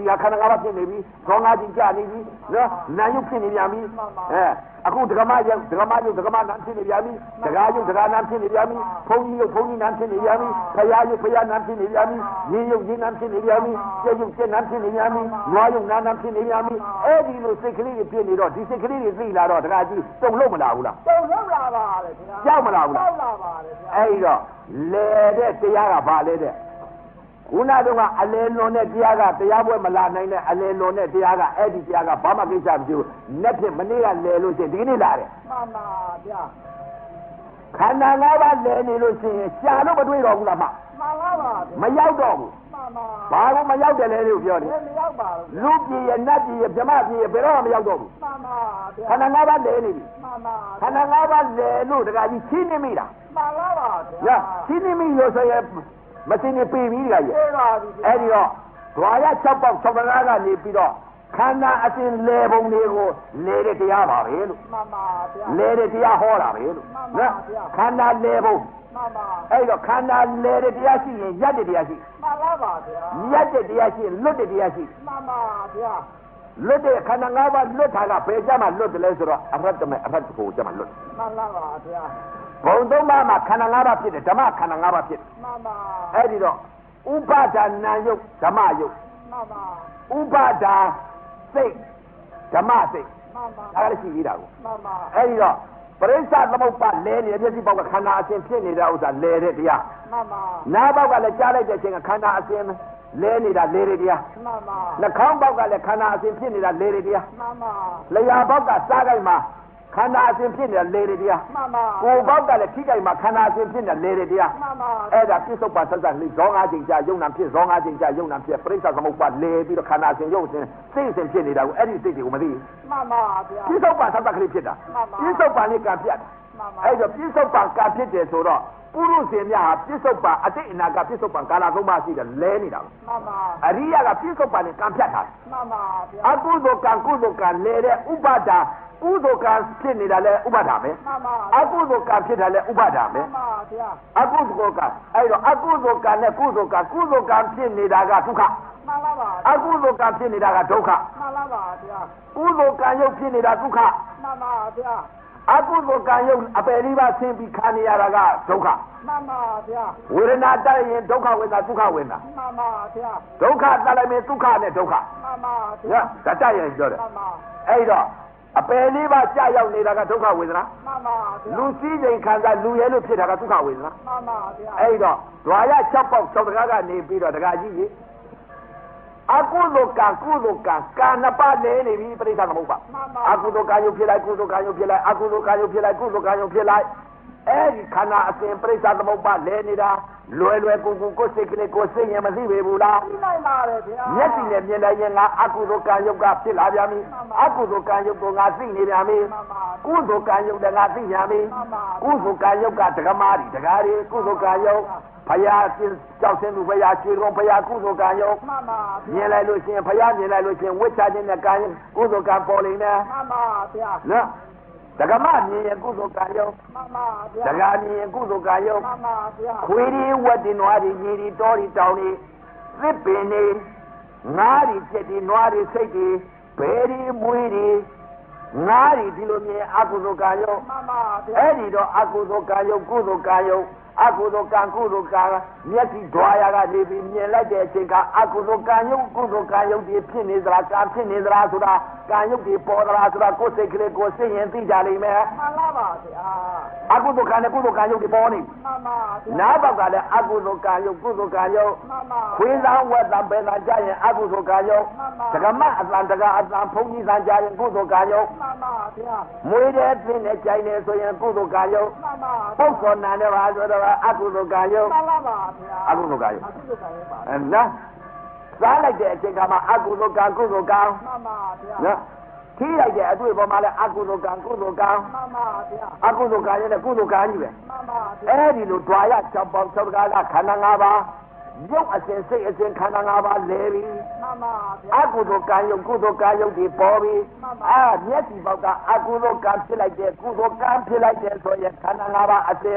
S1: ပါးဖြစ်နေပြီခေါင်းငါးချင်းကြာနေပြီနော်နာယုတ်ဖြစ်နေပြန်ပြီအဲအခုဒကမယုတ်ဒကမယုတ်ဒကမနာဖြစ်နေပြန်ပြီဒကာယုတ်ဒကာနာဖြစ်နေပြန်ပြီဘုန်းကြီးယုတ်ဘုန်းကြီးနာဖြစ်နေပြန်ပြီဖရာယုတ်ဖရာနာဖြစ်နေပြန်ပြီရင်းယုတ်ရင်းနာဖြစ်နေပြန်ပြီကျက်ယုတ်ကျက်နာဖြစ်နေပြန်ပြီနွားယုတ်နာနာဖြစ်နေပြန်ပြီအဲ့ဒီလိုစိတ်ကလေးတွေဖြစ်နေတော့ဒီစိတ်ကလေးတွေသိလာတော့ဒကာကြီးတုံလို့မလာဘူးလား
S2: တုံလို့လာပါလေခင်ဗျာ
S1: ကြောက်မလာဘူးလား
S2: ကြောက်လာပါလေခင်ဗျာ
S1: အဲ့တော့လေတဲ့တရားကဘာလဲတဲ့ခုနကအလေလွန်တဲ့တရားကတရားပွဲမလာနိုင်တဲ့အလေလွန်တဲ့တရားကအဲ့ဒီတရားကဘာမှကိစ္စမရှိဘူးလက်ဖြစ်မနေ့ကလဲလို့ရှိရင်ဒီကနေ့လာတယ်
S2: မှန်ပါဗျာ
S1: ခန္ဓာ၅ပါးလဲနေလို့ရှိရင်ရှာလို့မတွေ့တော့ဘူးလားမ
S2: မှန်ပါပါ
S1: မရောက်တော့ဘူး
S2: မှန်ပါ
S1: ဘာလို့မရောက်တယ်လဲလို့ပြောတယ်
S2: မရောက်ပါဘူး
S1: လူပြည်ရဲ့နတ်ပြည်ရဲ့ဗြဟ္မပြည်ရဲ့ဘယ်တော့မှမရောက်တော့ဘူး
S2: မှန်ပါဗျာ
S1: ခန္ဓာ၅ပါးလဲနေပြီ
S2: မှန်ပါ
S1: ခန္ဓာ၅ပါးလဲလို့တခါကြီးရှင်းနေမိတာ
S2: မှန်ပါပါ
S1: ဗျာရှင်းနေမိလို့ဆိုရင်မစင်းနေပြီပြီတခါကြီး
S2: ပြေးပါပြီ
S1: အဲ့ဒီတော့ဓဝါရ၆ပေါက်၆ပါးကနေပြီးတော့ခန္ဓာအစဉ်လဲပုံတွေကိုလဲတဲ့တရားပါပဲလို့
S2: မှန်ပါဗျာ
S1: လဲတဲ့တရားဟောတာပဲလို့နော်ခန္ဓာလဲပုံ
S2: မှန်ပါ
S1: အဲ့တော့ခန္ဓာလဲတဲ့တရားရှိရင်ရက်တဲ့တရားရှိ
S2: မှန်ပါပါဗျာ
S1: ရက်တဲ့တရားရှိရင်လွတ်တဲ့တရားရှိ
S2: မှန်ပါဗျာ
S1: လွတ်တဲ့ခန္ဓာ၅ပါးလွတ်တာကဘယ်ကြမှာလွတ်တယ်လဲဆိုတော့အရတ္တမေအရတ္တကိုကြမှာလွတ်
S2: မှန်ပါပါဗျာ
S1: ဘုံသုံးပါးမှာခန္ဓာ၅ပါးဖြစ်တယ်ဓမ္မခန္ဓာ၅ပါးဖြစ်
S2: မှန်ပါ
S1: အဲ့ဒီတော့ဥပါဒနာယုတ်ဓမ္မယုတ်
S2: မှန်ပါ
S1: ဥပါဒါစိတ်ဓမ္မစိတ်
S2: မှန်ပါ
S1: အဲ့ဒါရှိသေးတာကို
S2: မှန်ပါ
S1: အဲ့ဒီတော့ပရိစ္ဆသမုပ္ပါလဲနေတဲ့မျက်စိပေါက်ကခန္ဓာအစဉ်ဖြစ်နေတဲ့ဥစ္စာလဲတဲ့တရား
S2: မှန်ပါ
S1: နားပေါက်ကလည်းကြားလိုက်တဲ့အချိန်ကခန္ဓာအစဉ်လဲနေတာလဲတဲ့တရား
S2: မှန်ပါ
S1: နှာခေါင်းပေါက်ကလည်းခန္ဓာအစဉ်ဖြစ်နေတာလဲတဲ့တရား
S2: မှန်ပါ
S1: လျှာပေါက်ကစားကြိုက်မှာခန္ဓာအစဉ်ဖြစ်နေတာလဲတဲ့တရား
S2: မှန်ပါ
S1: ကိုယ်ပေါက်ကလည်းထိကြိုက်မှာခန္ဓာအစဉ်ဖြစ်နေတာလဲတဲ့တရား
S2: မှန်ပါ
S1: အဲ့ဒါပြစ္ဆုတ်ပါဆက်ဆက်လေးဇောငါးချိန်ကြာယုံနာဖြစ်ဇောငါးချိန်ကြာယုံနာဖြစ်ပရိစ္ဆသမုပ္ပါလဲပြီးတော့ခန္ဓာအစဉ်ယုံစဉ်စိတ်အစဉ်ဖြစ်နေတာကိုအဲ့ဒီစိတ်တွေကိုမသိဘူး
S2: မှန်ပါဗျာ
S1: ပြစ္ဆုတ်ပါဆက်ဆက်ကလေးဖြစ်တာပြစ္ဆုတ်ပါလေးကပြတ်တာအဲ့တော့ပြစ္ဆုတ်ပါကဖြစ်တယ်ဆိုတော့ပုရုษင်များဟာပြစ္ဆုတ်ပါအတိတ်အနာကပြစ္ဆုတ်ပါကာလသုံးပါးရှိတယ်လဲနေတာ
S2: မှန်ပါ
S1: အရိယကပြစ္ဆုတ်ပါနဲ့ကံဖြတ်တာ
S2: မှန်ပါဗျာ
S1: အကုသိုလ်ကံကုသိုလ်ကံလဲတဲ့ဥပါဒါကုသိုလ်ကံဖြစ်နေတာလဲဥပါဒါပဲ
S2: မှန်ပါ
S1: အကုသိုလ်ကံဖြစ်တာလဲဥပါဒါပဲ
S2: မှန်ပါဗျာ
S1: အကုသိုလ်ကံအဲ့တော့အကုသိုလ်ကံနဲ့ကုသိုလ်ကံကုသိုလ်ကံဖြစ်နေတာကဒုက္ခ
S2: မှန်ပါပါ
S1: အကုသိုလ်ကံဖြစ်နေတာကဒုက္ခ
S2: မှန်ပါပါဗျာ
S1: ကုသိုလ်ကံရုပ်ဖြစ်နေတာဒုက္ခ
S2: မှန်ပါဗျာ
S1: အကုသိုလ်ကံရုပ်အပယ်လေးပါးဆင်းပြီးခံနေရတာကဒုက္ခ
S2: မှန်ပါဗျာ
S1: ဝေဒနာတက်ရင်ဒုက္ခဝေဒနာဒုက္ခဝေဒနာ
S2: မှန်ပါဗျာ
S1: ဒုက္ခတက်လိုက်ရင်ဒုက္ခနဲ့ဒုက္ခ
S2: မှန်ပါ
S1: ဗျာဒါတက်ရင်ပြောတယ်
S2: မှန်ပါ
S1: အဲ့တော့အပယ်လေးပါးကြာရောက်နေတာကဒုက္ခဝေဒနာ
S2: မှန်ပါဗျာ
S1: လူစည်းစိမ်ခံစားလူရဲလို့ဖြစ်တာကဒုက္ခဝေဒနာ
S2: မှန်ပါဗျာ
S1: အဲ့တော့ဓဝါရ၆ပေါက်၆တကားကနေပြီးတော့တကားကြီးကြီးအကုသိုလ်ကံကုသိုလ်ကံကံနှစ်ပါးလဲနေပြီပရိစ္ဆသမုပ္ပါအကုသိုလ်ကံရုပ်ဖြစ်လိုက်ကုသိုလ်ကံရုပ်ဖြစ်လိုက်အကုသိုလ်ကံရုပ်ဖြစ်လိုက်ကုသိုလ်ကံရုပ်ဖြစ်လိုက်အဲ့ဒီခန္ဓာအစဉ်ပရိစ္ဆသမုပ္ပါလဲနေတာလွယ်လွယ်ကူကူကိုယ်စိတ်ကလေးကိုယ်စိတ်ရင်မသိပေဘူးလား
S2: သိနိုင်ပါရဲ့ဗျာ
S1: မျက်စိနဲ့မြင်လိုက်ရင်ငါအကုသိုလ်ကံရုပ်ကဖြစ်လာပြန်ပြီအကုသိုလ်ကံရုပ်ကိုငါသိနေပြန်ပြီကုသိုလ်ကံရုပ်လည်းငါသိပြန်ပြီကုသိုလ်ကံရုပ်ကဒကမာရီဒကာရီကုသိုလ်ကံရုပ်ဘုရားရှင်ကြောက်စင်းသူဘုရားခြေတော်ဘုရားကုသိုလ်ကံရုပ်
S2: မှန်ပါ
S1: မြင်လိုက်လို့ရှိရင်ဘုရားမြင်လိုက်လို့ရှိရင်ဝိချခြင်းနဲ့ကံကုသိုလ်ကံပေါ်နေတယ်
S2: မှန်ပါဗျာ
S1: နော်ဒကမမြင်ရင်ကုသိုလ်ကံရုပ်
S2: မှန်ပါဗျာ
S1: ဒကာမြင်ရင်ကုသိုလ်ကံရုပ်
S2: မှန်ပါဗျာ
S1: ခွေးဒီဝက်ဒီနွားဒီညီဒီတောဒီတောင်ဒီသစ်ပင်ဒီငါးဒီပြက်ဒီနွားဒီစိတ်ဒီဘဲဒီမွေးဒီငါးဒီဒီလိုမြင်အကုသိုလ်ကံရုပ်
S2: မှန်ပါဗျာ
S1: အဲ့ဒီတော့အကုသိုလ်ကံရုပ်ကုသိုလ်ကံရုပ်အကုသိုလ်ကံကုသိုလ်ကံမျက်စိဓွာရကနေပြီးမြင်လိုက်တဲ့အချိန်ကအကုသိုလ်ကံရုပ်ကုသိုလ်ကံရုပ်ဒီဖြစ်နေသလားကံဖြစ်နေသလားဆိုတာကံရုပ်ဒီပေါ်သလားဆိုတာကိုယ်စိတ်ကလေးကိုယ်စိတ်ရင်သိကြလိမ့်မယ်
S2: မှန်ပါပါဗျာ
S1: အကုသိုလ်ကံနဲ့ကုသိုလ်ကံရုပ်ဒီပေါ်နေ
S2: မှန်ပါဗျာ
S1: နားပေါက်ကလည်းအကုသိုလ်ကံရုပ်ကုသိုလ်ကံရုပ်
S2: မှန်ပါ
S1: ခွေးသားဝက်သားပဲသားကြရင်အကုသိုလ်ကံရုပ်ဒကမအတန်တကအတန်ဖုန်ကြီးသားကြရင်ကုသိုလ်ကံရုပ်
S2: မှန်ပါဗျာ
S1: မွေးတဲ့သင်းနဲ့ကြိုင်နေဆိုရင်ကုသိုလ်ကံရုပ်
S2: မှန်ပါ
S1: ပုဂ္ဂိုလ်နာနဲ့ပါဆိုတော့အကုသိုလ်ကံရုပ်
S2: မှန်ပါပါဗျာ
S1: အကုသိုလ်ကံရုပ်
S2: အကုသိုလ်ကံရုပ်ပါ
S1: အဲနော်စားလိုက်တဲ့အချိန်ကမှအကုသိုလ်ကံကုသိုလ်ကံ
S2: မှန်ပါဗျာ
S1: နော်ထိလိုက်တဲ့အတွေ့အပေါ်မှာလည်းအကုသိုလ်ကံကုသိုလ်ကံ
S2: မှန်ပါဗျာ
S1: အကုသိုလ်ကံရဲ့ကုသိုလ်ကံကြီးပဲ
S2: မှန်ပါဗျာ
S1: အဲ့ဒီလိုဓွာရ၆ပေါင်း၆တကားကခန္ဓာ၅ပါးရုပ်အစဉ်စိတ်အစဉ်ခန္ဓာ၅ပါးလဲပြီ
S2: မှန်ပါဗျာ
S1: အကုသိုလ်ကံရုပ်ကုသိုလ်ကံရုပ်ဒီပေါ်ပြီအာမျက်စိပေါက်ကအကုသိုလ်ကံဖြစ်လိုက်တဲ့ကုသိုလ်ကံဖြစ်လိုက်တဲ့ဆိုရင်ခန္ဓာ၅ပါးအစဉ်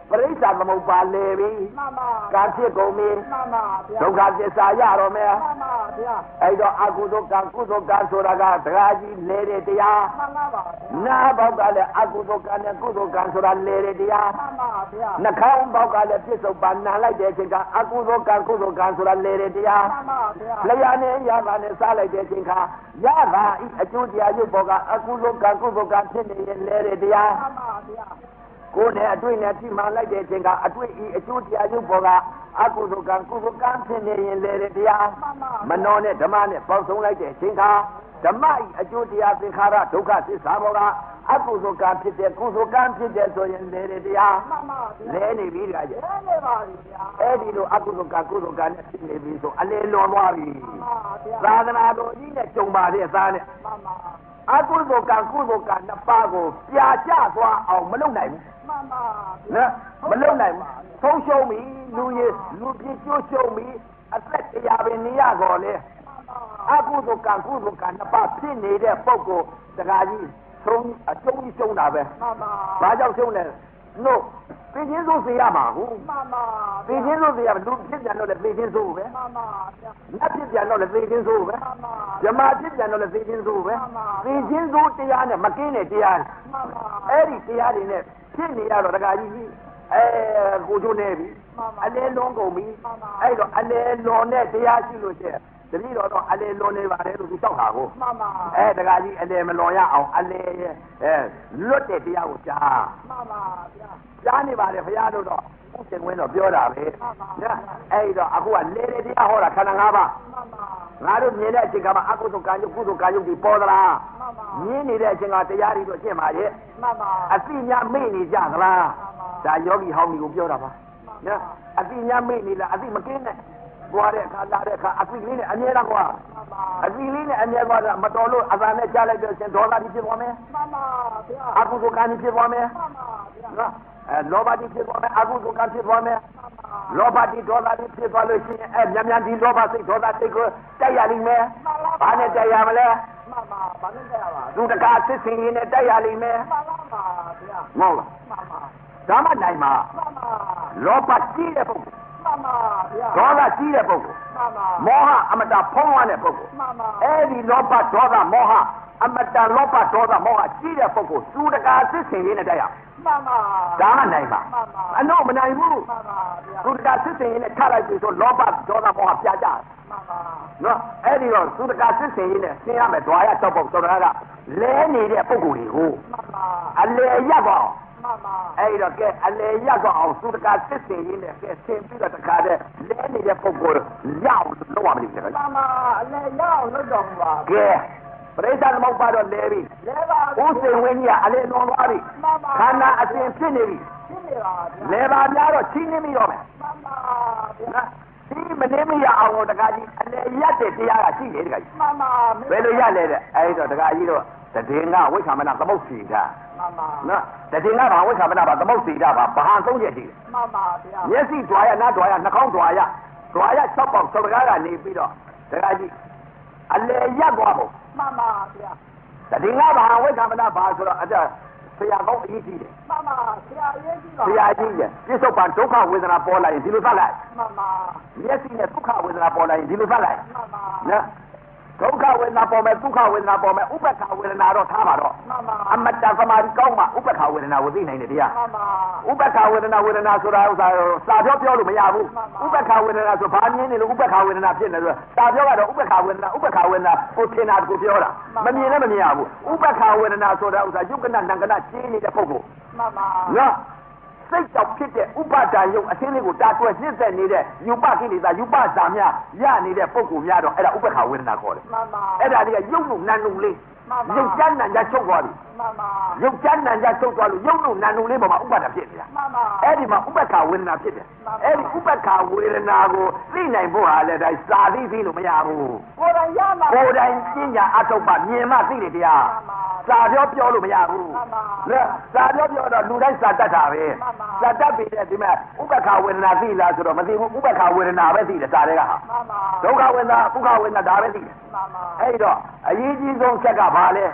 S1: ပရိစ္ဆာသမုပ္ပါလေပြီ
S2: မှန်ပါ
S1: ကံဖြစ်ကုန်ပြီ
S2: မှန်ပါဗျာ
S1: ဒုက္ခသစ္စာရတော့မယ်
S2: မှန်ပါဗျာ
S1: အဲ့တော့အကုသိုလ်ကံကုသိုလ်ကံဆိုတာကတရားကြီးလဲတဲ့တရား
S2: မှန်ပါပါ
S1: နာဘောက်ကလည်းအကုသိုလ်ကံနဲ့ကုသိုလ်ကံဆိုတာလဲတဲ့တရား
S2: မှန်ပါဗျာ
S1: နှာခေါင်းဘောက်ကလည်းပြစ္ဆုတ်ပါနာလိုက်တဲ့အချိန်ကအကုသိုလ်ကံကုသိုလ်ကံဆိုတာလဲတဲ့တရား
S2: မှန်ပါဗျာ
S1: လျာနဲ့ရတာနဲ့စားလိုက်တဲ့အချိန်ကရတာဤအကျိုးတရားရုပ်ဘောကအကုသိုလ်ကံကုသိုလ်ကံဖြစ်နေရင်လဲတဲ့တရား
S2: မှန်ပါဗျာ
S1: ကိုယ်နဲ့အတွေ့နဲ့ထိမှန်လိုက်တဲ့အချိန်ကအတွေ့ဤအကျိုးတရားရုပ်ဘောကအကုသိုလ်ကံကုသိုလ်ကံဖြစ်နေရင်လဲတဲ့တရား
S2: မှန်ပါ
S1: မနောနဲ့ဓမ္မနဲ့ပေါင်းစုံလိုက်တဲ့အချိန်ကဓမ္မဤအကျိုးတရားသင်္ခါရဒုက္ခသစ္စာဘောကအကုသိုလ်ကံဖြစ်တဲ့ကုသိုလ်ကံဖြစ်တဲ့ဆိုရင်လဲတဲ့တရား
S2: မှန်ပါဗျာ
S1: လဲနေပြီတခါကျ
S2: လဲနေပါပြီဗျာ
S1: အဲ့ဒီလိုအကုသိုလ်ကံကုသိုလ်ကံနဲ့ဖြစ်နေပြီဆိုအလေလွန်သွားပြီ
S2: မှန်ပါဗျာ
S1: သာသနာတော်ကြီးနဲ့ကြုံပါတဲ့သားနဲ့
S2: မှန်ပါ
S1: အကုသိုလ်ကံကုသိုလ်ကံနှစ်ပါးကိုပြာကျသွားအောင်မလုပ်နိုင်ဘူး
S2: မှန်ပါ
S1: နော်မလုပ်နိုင်ဘူးဆုံးရှုံးပြီလူရည်လူပြည့်ကျိုးရှုံးပြီအသက်တရားပင်နေရကောလေအကုသိုလ်ကံကုသိုလ်ကံနှစ်ပါးဖြစ်နေတဲ့ပုဂ္ဂိုလ်တရားကြီးဆုံးအကျုံးကြီးရှုံးတာပဲ
S2: မှန်ပါ
S1: ဘာကြောင့်ရှုံးလဲနို့သိချင်းစိုးစေရမှာဟုတ်
S2: မှန်ပါ
S1: သိချင်းစိုးစေရလူဖြစ်ပြန်တော့လေသိချင်းစိုးပဲ
S2: မှန်ပါဗျာ
S1: နတ်ဖြစ်ပြန်တော့လေသိချင်းစိုးပဲ
S2: မှန်ပါ
S1: ဇမဖြစ်ပြန်တော့လေသိချင်းစိုးပဲ
S2: မှန်ပါ
S1: သိချင်းစိုးတရားနဲ့မကင်းတဲ့တရား
S2: မှန်ပါ
S1: အဲ့ဒီတရားတွေနဲ့ဖြစ်နေရတော့တခါကြီးကြီးအဲကိုချိုးနေပြီ
S2: မှန်ပါ
S1: အလဲလုံးကုန်ပြီ
S2: မှန်ပါ
S1: အဲ့တော့အလဲလွန်တဲ့တရားရှိလို့ရှိရင်တတိတော်တော့အလဲလွန်နေပါတယ်လို့သူတောက်တာကို
S2: မှန်ပါ
S1: အဲတခါကြီးအလဲမလွန်ရအောင်အလဲအဲလွတ်တဲ့တရားကိုကြား
S2: မှန်ပါဗျာ
S1: ကြားနေပါတယ်ဘုရားတို့တော့ဘုရှင်ဝင်းတော့ပြောတာပဲ
S2: မှန်ပါ
S1: နော်အဲ့တော့အခုကလဲတဲ့တရားဟောတာခန္ဓာ၅ပါး
S2: မှန်ပါ
S1: ငါတို့မြင်တဲ့အချိန်ကမှအကုသိုလ်ကံယုတ်ကုသိုလ်ကံယုတ်ဒီပေါ်သလား
S2: မှန်ပါ
S1: မြင်နေတဲ့အချိန်ကတရားတွေတော့ရှင်းပါရဲ့
S2: မှန်ပါ
S1: အသိများမေ့နေကြသလားဒါယောဂီဟောင်းကြီးကိုပြောတာပါနော်အသိများမေ့နေလားအသိမကင်းနဲ့ဘွားတဲ့အခါလာတဲ့အခါအသိလေးနဲ့အမြဲတမ်းကွာ
S2: မှန်ပါ
S1: အသိလေးနဲ့အမြဲကွာမတော်လို့အသာနဲ့ကြားလိုက်တော့ရှင်ဒေါသကြီးဖြစ်သွားမယ်
S2: မှန်ပါဗျာ
S1: အကုသိုလ်ကံကြီးဖြစ်သွားမယ်
S2: မှန်ပါဗျာ
S1: နော်အဲလောဘကြီးဖြစ်သွားမယ်အကုသိုလ်ကံဖြစ်သွားမယ်
S2: မှန်ပါ
S1: လောဘကြီးဒေါသကြီးဖြစ်သွားလို့ရှိရင်အဲမြန်မြန်ဒီလောဘစိတ်ဒေါသစိတ်ကိုတိုက်ရလိမ့်မယ်ဘာနဲ့တိုက်ရမလဲ
S2: မှန်ပါဘာနဲ့တက်ရပါ
S1: သူတကားစစ်စင်ရင်နဲ့တိုက်ရလိမ့်မယ်
S2: မှန်ပါပါဗျာ
S1: မဟုတ်လား
S2: မှန်ပါ
S1: ဒါမှနိုင်မှာ
S2: မှန်ပါ
S1: လောဘကြီးတဲ့ပုဂ္ဂိုလ်
S2: မှန်ပါဗျာ
S1: ဒေါသကြီးတဲ့ပုဂ္ဂိုလ်
S2: မှန်ပါ
S1: မောဟအမတဖုံးရတဲ့ပုဂ္ဂိုလ်
S2: မှန်ပါ
S1: အဲ့ဒီလောဘဒေါသမောဟအမတလောဘဒေါသမောဟကြီးတဲ့ပုဂ္ဂိုလ်သူတကားစစ်စင်ရင်နဲ့တိုက်ရ
S2: မှန်ပါ
S1: ဒါမှနိုင်မှာ
S2: မှန်ပါ
S1: အတော့မနိုင်ဘူး
S2: မှန်ပါဗျာ
S1: သူတကားစစ်စင်ရင်နဲ့ထလိုက်ပြီဆိုလောဘဒေါသမောဟပြကြတယ်
S2: မှန်ပါ
S1: နော်အဲ့ဒီတော့သူတကာစစ်စင်ရင်းနဲ့ဆင်းရမယ်ဓွာရတောက်ပုတ်တော်တော်ကလဲနေတဲ့ပုံကိုယ်တွေကို
S2: မှန်ပါ
S1: အလဲရက်ပါအောင်
S2: မှန်ပါ
S1: အဲ့ဒီတော့ကဲအလဲရက်ပါအောင်သူတကာစစ်စင်ရင်းနဲ့ကဲဆင်းပြီးတော့တခါတည်းလဲနေတဲ့ပုံကိုယ်ရအောင်လုပ်ရမလို့ခင်ဗျာ
S2: မှန်ပါအလဲရအောင်လုပ်တော်မူပါ
S1: ကဲပရိသတ်သမုပ္ပါတော့လဲပြီ
S2: လဲပါ
S1: ဥစိန်ဝင်းကြီးကအလဲလွန်သွားပြီ
S2: မှန်ပါ
S1: ခန္ဓာအစဉ်ဖြစ်နေပြီ
S2: ရှင်းနေပါဗျာ
S1: လဲပါများတော့ချင်းနေပြီတော့မယ်
S2: မှန်ပါဗျာ
S1: နော်ဒီမနေမရအောင်တော့တခါကြီးအလဲရက်တဲ့တရားကရှိတယ်တခါကြီး
S2: မှန်ပါ
S1: ဘယ်လိုရလဲတဲ့အဲ့တော့တခါကြီးတော့တည်င်းကဝိက္ခမနသမုတ်စီတာ
S2: မှန်ပါ
S1: နော်တည်င်းကဘာဝိက္ခမနဘာသမုတ်စီတာပါဘာဟန်သုံးချက်ရှိတယ်
S2: မှန်ပါဗျာ
S1: မျက်စိဓွာရနားဓွာရနှာခေါင်းဓွာရဓွာရ၆ပေါက်သကားကနေပြီးတော့တခါကြီးအလေရက်သွားဖို့
S2: မှန်ပါဗျာ
S1: တည်င်းကဘာဝိက္ခမနဘာဆိုတော့အဲ့ဒါဆရာကောင်းအရေးကြီးတယ်
S2: မှန်ပါဆရာရေးကြည့်ပါ
S1: ဆရာကြီးရဲ့ပြစ္ဆုတ်ပန်ဒုက္ခဝေဒနာပေါ်လာရင်ဒီလိုသတ်လိုက်
S2: မှန်ပါ
S1: မျက်စိနဲ့ဒုက္ခဝေဒနာပေါ်လာရင်ဒီလိုသတ်လိုက်
S2: မှန်ပါ
S1: နော်ဒုက္ခဝေဒနာပေါ်မယ်ဒုက္ခဝေဒနာပေါ်မယ်ဥပ္ပခဝေဒနာတော့ထားပါတော့
S2: မှန်ပါ
S1: အမတ္တသမာဓိကောင်းမှဥပ္ပခဝေဒနာကိုသိနိုင်တယ်တရား
S2: မှန်ပါ
S1: ဥပ္ပခဝေဒနာဝေဒနာဆိုတာဥစ္စာစာပြောပြောလို့မရဘူးဥပ္ပခဝေဒနာဆိုဘာမြင်နေလို့ဥပ္ပခဝေဒနာဖြစ်နေလို့စာပြောကတော့ဥပ္ပခဝေဒနာဥပ္ပခဝေဒနာကိုထင်တာကိုပြောတာမမြင်လည်းမမြင်ရဘူးဥပ္ပခဝေဒနာဆိုတာဥစ္စာယုတ်ကနနံကနကျင်းနေတဲ့ပုဂ္ဂိုလ်
S2: မှန်ပါ
S1: နော်စိတ်ကြောင့်ဖြစ်တဲ့ဥပါဒာယုတ်အသင်းလေးကိုတာတွဲနှိမ့်ဆက်နေတဲ့ယူပကိလေသာယူပဇာများရနေတဲ့ပုဂ္ဂိုလ်များတော့အဲ့ဒါဥပ္ပခဝေဒနာခေါ်တယ်
S2: မှန်ပါ
S1: အဲ့ဒါတွေကယုတ်လို့နံလို့လေးယုတ်ကျမ်းနံကြချုပ်သွားပြီ
S2: မှန်ပါ
S1: ယုတ်ကျမ်းနံကြချုပ်သွားလို့ယုတ်လို့နံလို့လေးပေါ်မှာဥပါဒာဖြစ်နေတာ
S2: မှန်ပါ
S1: အဲ့ဒီမှာဥပ္ပခဝေဒနာဖြစ်တယ်အဲ့ဒီဥပ္ပခဝေဒနာကိုသိနိုင်ဖို့ဟာလည်းဒါစာသိသိလို့မရဘူး
S2: ကိုယ်တိုင်ရမှာ
S1: ကိုယ်တိုင်ပညာအထုတ်ပါမြင်မှသိတယ်တရား
S2: မှန်ပါ
S1: စာပြောပြောလို့မရဘူး
S2: မှန်ပါ
S1: လေစာပြောပြောတော့လူတိုင်းစာတတ်တာပဲ
S2: မှန်ပါ
S1: စာတတ်ပြီတဲ့ဒီမဲ့ဥပ္ပခဝေဒနာသိလားဆိုတော့မသိဘူးဥပ္ပခဝေဒနာပဲသိတယ်စာတွေကဟာ
S2: မှန်ပါ
S1: ဒုက္ခဝေဒနာဥပ္ပခဝေဒနာဒါပဲသိတယ်
S2: မှန်ပါ
S1: အဲ့တော့အရေးကြီးဆုံးချက်ကဘာလဲ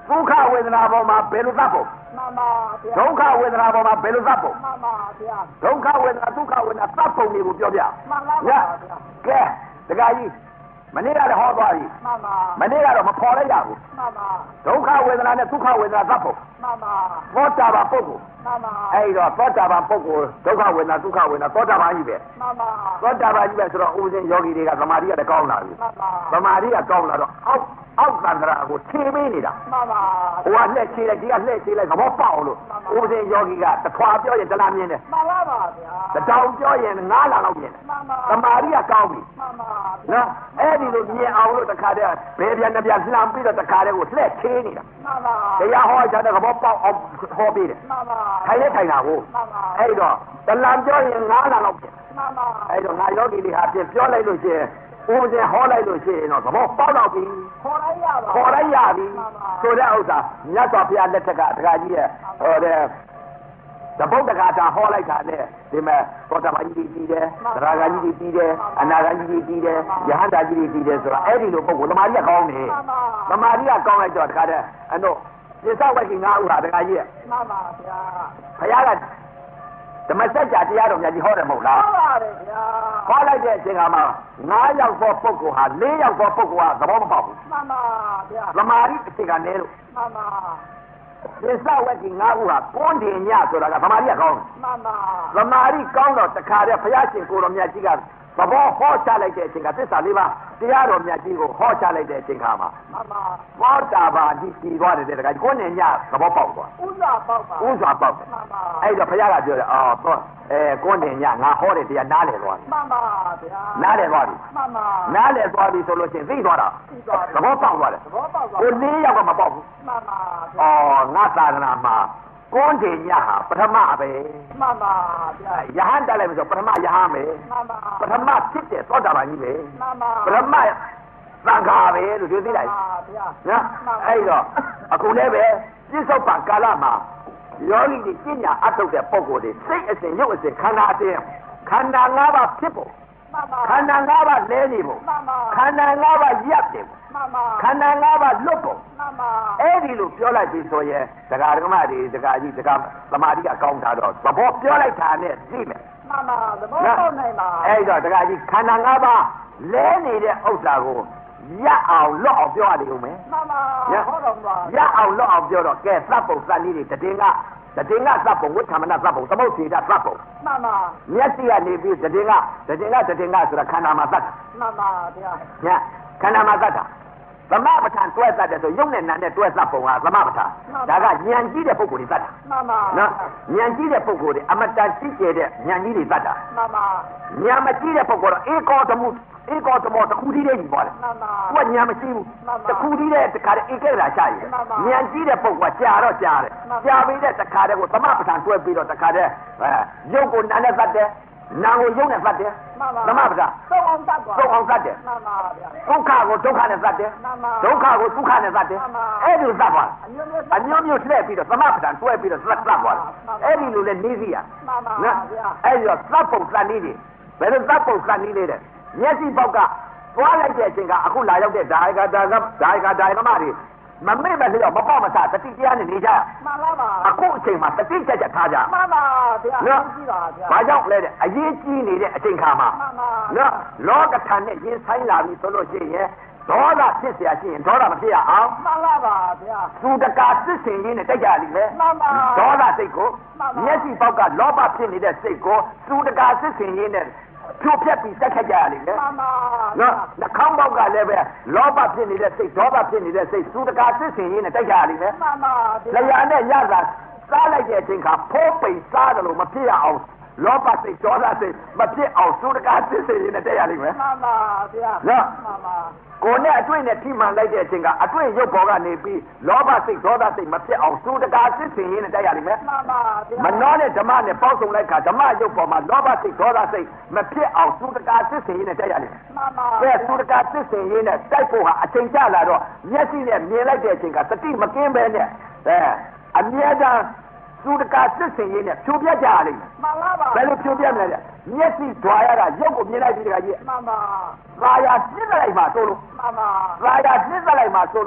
S1: ဒုက္ခဝေဒနာပေါ်မှာဘယ်လိုသတ်ဖို့
S2: မှန်ပါဗျာ
S1: ဒုက္ခဝေဒနာပေါ်မှာဘယ်လိုသတ်ဖို့
S2: မှန်ပါဗျာ
S1: ဒုက္ခဝေဒနာဒုက္ခဝေဒနာသတ်ပုံတွေကိုပြောပြ
S2: မှန်ပါဗျာ
S1: ကဲတခါကြီးမနေ့ကလည်းဟောသွားပြီ
S2: မှန်ပါ
S1: မနေ့ကတော့မဖော်လိုက်ရဘူး
S2: မှန်ပါ
S1: ဒုက္ခဝေဒနာနဲ့ဒုက္ခဝေဒနာသတ်ဖို့
S2: မှန်ပါ
S1: သောတာပန်ပုဂ္ဂိုလ်
S2: မှန်ပါ
S1: အဲ့တော့သောတာပန်ပုဂ္ဂိုလ်ဒုက္ခဝေဒနာဒုက္ခဝေဒနာသောတာပန်ကြီးပဲ
S2: မှန်ပါ
S1: သောတာပန်ကြီးပဲဆိုတော့ဥပဇင်ယောဂီတွေကသမာဓိကလည်းကောင်းလာပြီ
S2: မှန်ပါ
S1: သမာဓိကကောင်းလာတော့အောက်အောက်တန်ត្រာကိုခြေပေးနေတာ
S2: မှန်ပါ
S1: ဟိုကလှည့်ခြေလိုက်ဒီကလှည့်ခြေလိုက်သဘောပေါက်လို့ဥပဇင်ယောဂီကတထွာပြောရင်တလားမြင်တယ်
S2: မှန်ပါပါဗျာ
S1: တတောင်ပြောရင်ငါးလလောက်မြင်တယ်
S2: မှန်ပါ
S1: သမာဓိကကောင်းပြီ
S2: မှန်ပါ
S1: နော်အဲ့ဒီလိုမြင်အောင်လို့တခါတည်းဘယ်ပြန်တစ်ပြန်လှမ်းပြီးတော့တခါတည်းကိုလှည့်ချေးနေတာ
S2: မှန်ပါ
S1: တရားဟောချတဲ့သဘောပေါက်အောင်ဟောပြီးတယ်
S2: မှန်ပါ
S1: ထိုင်လဲထိုင်တာကို
S2: မှန်ပါ
S1: အဲ့တော့တလံပြောရင်ငါးလလောက်ပြန်
S2: မှန်ပါ
S1: အဲ့တော့ငါယောဂီတွေဟာပြန်ပြောလိုက်လို့ရှိရင်ဥပဒေဟောလိုက်လို့ရှိရင်တော့သဘောပေါက်တော့ပြီ
S2: ခေါ်လိုက်ရပါ
S1: ခေါ်လိုက်ရပြီဆိုတဲ့ဥစ္စာမြတ်စွာဘုရားလက်ထက်ကတခါကြီးရဲ့ဟောတဲ့တပုတ်တကာတာဟောလိုက်တာနဲ့ဒီမဲ့သောတာပန်ကြီးကြီးတယ်သရဂါကြီးကြီးတယ်အနာဂါကြီးကြီးတယ်ယဟန္တာကြီးကြီးတယ်ဆိုတာအဲ့ဒီလိုပုဂ္ဂိုလ်သမာဓိကကောင်းတယ်သမာဓိကကောင်းလိုက်တော့တခါတည်းအဲ့တော့ပြစ္ဆဝိကိငါးဥဟာတခါကြီးရဲ့
S2: မှန်ပါဗျာ
S1: ဘုရားကဓမ္မစကြာတရားတော်မြတ်ကြီးဟောတယ်မဟုတ်လား
S2: မှန်ပါတယ်ဗျာ
S1: ဟောလိုက်တဲ့အချိန်ကမှငါးယောက်သောပုဂ္ဂိုလ်ဟာလေးယောက်သောပုဂ္ဂိုလ်ဟာသဘောမပေါက်ဘူး
S2: မှန်ပါဗျာ
S1: သမာဓိအချိန်ကနေလို့
S2: မှန်ပါ
S1: ပြစ္ဆဝိကိငါးဥဟာကွန်းတင်ညဆိုတာကသမာဓိကကောင်းတယ်
S2: မှန်ပါ
S1: သမာဓိကောင်းတော့တခါတည်းဘုရားရှင်ကိုယ်တော်မြတ်ကြီးကသဘောဟောချလိုက်တဲ့အချိန်ကသစ္စာလေးပါးတရားတော်မြတ်ကြီးကိုဟောချလိုက်တဲ့အချိန်ခါမှာ
S2: မှန်ပါ
S1: သောတာပန်ကြီးတည်သွားတယ်တဲ့တခါကိုယ်နဲ့ညသဘောပေါက်သွား
S2: ဥစ္စာပေါက်ပါ
S1: ဥစွာပေါက်တယ်
S2: မှန်ပါ
S1: အဲ့တော့ဘုရားကပြောတယ်အော်သောအဲကိုယ်နဲ့ညငါဟောတဲ့တရားနားလည်သွားပြီ
S2: မှန်ပါဗျာ
S1: နားလည်သွားပြီ
S2: မှန်ပါ
S1: နားလည်သွားပြီဆိုလို့ရှိရင်သိသွားတာ
S2: သိသွားတယ်
S1: သဘောပေါက်သွားတယ်
S2: သဘောပေါက်သွား
S1: ကိုယ်လေးယောက်ကမပေါက်ဘူး
S2: မှန်ပါဗျာ
S1: အော်ငါသာသနာမှာကိုယ်တင်ညဟာပထမပဲ
S2: မှန်ပါဗျာ
S1: ယဟန်တက်လိုက်ပြီဆိုပထမယဟန်ပဲ
S2: မှန်ပါ
S1: ပထမဖြစ်တဲ့သောတာပန်ကြီးပဲ
S2: မှန်ပါ
S1: ပထမသံဃာပဲလို့ပြောသေးတယ်
S2: ပါဗျာ
S1: နော်အဲ့တော့အခုလည်းပဲပြစ္ဆုတ်ပံကာလမှာယောဂီတွေပညာအထုတ်တဲ့ပုံကိုယ်တွေစိတ်အစဉ်ရုပ်အစဉ်ခန္ဓာအစဉ်ခန္ဓာ၅ပါးဖြစ်ဖို့
S2: မှန်ပါ
S1: ခန္ဓာ၅ပါးလဲနေဖို့
S2: မှန်ပါ
S1: ခန္ဓာ၅ပါးရပ်တယ်ဖို့
S2: မှန်ပါ
S1: ခန္ဓာ၅ပါးလွတ်ဖို့
S2: မှန်ပါ
S1: အဲ့ဒီလိုပြောလိုက်ပြီဆိုရင်ဒကာဒကမတွေဒကာကြီးဒကာသမာဓိကအကောင်းတာတော့သဘောပြောလိုက်တာနဲ့သိမယ်
S2: မှန်ပါသဘောပေါက်နိုင်ပါ
S1: အဲ့တော့ဒကာကြီးခန္ဓာ၅ပါးလဲနေတဲ့ဥစ္စာကိုရအောင်လွတ်အောင်ပြောရတယ်ဦးမယ်
S2: မှန်ပါဟောတော်ပါ
S1: ရအောင်လွတ်အောင်ပြောတော့ကဲသတ်ပုံသတ်နည်းတွေတည်ငါတည်ငါသတ်ပုံဝိသမဏသတ်ပုံသမုတ်စေတသတ်ပုံ
S2: မှန်ပါ
S1: မျက်စိကနေပြီးတည်ငါတည်ငါတည်ငါဆိုတာခန္ဓာမှာသတ်
S2: မှန်ပါဗျာ
S1: ညခန္ဓာမှာသတ်တာသမပဋ္ဌာန်တွဲသတ်တယ်ဆိုရုပ်နဲ့နာနဲ့တွဲသတ်ပုံကသမပဋ္ဌာန်ဒါကဉာဏ်ကြီးတဲ့ပုဂ္ဂိုလ်တွေသတ်တာ
S2: မှန်ပါ
S1: နော်ဉာဏ်ကြီးတဲ့ပုဂ္ဂိုလ်တွေအမတန်ကြီးကျယ်တဲ့ဉာဏ်ကြီးတွေသတ်တာ
S2: မှန်ပါ
S1: ဉာဏ်မကြီးတဲ့ပုဂ္ဂိုလ်တော့ဧကောတမှုဧကောတမောတစ်ခုတည်းတည်းကြီးပေါ်တယ်
S2: မှန်ပါ
S1: သူကဉာဏ်မရှိဘူးတစ်ခုတည်းတည်းတခါတည်းဧကရာရှာရတယ်ဉာဏ်ကြီးတဲ့ပုဂ္ဂိုလ်ကကြာတော့ကြာတယ်ကြာပြီးတဲ့တခါတည်းကိုသမပဋ္ဌာန်တွဲပြီးတော့တခါတည်းအဲရုပ်ကိုနာနဲ့သတ်တယ်နာကိုရုပ်နဲ့သတ်တယ်
S2: မှန်ပါ
S1: သမပဋ္ဌာန်
S2: သုံးအောင်သတ်ပါ
S1: သုံးအောင်သတ်တယ်
S2: မှန်ပါဗျာ
S1: ဒုက္ခကိုဒုက္ခနဲ့သတ်တယ်
S2: မှန်ပါ
S1: ဒုက္ခကိုဒုက္ခနဲ့သတ်တယ်
S2: မှန်ပါ
S1: အဲ့ဒီလိုသတ်သွား
S2: အမျိုးမျိုး
S1: အမျိုးမျိုးလှည့်ပြီးတော့သမပဋ္ဌာန်တွဲပြီးတော့သတ်သတ်သွားအဲ့ဒီလိုလဲနေစီရ
S2: မှန်ပါ
S1: နော်
S2: ဗျာ
S1: အဲ့ဒီတော့သတ်ပုံသတ်နည်းတွေဘယ်လိုသတ်ပုံသတ်နည်းလေးတဲ့မျက်စိပေါက်ကသွားလိုက်တဲ့အချိန်ကအခုလာရောက်တဲ့ဓာယကဓာကဓာယကဓာယကမတွေမမေ့မလျော့မပေါ့မဆတတိတရားနဲ့နေကြ
S2: မှန်ပါပါ
S1: အခုအချိန်မှာတတိချက်ချက်ထားကြ
S2: မှန်ပါဗျာ
S1: နော်
S2: ကြည့်ပါဗျာ
S1: ဘာကြောင့်လဲတဲ့အရေးကြီးနေတဲ့အချိန်ခါမှာ
S2: မှန်ပါ
S1: နော်လောကထန်နဲ့ရင်ဆိုင်လာပြီဆိုလို့ရှိရင်ဒေါသဖြစ်เสียရှိရင်ဒေါသမဖြစ်ရအောင်
S2: မှန်ပါပါဗျာ
S1: သူတကာစစ်စင်ရင်းနဲ့တိုက်ကြလိမ့်မယ်
S2: မှန်ပါ
S1: ဒေါသစိတ်ကို
S2: မှန်ပါ
S1: မျက်စိပေါက်ကလောဘဖြစ်နေတဲ့စိတ်ကိုသူတကာစစ်စင်ရင်းနဲ့ဖြိုဖျက်ပြီးတိုက်ခတ်ကြရလိမ့်မယ်
S2: မှန်ပါ
S1: နော်နှာခေါင်းပေါက်ကလည်းပဲလောဘဖြစ်နေတဲ့စိတ်ဒေါသဖြစ်နေတဲ့စိတ်သူတကာစစ်စင်ရင်းနဲ့တိုက်ကြရလိမ့်မယ်
S2: မှန်ပါ
S1: လျာနဲ့ရတာစားလိုက်တဲ့အချိန်ခါဖိုးပိန်စားတယ်လို့မဖြစ်ရအောင်လောဘစိတ်ဒေါသစိတ်မဖြစ်အောင်သူတကာစစ်စင်ရင်းနဲ့တိုက်ရလိမ့်မယ်
S2: မှန်ပါဗျာ
S1: နော်
S2: မှန်ပါ
S1: ကိုယ်နဲ့အတွေ့နဲ့ထိမှန်လိုက်တဲ့အချိန်ကအတွေ့ရုပ်ပေါ်ကနေပြီးလောဘစိတ်ဒေါသစိတ်မဖြစ်အောင်သူတကာစစ်စင်ရင်းနဲ့တိုက်ရလိမ့်မယ်
S2: မှန်ပါဗျာ
S1: မနှောတဲ့ဓမ္မနဲ့ပေါင်းစုံလိုက်ခါဓမ္မရုပ်ပေါ်မှာလောဘစိတ်ဒေါသစိတ်မဖြစ်အောင်သူတကာစစ်စင်ရင်းနဲ့တိုက်ရလိမ့်မယ်
S2: မှန်ပါ
S1: ကဲသူတကာစစ်စင်ရင်းနဲ့တိုက်ဖို့ဟာအချိန်ကျလာတော့မျက်စိနဲ့မြင်လိုက်တဲ့အချိန်ကသတိမကင်းပဲနဲ့အဲအမြဲတမ်းသူတကာစစ်စင်ရင်းနဲ့ဖြိုပြကြရလိမ့်မယ်
S2: မှန်ပါပါ
S1: ဘယ်လိုဖြိုပြမလဲတဲ့မျက်စိဓွာရတာရုပ်ကိုမြင်လိုက်ပြီးတခါကြီး
S2: မှန်ပါ
S1: သာယာပြစ်လိုက်မှဆိုလို့
S2: မှန်ပါ
S1: သာယာပြစ်လိုက်မှဆိုလို့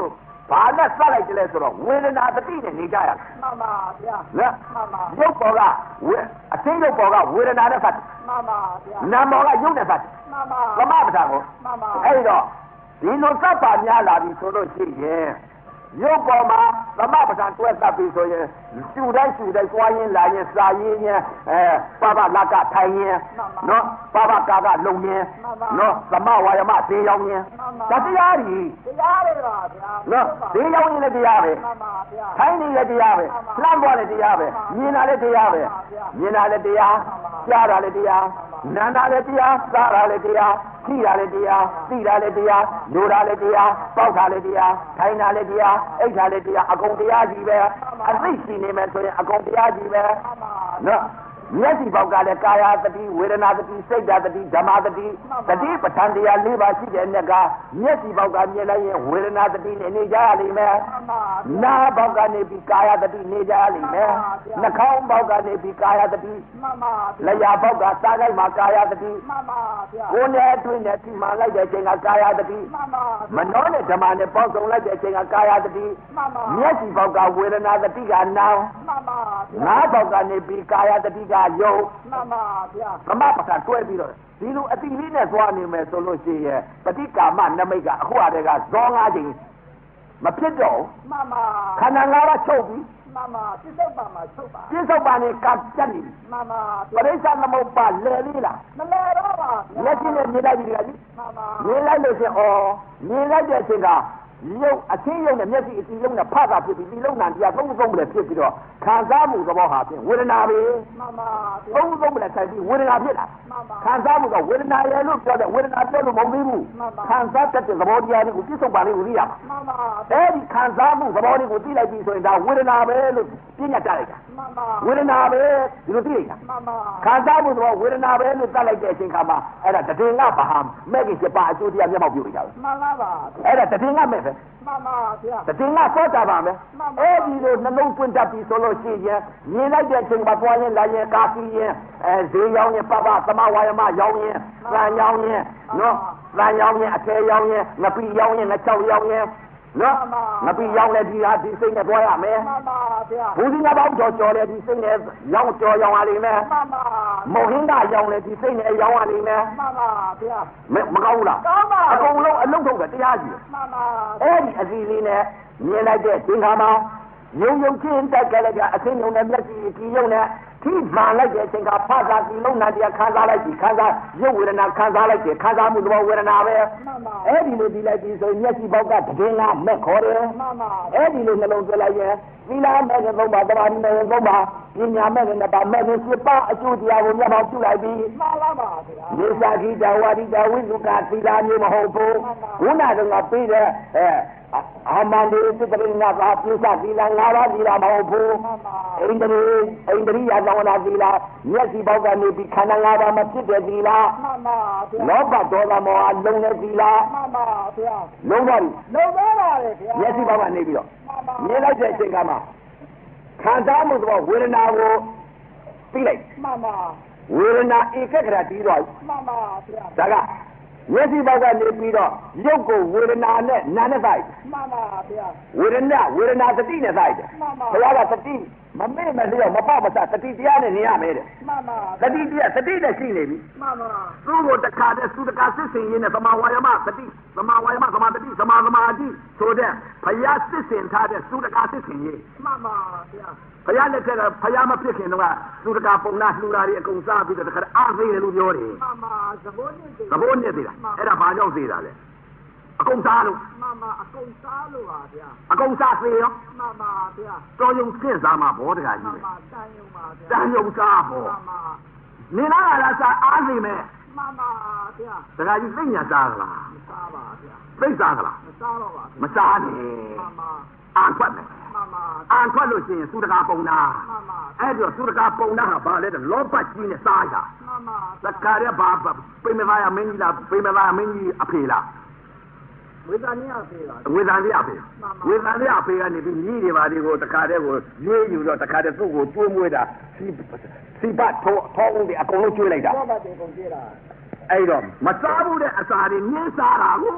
S1: ဘာနဲ့စလိုက်တယ်လဲဆိုတော့ဝေဒနာတတိနဲ့နေကြရ
S2: မှန်ပါဗျာ
S1: နော်
S2: မှန်ပါ
S1: ရုပ်ပေါ်ကဝေအသိရုပ်ပေါ်ကဝေဒနာနဲ့စတယ်
S2: မှန်ပါဗျာ
S1: နာမ်ပေါ်ကရုပ်နဲ့စတယ်
S2: မှန်ပါ
S1: သမပဋ္ဌာန်ကို
S2: မှန်ပါ
S1: အဲ့တော့ဒီလိုစပ်ပါများလာပြီဆိုလို့ရှိရင်ရုပ်ပေါ်မှာသမပဋ္ဌာန်တွဲသတ်ပြီဆိုရင်ရှူတိုင်းရှူတိုင်းကြွားရင်လာရင်စာရင်းရင်အဲပါပလာကထိုင်ရင်နော်ပါပကာကလုံရင်နော်သမဝါယမသေးရောက်ရင်ဒါတရားကြီး
S2: တရားတွေပါဗျာ
S1: နော်သေးရောက်ရင်လည်းတရားပဲ
S2: မှန်ပါဗျာ
S1: ထိုင်နေလည်းတရားပဲလှမ်းပေါ်လည်းတရားပဲမြင်တာလည်းတရားပဲမြင်တာလည်းတရားကြားတာလည်းတရားနားတာလည်းတရားစားတာလည်းတရားကြည့်တာလည်းတရားသိတာလည်းတရားလိုတာလည်းတရားပေါက်တာလည်းတရားထိုင်တာလည်းတရားအိတ်တာလည်းတရားအကုန်တရားကြီးပဲအသိရှိနေမယ်ဆိုရင်အကုန်တရားကြီးပဲနော်မျက်စိပေါက်ကလည်းကာယတတိဝေဒနာတတိစိတ်ဓာတ်တတိဓမ္မတတိတတိပဋ္ဌာန်တရား၄ပါးရှိတဲ့နေ့ကမျက်စိပေါက်ကမြင်လိုက်ရင်ဝေဒနာတတိနဲ့နေကြရလိမ့်မယ်နားပေါက်ကနေပြီးကာယတတိနေကြရလိမ့်မယ်နှာခေါင်းပေါက်ကနေပြီးကာယတတိလျှာပေါက်ကစားလိုက်မှာကာယတတိကိုယ်နဲ့အတွင်းနဲ့ဒီမှလိုက်တဲ့အချိန်ကကာယတတိမနှောနဲ့ဓမ္မနဲ့ပေါက်စုံလိုက်တဲ့အချိန်ကကာယတတိမျက်စိပေါက်ကဝေဒနာတတိကနာမ်နားပေါက်ကနေပြီးကာယတတိကယုတ်
S2: မှန်ပါဗျာ
S1: သမပဋ္ဌာန်တွဲပြီးတော့ဒီလိုအတိလေးနဲ့သွားနေမယ်ဆိုလို့ရှိရင်ပฏิကာမနမိတ်ကအခုအတည်းကဇောငါးချိန်မဖြစ်တော့
S2: မှန်ပါ
S1: ခန္ဓာငါးပါးချုပ်ပြီး
S2: မှန်ပါပြစ္ဆုတ်ပါမှာချုပ်ပါ
S1: ပြစ္ဆုတ်ပါနဲ့ကပ်ပြတ်နေ
S2: မှန်ပါ
S1: ပရိစ္ဆာသမုပ္ပါလဲလေးလား
S2: မလဲတော့ပါ
S1: လက်ချင်းနဲ့မြင်လိုက်ပြီကကြီး
S2: မှန်ပါ
S1: မြင်လိုက်လို့ရှင်ဩမြင်လိုက်တဲ့အချိန်ကရုပ်အချင်းရုပ်နဲ့မျက်စိအတီးရုပ်နဲ့ဖတ်တာဖြစ်ပြီးဒီလုံးနာတရားသုံးသုံးပဲဖြစ်ပြီးတော့ခံစားမှုသဘောဟာဖြင့်ဝေဒနာပဲ
S2: မှန်ပါ
S1: သုံးသုံးပဲဆိုင်ပြီးဝေဒနာဖြစ်တာခံစားမှုကဝေဒနာရဲ့လို့ပြောတယ်ဝေဒနာပြောလို့မဟုတ်သေးဘူးခံစားတတ်တဲ့သဘောတရားတွေကိုပြစ္ဆုတ်ပါလေးကိုသိရမှာ
S2: မှန်ပါ
S1: အဲဒီခံစားမှုသဘောလေးကိုသိလိုက်ပြီဆိုရင်ဒါဝေဒနာပဲလို့ပြညာတတ်လိုက်တာ
S2: မှန်ပါ
S1: ဝေဒနာပဲဒီလိုသိလိုက်တာ
S2: မှန်ပါ
S1: ခံစားမှုသဘောဝေဒနာပဲလို့တတ်လိုက်တဲ့အချိန်ခါမှာအဲ့ဒါတည်ငါဘာဟာမဲ့ကြီးစပါအကျိုးတရားမျက်မှောက်ပြုလိုက်တာ
S2: မှန်ပါပါ
S1: အဲ့ဒါတည်ငါမဲ့ပဲ
S2: မှန်ပါဗျာ
S1: တည်ငါစောတာပါမယ်အဲ့ဒီလိုနှလုံးသွင်းတတ်ပြီဆိုလို့ရှိရင်မြင်လိုက်တဲ့အချိန်မှာသွားရင်လာရင်ကာဖီရင်အဲဈေးရောင်းရင်ပပသမဝါယမရောင်းရင်သံရောင်းရင်နော်သံရောင်းရင်အထည်ရောင်းရင်ငပိရောင်းရင်ငချောက်ရောင်းရင်နော်ငပိရောင်းလည်းဒီဟာဒီစိတ်နဲ့သွားရမယ်
S2: မှန်ပါဗျာ
S1: ဘူးဒီငါပေါင်းကြော်ကြော်လည်းဒီစိတ်နဲ့ရောင်းကြော်ရောင်းရလိမ့်မယ်
S2: မှန်ပါ
S1: မောဟင်းကရောင်းလည်းဒီစိတ်နဲ့ရောင်းရလိမ့်မယ်
S2: မှန်ပါဗျာ
S1: မကောင်းဘူးလား
S2: ကောင်းပါ
S1: အကုန်လုံးအလုံးထုတ်တယ်တရားကြီး
S2: မှန်ပါ
S1: အဲ့ဒီအစီအလေးနဲ့မြင်လိုက်တဲ့သင်္ခါမှာယုံယုံချင်းတက်ကြလိုက်တဲ့အသိဉာဏ်နဲ့မျက်စိကြည့်ယုံနဲ့ထိမှန်လိုက်တဲ့အချိန်ကဖသာဒီလုံးနာတရားခံစားလိုက်ပြီခံစားရုပ်ဝေဒနာခံစားလိုက်တယ်ခံစားမှုသဘောဝေဒနာပဲအဲ့ဒီလိုဒီလိုက်ပြီးဆိုမျက်စိပေါက်ကတည်ငါမဲ့ခေါ်တယ်အဲ့ဒီလိုနှလုံးသွင်းလိုက်ရင်သီလမဲ့သုံးပါသမာဓိမဲ့သုံးပါပညာမဲ့နဲ့ပါမဲ့နဲ့စစ်ပါအကျိုးတရားကိုမျက်မှောက်ပြုလိုက်ပြီး
S2: မှန်ပါပါဗျာ
S1: မေသာခိတဝါဒိတဝိသုကသီလမျိုးမဟုတ်ဘူးခုနကပေးတဲ့အဲအာမန္တေသတ္တရိနာသာပိသသီလငါးပါးသီလမဟုတ်ဘူးဣန္ဒြေဣန္ဒြိယသဝနာသီလမျက်စိပေါက်ကနေပြီးခန္ဓာငါးပါးမဖြစ်တဲ့သီလ
S2: မှန်ပါဗျာ
S1: လောဘဒေါသမောဟလုံးတဲ့သီလ
S2: မှန်ပါဗျာ
S1: လုံးပါပြီ
S2: လုံးပါပါလေဗျာ
S1: မျက်စိပေါက်ကနေပြီးတော့မြင်လိုက်တဲ့အချိန်ကမှခံစားမှုသဘောဝေဒနာကိုသိလိုက်
S2: မှန်ပါ
S1: ဝေဒနာဧကဂရတီးတော့
S2: မှန်ပါဗျာ
S1: ဒါကမျက်စိပေါက်ကနေပြီးတော့ရုပ်ကိုဝေဒနာနဲ့နာနဲ့ဆိုင်
S2: မှန်ပါဗျာ
S1: ဝေဒနာဝေဒနာသတိနဲ့ဆိုင်တယ်
S2: မှန်ပါ
S1: ဘုရားကသတိမမေ့မလျော့မပေါ့မဆသတိတရားနဲ့နေရမယ်တဲ့
S2: မှန်ပါ
S1: သတိတရားသတိနဲ့ရှိနေပြီ
S2: မှန်ပါ
S1: သူ့ကိုတခါတည်းသုတကစစ်စင်ရင်းနဲ့သမာဝါယမသတိသမာဝါယမသမာတတိသမာသမာဓိဆိုတဲ့ဘုရားစစ်စင်ထားတဲ့သုတကစစ်စင်ရင်း
S2: မှန်ပါဗျာ
S1: ဘုရားလက်ထက်ကဘုရားမဖြစ်ခင်တော့သုတကပုံနာလှူတာတွေအကုန်စားပြီးတော့တခါအားသေးတယ်လို့ပြောတယ်
S2: မှန်ပါသဘောနဲ့
S1: သဘောနဲ့သေးတာအဲ့ဒါဘာကြောင့်သေးတာလဲအကုန်စားလို့
S2: မှန်ပါအကုန်စားလို့ပါဗျာ
S1: အကုန်စားသေးရော
S2: မှန်ပါဗျာ
S1: တော်ယုံစင့်စားမှာဘောတကကြီးပဲ
S2: မှန်ပါတန်ယုံပါဗျာ
S1: တန်ယုံစားဘော
S2: မှန်ပါ
S1: နေလာလာစားအားသေးမယ်
S2: မှန်ပါဗျာ
S1: တကကြီးသိညာစားလား
S2: မစားပါဗျာ
S1: သိစားကလား
S2: မစားတော့ပါ
S1: မစားနဲ့
S2: မှန်ပါ
S1: အာထွက်မယ်
S2: မှန်ပါ
S1: အာထွက်လို့ရှိရင်သုတကပုံနာ
S2: မှန်ပါ
S1: အဲ့ဒီသုတကပုံနာဟာဘာလဲတဲ့လောဘကြီးနဲ့စားရ
S2: မှန်ပါ
S1: သက္ကာရဘာပိမသားရမင်းကြီးလားပိမသားရမင်းကြီးအဖေလား
S2: ဝေဒနာအဖေလား
S1: ဝေဒနာအဖေဝေဒနာအဖေကနေပြီးညီးတွေပါဒီကိုတခါတည်းကိုရွေးယူတော့တခါတည်းသူ့ကိုကျွေးမွေးတာစီစီပတ်ထောထောဦးတွေအကုန်လုံးကျွေးလိုက်တာ
S2: ဘောပတ်တွေကုန်ကျွေးတာ
S1: အဲ့တော့မစားဘူးတဲ့အစာတွေမြင်းစားတာဟို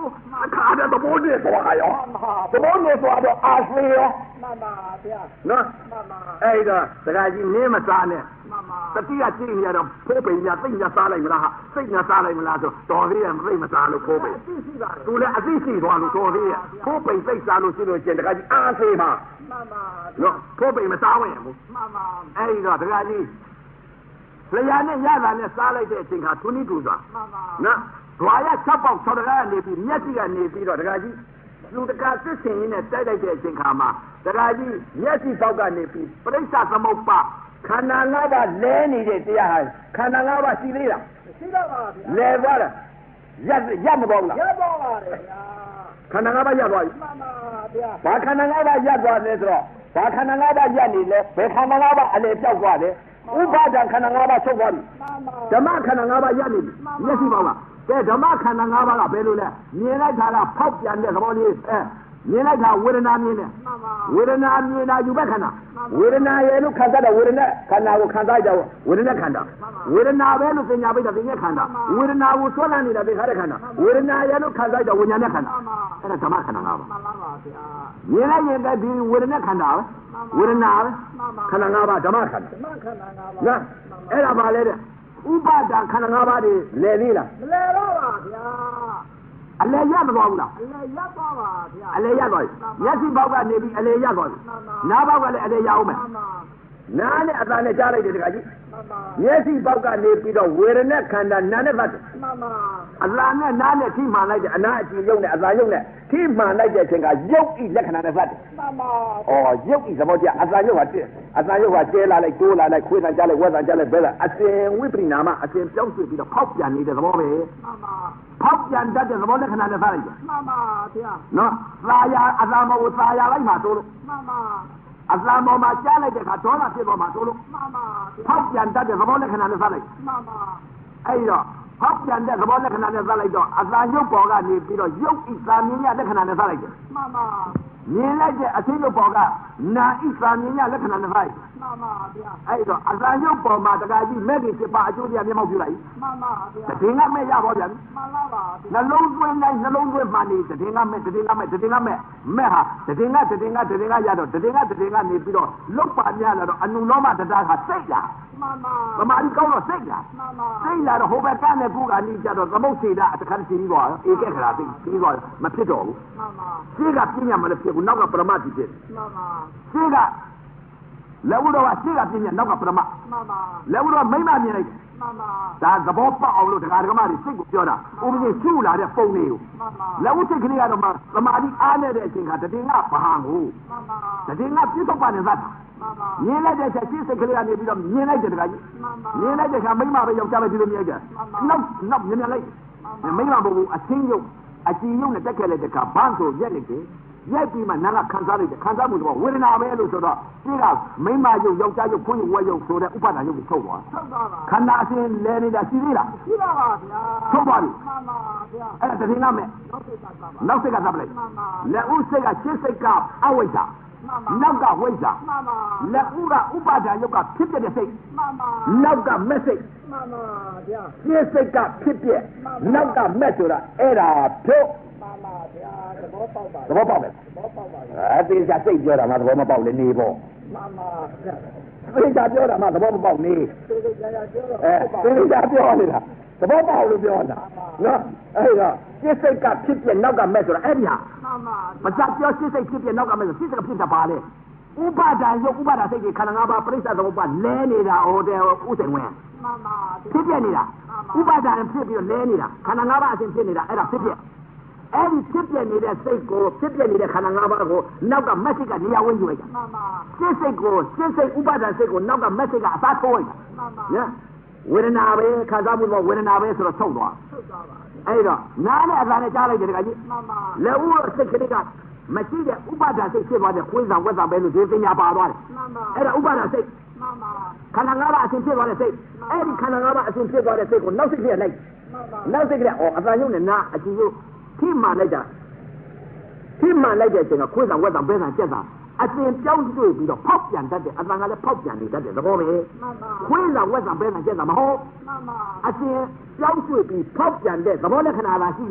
S1: ခါတဲ့သဘောနဲ့သွားရောသဘောနဲ့သွားတော့အာဆေးရော
S2: မှန်ပါဗျာ
S1: နော်
S2: မှန်ပါ
S1: အဲ့တော့တခါကြီးနင်းမစားနဲ့
S2: မှန်ပါ
S1: တတိယကြည့်ရတော့ဖိုးပိန်ညာသိညာစားလိုက်မလားဟာစိတ်ညာစားလိုက်မလားဆိုတော်သေးရမသိမစားလို့ဖိုးပိန်
S2: သိရှိပါတယ်
S1: သူလည်းအသိရှိသွားလို့တော်သေးရဖိုးပိန်သိစားလို့ရှိလို့ရှင်တခါကြီးအာဆေးမှာ
S2: မှန်ပါ
S1: နော်ဖိုးပိန်မစားဝင်ဘူး
S2: မှန်ပါ
S1: အဲ့တော့တခါကြီးလျာနဲ့ရတာနဲ့စားလိုက်တဲ့အချိန်ခါသူနိတူစွာ
S2: မှန်ပါ
S1: နော်ဓွာရ၆ပေါက်၆တကားကနေပြီးမျက်စိကနေပြီးတော့တခါကြီးလူတကာစစ်စင်ရင်းနဲ့တိုက်လိုက်တဲ့အချိန်ခါမှာတခါကြီးမျက်စိပေါက်ကနေပြီးပရိစ္ဆသမုပ္ပါခန္ဓာ၅ပါးလဲနေတဲ့တရားဟာခန္ဓာ၅ပါးရှိသေးလား
S2: ရှိတော့ပါဗျာ
S1: လဲသွားလားရက်ရက်မပေါ်ဘူးလား
S2: ရက်ပေါ်ပါတယ်ဗျာ
S1: ခန္ဓာ၅ပါးရက်သွားပြီ
S2: မှန်ပါဗျာ
S1: ဘာခန္ဓာ၅ပါးရက်သွားလဲဆိုတော့ဘာခန္ဓာ၅ပါးရက်နေလဲဘယ်ခန္ဓာ၅ပါးအလေပြောက်သွားတယ်ဥပါဒံခန္ဓာ၅ပါးချုပ်သွားပြီဓမ္မခန္ဓာ၅ပါးရက်နေပြီမျက်စိပေါက်လားကဲဓမ္မခန္ဓာ၅ပါးကဘယ်လိုလဲမြင်လိုက်တာကဖောက်ပြန်တဲ့သဘောလေးအဲမြင်လိုက်တာဝေဒနာမြင်တယ်ဝေဒနာမြင်တာယူဘက်ခန္ဓာဝေဒနာရဲ့လို့ခံစားတဲ့ဝေဒနာခန္ဓာကိုခံစားကြတော့ဝေဒနာခန္ဓာဝေဒနာပဲလို့ပညာပိဋကပညာခန္ဓာဝေဒနာကိုဆွဲလန်းနေတာသိခါတဲ့ခန္ဓာဝေဒနာရဲ့လို့ခံစားကြဝိညာဉ်နဲ့ခန္ဓာအဲ့ဒါဓမ္မခန္ဓာ၅ပါး
S2: မှန်ပါပါ
S1: ဗျာမြင်လိုက်ရင်ကဒီဝေဒနာခန္ဓာပဲဝေဒနာပဲခန္ဓာ၅ပါးဓမ္မခန္ဓာ
S2: ဓမ္မခန္ဓာ၅ပါး
S1: နော်အဲ့ဒါပါလေတဲ့ဥပါဒံခန္ဓာ၅ပါးတွေလဲသေးလား
S2: မလဲတော့ပါဗျာ
S1: အလေရမသွားဘူးလား
S2: အလေရသွားပါဗျာ
S1: အလေရသွားပြီမျက်စိပေါက်ကနေပြီးအလေရသွားပြီနားပေါက်ကလည်းအလေရအောင်မယ်နားနဲ့အသာနဲ့ကြားလိုက်တယ်တခါကြီးမျက်စိပေါက်ကနေပြီးတော့ဝေဒနာခန္ဓာနာနဲ့ပတ်တယ်
S2: မှန်ပါ
S1: အသာနဲ့နားနဲ့ထိမှန်လိုက်တယ်အနာအကြည့်ရုပ်နဲ့အသာရုပ်နဲ့ထိမှန်လိုက်တဲ့အချိန်ကရုပ်ဤလက္ခဏာနဲ့ပတ်တယ်
S2: မှန်ပါ
S1: အော်ရုပ်ဤသဘောကျအသာရုပ်ဟာအသာရုပ်ဟာကျဲလာလိုက်တိုးလာလိုက်ခွေးတန်ကြားလိုက်ဝက်တန်ကြားလိုက်ဘဲလာအစဉ်ဝိပရိနာမအစဉ်ပြောင်းရွှေ့ပြီးတော့ဖောက်ပြန်နေတဲ့သဘောပဲ
S2: မှန်ပါ
S1: ဖောက်ပြန်တတ်တဲ့သဘောလက္ခဏာနဲ့ပတ်လိုက်တယ်
S2: မှန်ပါဗျာ
S1: နော်သာယာအသာမဟုတ်သာယာလိုက်မှတိုးလို့
S2: မှန်ပါ
S1: အစလာမောမှာကြားလိုက်တဲ့အခါဒေါသဖြစ်သွားမှာတိုးလို့
S2: မှန်ပါ
S1: ဖောက်ပြန်တတ်တဲ့သဘောလက္ခဏာနဲ့စလိုက်
S2: မှန်ပါ
S1: အဲ့တော့ဖောက်ပြန်တဲ့သဘောလက္ခဏာနဲ့စလိုက်တော့အသာရုပ်ပေါ်ကနေပြီးတော့ရုပ်ဣသာမြင်ရလက္ခဏာနဲ့စလိုက်တယ်
S2: မှန်ပါ
S1: မြင်လိုက်တဲ့အသိရုပ်ပေါ်ကနာဣသာမြင်ရလက္ခဏာနဲ့စလိုက်
S2: မှန်ပါဗျာ
S1: အဲ့တော့အသာရုပ်ပေါ်မှာတခါကြီးမဲ့ဒီစစ်ပါအကျိုးတရားမျက်မှောက်ပြုလိုက်
S2: မှန်ပါဗျာ
S1: တည်ငါမဲ့ရပါဗျာ
S2: မှန်ပါပါ
S1: နှလုံးသွင်းတိုင်းနှလုံးသွင်းမှနေတည်ငါမဲ့တည်ငါမဲ့တည်ငါမဲ့မဲ့ဟာတည်ငါတည်ငါတည်ငါရတော့တည်ငါတည်ငါနေပြီးတော့လုတ်ပါများလာတော့အနုလောမတရားကစိတ်လာ
S2: မှန်ပါ
S1: ဗမာကြီးကောင်းတော့စိတ်လာ
S2: မှန်ပါ
S1: စိတ်လာတော့ဟိုဘက်ကနဲ့ကူကနေကြတော့သမုတ်စေတာအတခါတည်းပြီးသွားဧကခရာသိပြီးသွားမဖြစ်တော့ဘူး
S2: မှန်ပါ
S1: စိတ်ကပြညာမလည်းဖြစ်ဘူးနောက်ကပရမတ်ဖြစ်တယ်
S2: မှန်ပါ
S1: စိတ်ကလက်ဦးတော်ကစိတ်ကပြညာနောက်ကပရမတ်
S2: မှန်ပါ
S1: လက်ဦးတော်မိမ့်မမြင်လိုက်
S2: မှန်ပါ
S1: ဒါသဘောပေါက်အောင်လို့တရားဓမ္မတွေစိတ်ကိုပြောတာဥပဒေရှုလာတဲ့ပုံလေးကို
S2: မှန်ပါ
S1: လက်ဦးစိတ်ကလေးကတော့သမာဓိအားနေတဲ့အချိန်ကတည်ငါဘာဟန်ကို
S2: မှန်ပါ
S1: တည်ငါပြစ္ဆုတ်ပါနေသတ်
S2: မှန်ပါ
S1: မြင်လိုက်တဲ့ချက်စိတ်ကလေးကနေပြီးတော့မြင်လိုက်တဲ့တခါကြီး
S2: မှန်ပါ
S1: မြင်လိုက်တဲ့ခါမိမပဲယောက်ျားပဲဒီလိုမြင်ကြနောက်နောက်မြင်မြင်လိုက်မိမဘုံအချင်းရုပ်အကြည်ရုပ်နဲ့တက်ခဲ့တဲ့တခါဘန်းဆိုရက်လိုက်တယ်ရိုက်ပြီးမှနာကခံစားလိုက်တယ်ခံစားမှုတော့ဝေဒနာပဲလို့ဆိုတော့ဒီကမိမရုပ်ယောက်ျားရုပ်ခွင့်ရုပ်ဝဲရုပ်ဆိုတဲ့ဥပါဒဏ်ရုပ်ကိုထုတ်သွား
S2: ထုတ်သွားပါ
S1: ခန္ဓာအစဉ်လဲနေတာရှိသေးလား
S2: ရှိပါပါဗျာ
S1: ထုတ်သွားပြီ
S2: မှန်ပါဗျာ
S1: အဲ့ဒါတည်ငါမဲ့
S2: နောက်စိတ်ကသပ်ပါ
S1: နောက်စိတ်ကသပ်လိုက်
S2: မှန်ပါ
S1: လက်ဥစိတ်ကရှင်းစိတ်ကအဝိဇ္ဇာ
S2: မှန်ပါ
S1: နောက်ကဝိဇ္ဇာ
S2: မှန်ပါ
S1: လက်ဥကဥပါဒဏ်ရုပ်ကဖြစ်ပြတဲ့စိတ်
S2: မှန်ပါ
S1: နောက်ကမဲ့စိတ်
S2: မှန်ပါဗျာ
S1: ရှင်းစိတ်ကဖြစ်ပြနောက်ကမဲ့ဆိုတာအဲ့ဒါဖြုတ်
S2: မှန်ပါဗျာသဘောပေါက်ပါ
S1: သဘောပေါက်တယ်
S2: သဘောပေါက်ပါ
S1: အဲတေချာစိတ်ပြောတာမှသဘောမပေါက်လေနေပေါ့
S2: မှန်ပါဗျာ
S1: တေချာပြောတာမှသဘောမပေါက်နေ
S2: တေချာပြောတော့
S1: အဲတေချာပြောနေတာသဘောပေါက်လို့ပြောတာနော်အဲ့တော့ရှင်းစိတ်ကဖြစ်ပြနောက်ကမဲ့ဆိုတာအဲ့ဒီဟာ
S2: မှန်ပါ
S1: မစပြောရှင်းစိတ်ဖြစ်ပြနောက်ကမဲ့ဆိုရှင်းစိတ်ကဖြစ်တာပါလေဥပါဒံရုပ်ဥပါဒစိတ်ကြီးခန္ဓာ၅ပါးပရိစ္ဆေသမုပ္ပါလဲနေတာဟိုတဲ့ဥစိန်ဝင်
S2: မှန်ပါ
S1: ဖြစ်ပြနေတာဥပါဒံဖြစ်ပြီးတော့လဲနေတာခန္ဓာ၅ပါးအစဉ်ဖြစ်နေတာအဲ့ဒါဖြစ်ပြအဲ့ဒီဖြစ်ပြနေတဲ့စိတ်ကိုဖြစ်ပြနေတဲ့ခန္ဓာ၅ပါးကိုနောက်ကမက်ဆေ့ကနေရာဝင်ယူလိုက်တာ
S2: မှန်ပါ
S1: ရှင်းစိတ်ကိုရှင်းစိတ်ဥပါဒံစိတ်ကိုနောက်ကမက်ဆေ့ကအစားထိုးလိုက်တာ
S2: မှန်ပါ
S1: နော်ဝေဒနာပဲခံစားမှုတော့ဝေဒနာပဲဆိုတော့ထုတ်သွား
S2: ထုတ်သွားပါ
S1: အဲ့တော့နားနဲ့အသာနဲ့ကြားလိုက်တယ်တခါကြီး
S2: မှန်ပါ
S1: လက်ဦးစိတ်ကလေးကမရှိတဲ့ဥပါဒစိတ်ဖြစ်သွားတဲ့ခွေးဆောင်ဝက်ဆောင်ပဲလို့ဒီပညာပါသွားတယ်
S2: မှန်ပါ
S1: အဲ့ဒါဥပါဒစိတ်
S2: မှန်ပါ
S1: ခန္ဓာ၅ပါးအစဉ်ဖြစ်သွားတဲ့စိတ်အဲ့ဒီခန္ဓာ၅ပါးအစဉ်ဖြစ်သွားတဲ့စိတ်ကိုနောက်စိတ်ကလေးလိုက်
S2: မှန်ပါ
S1: နောက်စိတ်ကလေးအော်အသာရုပ်နဲ့နားအကြည့်ရုပ်ထိမှန်လိုက်တာထိမှန်လိုက်တဲ့အချိန်ကခွေးဆောင်ဝက်ဆောင်ပဲဆောင်ကျက်ဆောင်အစဉ်ပြောင်းတွေ့ပြီးတော့ဖောက်ပြန်တတ်တယ်အတန်ကလည်းဖောက်ပြန်နေတတ်တယ်သဘောပဲ
S2: မှန်ပါ
S1: ခွေးဆောင်ဝက်ဆောင်ပဲဆောင်ကျက်ဆောင်မဟုတ်
S2: မှန်ပါ
S1: အစဉ်ပြောင်းတွေ့ပြီးဖောက်ပြန်တဲ့သဘောလက္ခဏာသာရှိတယ်
S2: မ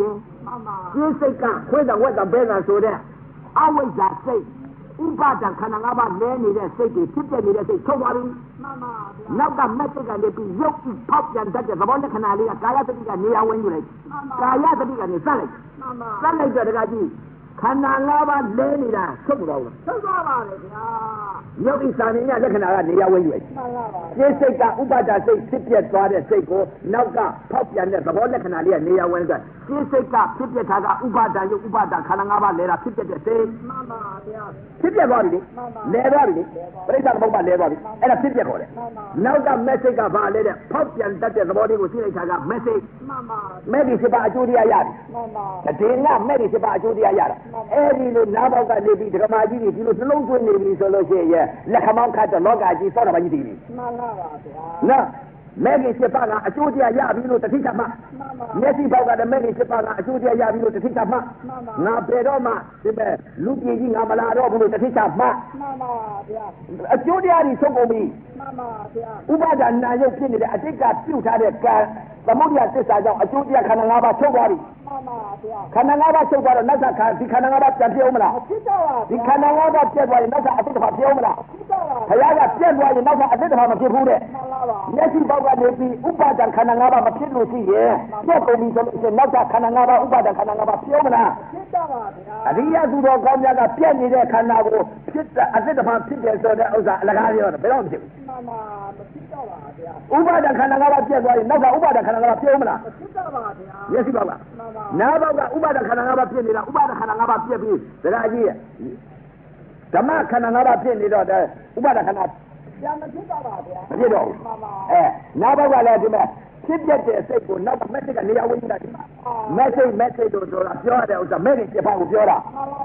S3: ရှင်းစိတ်ကခွေးတော်ဝက်တော်ဘဲတော်ဆိုတဲ့အဝိဇ္ဇာစိတ်ဥပါဒံခန္ဓာ၅ပါးလဲနေတဲ့စိတ်တွေဖြစ်တဲ့နေတဲ့စိတ်ထုတ်သွားပြီနောက်ကမက်စိတ်ကနေပြီးရုပ်ပြီးဖောက်ပြန်တတ်တဲ့သဘောလက္ခဏာလေးကကာယသတိကနေရာဝင်ယူလိုက်ကာယသတိကနေစလိုက်စလိုက်တဲ့တကကြီးခန္ဓာ၅ပါးလဲနေတာထုတ်သွားဘူးထုတ်သွားပါလေဗျာရုပ်ဤစာနေရလက္ခဏာကနေရာဝင်ယူလိုက်ရှင်းစိတ်ကဥပါဒစိတ်ဖြစ်ပြသွားတဲ့စိတ်ကိုနောက်ကဖောက်ပြန်တဲ့သဘောလက္ခဏာလေးကနေရာဝင်သွားရှင်းစိတ်ကဖြစ်ပြတာကဥပါဒရုပ်ဥပါဒခန္ဓာ၅ပါးလဲတာဖြစ်ပြတဲ့စိတ်မှန်ပါဗျာဖြစ်ပြသွားပြီလေလဲသွားပြီလေပရိစ္ဆေသမုပ္ပါလဲသွားပြီအဲ့ဒါဖြစ်ပြခေါ်တယ်နောက်က message ကဘာလဲတဲ့ဖောက်ပြန်တတ်တဲ့သဘောလေးကိုသိလိုက်တာက message မှန်ပါမဲ့ဒီစပါအကျိုးတရားရတယ်မှန်ပါတည်ငါမဲ့ဒီစပါအကျိုးတရားရတာအဲ့ဒီလိုနားပေါက်ကနေပြီးဒကမာကြီးတွေဒီလိုနှလုံးသွင်းနေပြီဆိုလို့ရှိရင်လက်ခမောင်းခတ်တဲ့လောကကြီးစောတာမကြီးတည်ပြီမှန်ပါပါဗျာနော်မဲ့ဒီစပါကအကျိုးတရားရပြီလို့တတိချမှမျက်စိပေါက်ကလည်းမဲ့ဒီစပါကအကျိုးတရားရပြီလို့တတိချမှငါပေတော့မှဒီမဲ့လူပြည်ကြီးငါမလာတော့ဘူးလို့တတိချမှမှန်ပါဗျာအကျိုးတရားကြီးဆုံးကုန်ပြီမှန်ပါဗျာဥပါဒနာရုပ်ဖြစ်နေတဲ့အတိတ်ကပြုတ်ထားတဲ့ကံသမုဒ္ဒရာသစ္စာကြောင့်အကျိုးတရားခန္ဓာ၅ပါးချုပ်သွားပြီမှန်ပါဗျာခန္ဓာ၅ပါးချုပ်သွားတော့နောက်ကခါဒီခန္ဓာ၅ပါးပြန်ပြောမလားဖြစ်တော့ပါဒီခန္ဓာ၅ပါးပြတ်သွားရင်နောက်ကအတိတ်ကပြောမလားဖြစ်တော့ပါဘုရားကပြတ်သွားရင်နောက်ကအတိတ်ကမဖြစ်ဘူးတဲ့မှန်ပါပါမျက်စိပေါက်ကနေပြီးဥပါဒခန္ဓာ၅ပါးမဖြစ်လို့ရှိရင်ပြတ်ကုန်ပြီဆိုလို့ရှိရင်နောက်ကခန္ဓာ၅ပါးဥပါဒခန္ဓာ၅ပါးပြောမလားဖြစ်တော့ပါဗျာအရိယသူတော်ကောင်းများကပြတ်နေတဲ့ခန္ဓာကိုဖြစ်တဲ့အတိတ်ကဖြစ်တယ်ဆိုတဲ့ဥစ္စာအလကားပြောတယ်ဘယ်တော့မဖြစ်ဘူးမှန်ပါမဖြစ်တော့ပါဗျာဥပါဒခန္ဓာ၅ပါးပြတ်သွားရင်နောက်ကဥပါဒခန္ဓာ၅ပါးပြောမလားမဖြစ်တော့ပါဗျာမျက်စိပေါက်ကနားပေါက်ကဥပါဒခန္ဓာ၅ပါးဖြစ်နေတာဥပါဒခန္ဓာ၅ပါးပြည့်ပြီးဒါကကြီးဓမ္မခန္ဓာ၅ပါးဖြစ်နေတော့ဥပါဒခန္ဓာပြန်မဖြစ်တော့ပါဗျာမဖြစ်တော့ဘူးအဲနားပေါက်ကလည်းဒီမဲ့ဖြစ်ပြတဲ့စိတ်ကိုနောက်ကမက်ဆေ့ကနေရာဝင်နေတာဒီမက်ဆေ့မက်ဆေ့တို့ဆိုတာပြောရတဲ့ဥစ္စာမဲ့ကြီးပြပါကိုပြောတာ